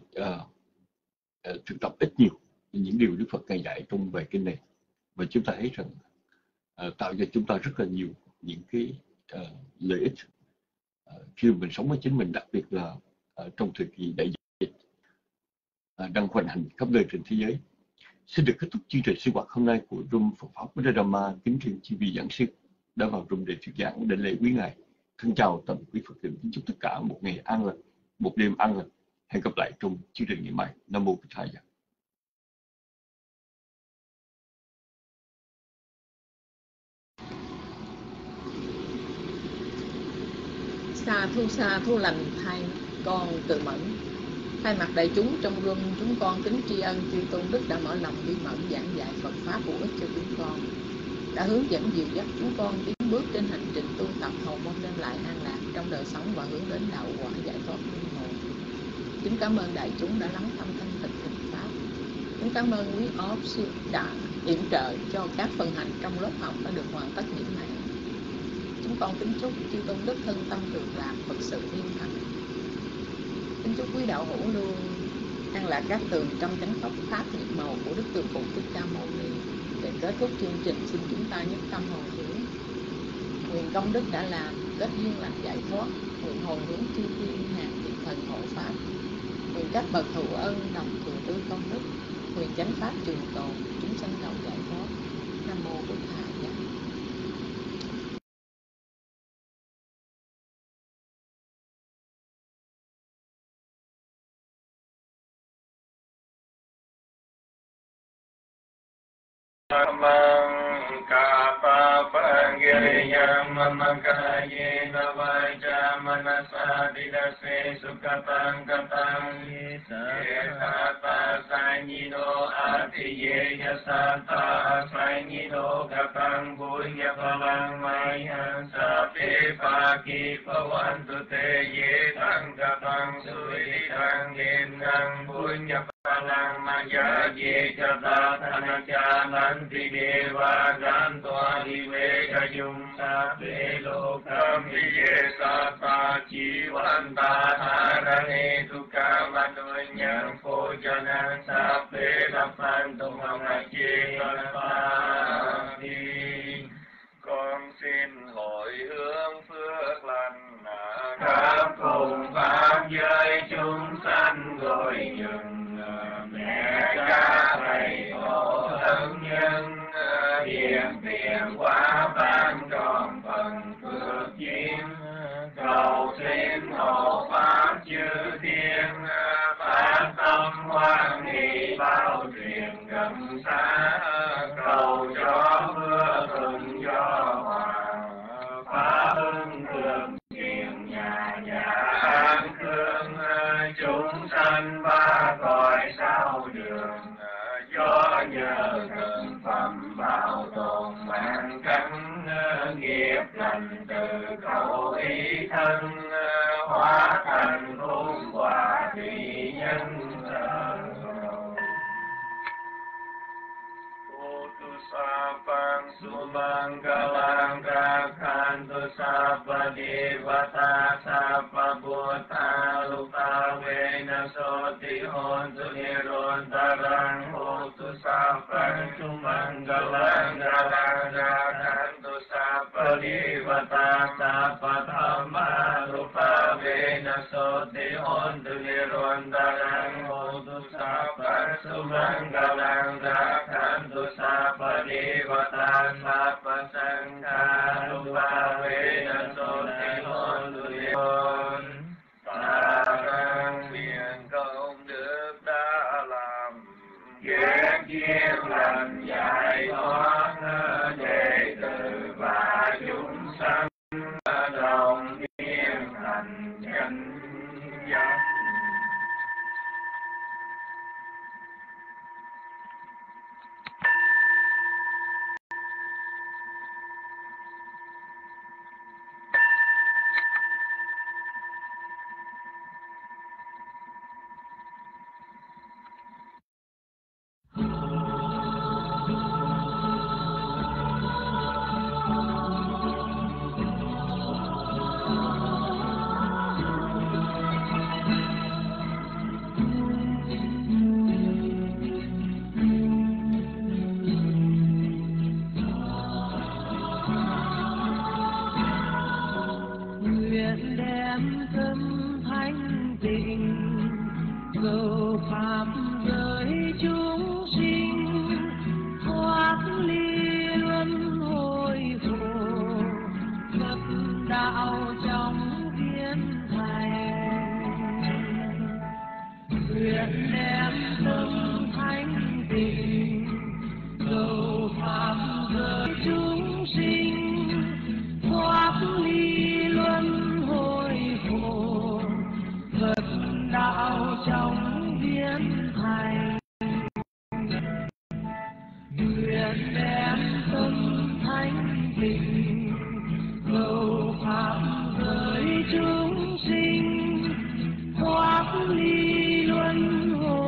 thực tập ít nhiều những điều Đức Phật ngài dạy trong bài kinh này, và chúng ta thấy rằng tạo cho chúng ta rất là nhiều những cái lợi ích khi mình sống với chính mình, đặc biệt là trong thời kỳ đại dịch đang hoành hành khắp nơi trên thế giới. Xin được kết thúc chương trình sinh hoạt hôm nay của Room Phật Pháp Buddha Dhamma. Kính thưa chư vị giảng sư đã vào room để thuyết giảng, để lễ quý ngài. Thân chào tạm quý Phật tử, kính chúc tất cả một ngày an lành, một đêm an lành. Hẹn gặp lại trong chương trình ngày mai. Nam mô Bổn Thầy. Sa thu lành thay con từ mẫn. Thay mặt đại chúng trong room, chúng con kính tri ân chư tôn đức đã mở lòng bí mẫn giảng dạy Phật pháp bổ ích cho chúng con, đã hướng dẫn dìu dắt chúng con tiến bước trên hành trình tu tập, hầu mong đem lại an lạc trong đời sống và hướng đến đạo quả giải thoát linh hồn. Kính cảm ơn đại chúng đã lắng thăm thanh tịnh thịnh pháp. Kính cảm ơn quý ốp đã yểm trợ cho các phần hành trong lớp học đã được hoàn tất mỹ mãn. Chúng con kính chúc chư tôn đức thân tâm thường lạc, Phật sự viên thành. Kính chúc quý đạo hữu luôn an lạc các tường trong chánh pháp pháp nhiệm màu của Đức Từ Phụ Thích Ca Mâu Ni. Để kết thúc chương trình, xin chúng ta nhất tâm hồi hướng nguyện công đức đã làm, kết duyên lành giải thoát, nguyện hồi hướng chư thiên hàng thiện thần hộ pháp, nguyện các bậc thù ân đồng thừa tư công đức, nguyện chánh pháp trường tồn, chúng sanh cầu giải thoát. Nam mô Bổn Thầy Giá. Mang ca pa pa giriya mama kaye navaja manasa didase sukatang katang yesata sanyido atiye yasata sanyido katang bunya palang mayan sape paki pawantu te ye tang katang sui tang gendang bunya palang maya ye jata tanacha nanti deva gantoa diveka yung sape lokam ye sata jivanta harane duka manunyang pojana sape lapantu mamachi kalpani. Con xin hội hướng phước lành khắp cùng pháp giới chúng sanh gọi dừng mẹ cha thầy tổ thân nhân hiện tiền quả ban tròn phần phước duyên cầu xin hộ pháp chư thiên phát tâm hoan hỷ bao truyền gần xa cầu cho mưa thuận gió hòa phá hưng thường truyền nhà nhà an cương chúng sanh ba cõi sao đường do nhờ thần phẩm bảo tồn mạng căn nghiệp lành từ cầu ý thân hóa thành hương quả thủy nhân Sapang sumanggalang kakhantu sapa devata sapa bhutta lupa vena soti hontu nirontarang hotu sapang sumanggalang kakhantu sapa devata sapa dhamma lupa vena soti hontu nirontarang hotu sapang sumanggalang kakhantu sapa devata sapa sangha lupa vena soti hontu niron tarang nguyện công đức đã làm ghét duyên lành giải thoát đệ tử và chúng sanh đồng thiên thành chánh giác. Thoát ly luân hồi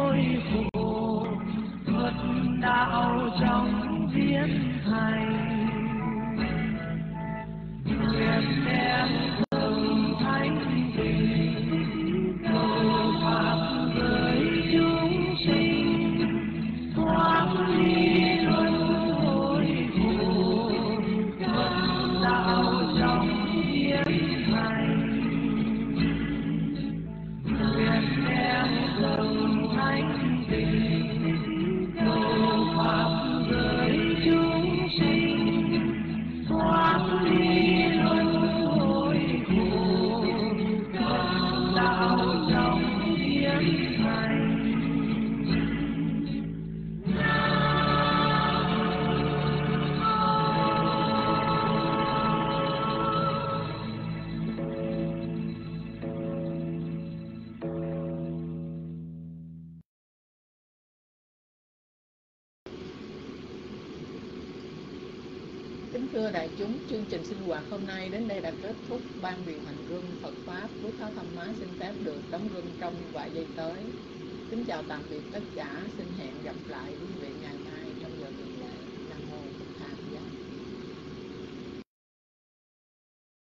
Kính thưa đại chúng, chương trình sinh hoạt hôm nay đến đây đã kết thúc. Ban điều hành rung Phật Pháp Phước Tháo Thăm Má xin phép được đóng rung trong vài giây tới. Kính chào tạm biệt tất cả, xin hẹn gặp lại quý vị ngày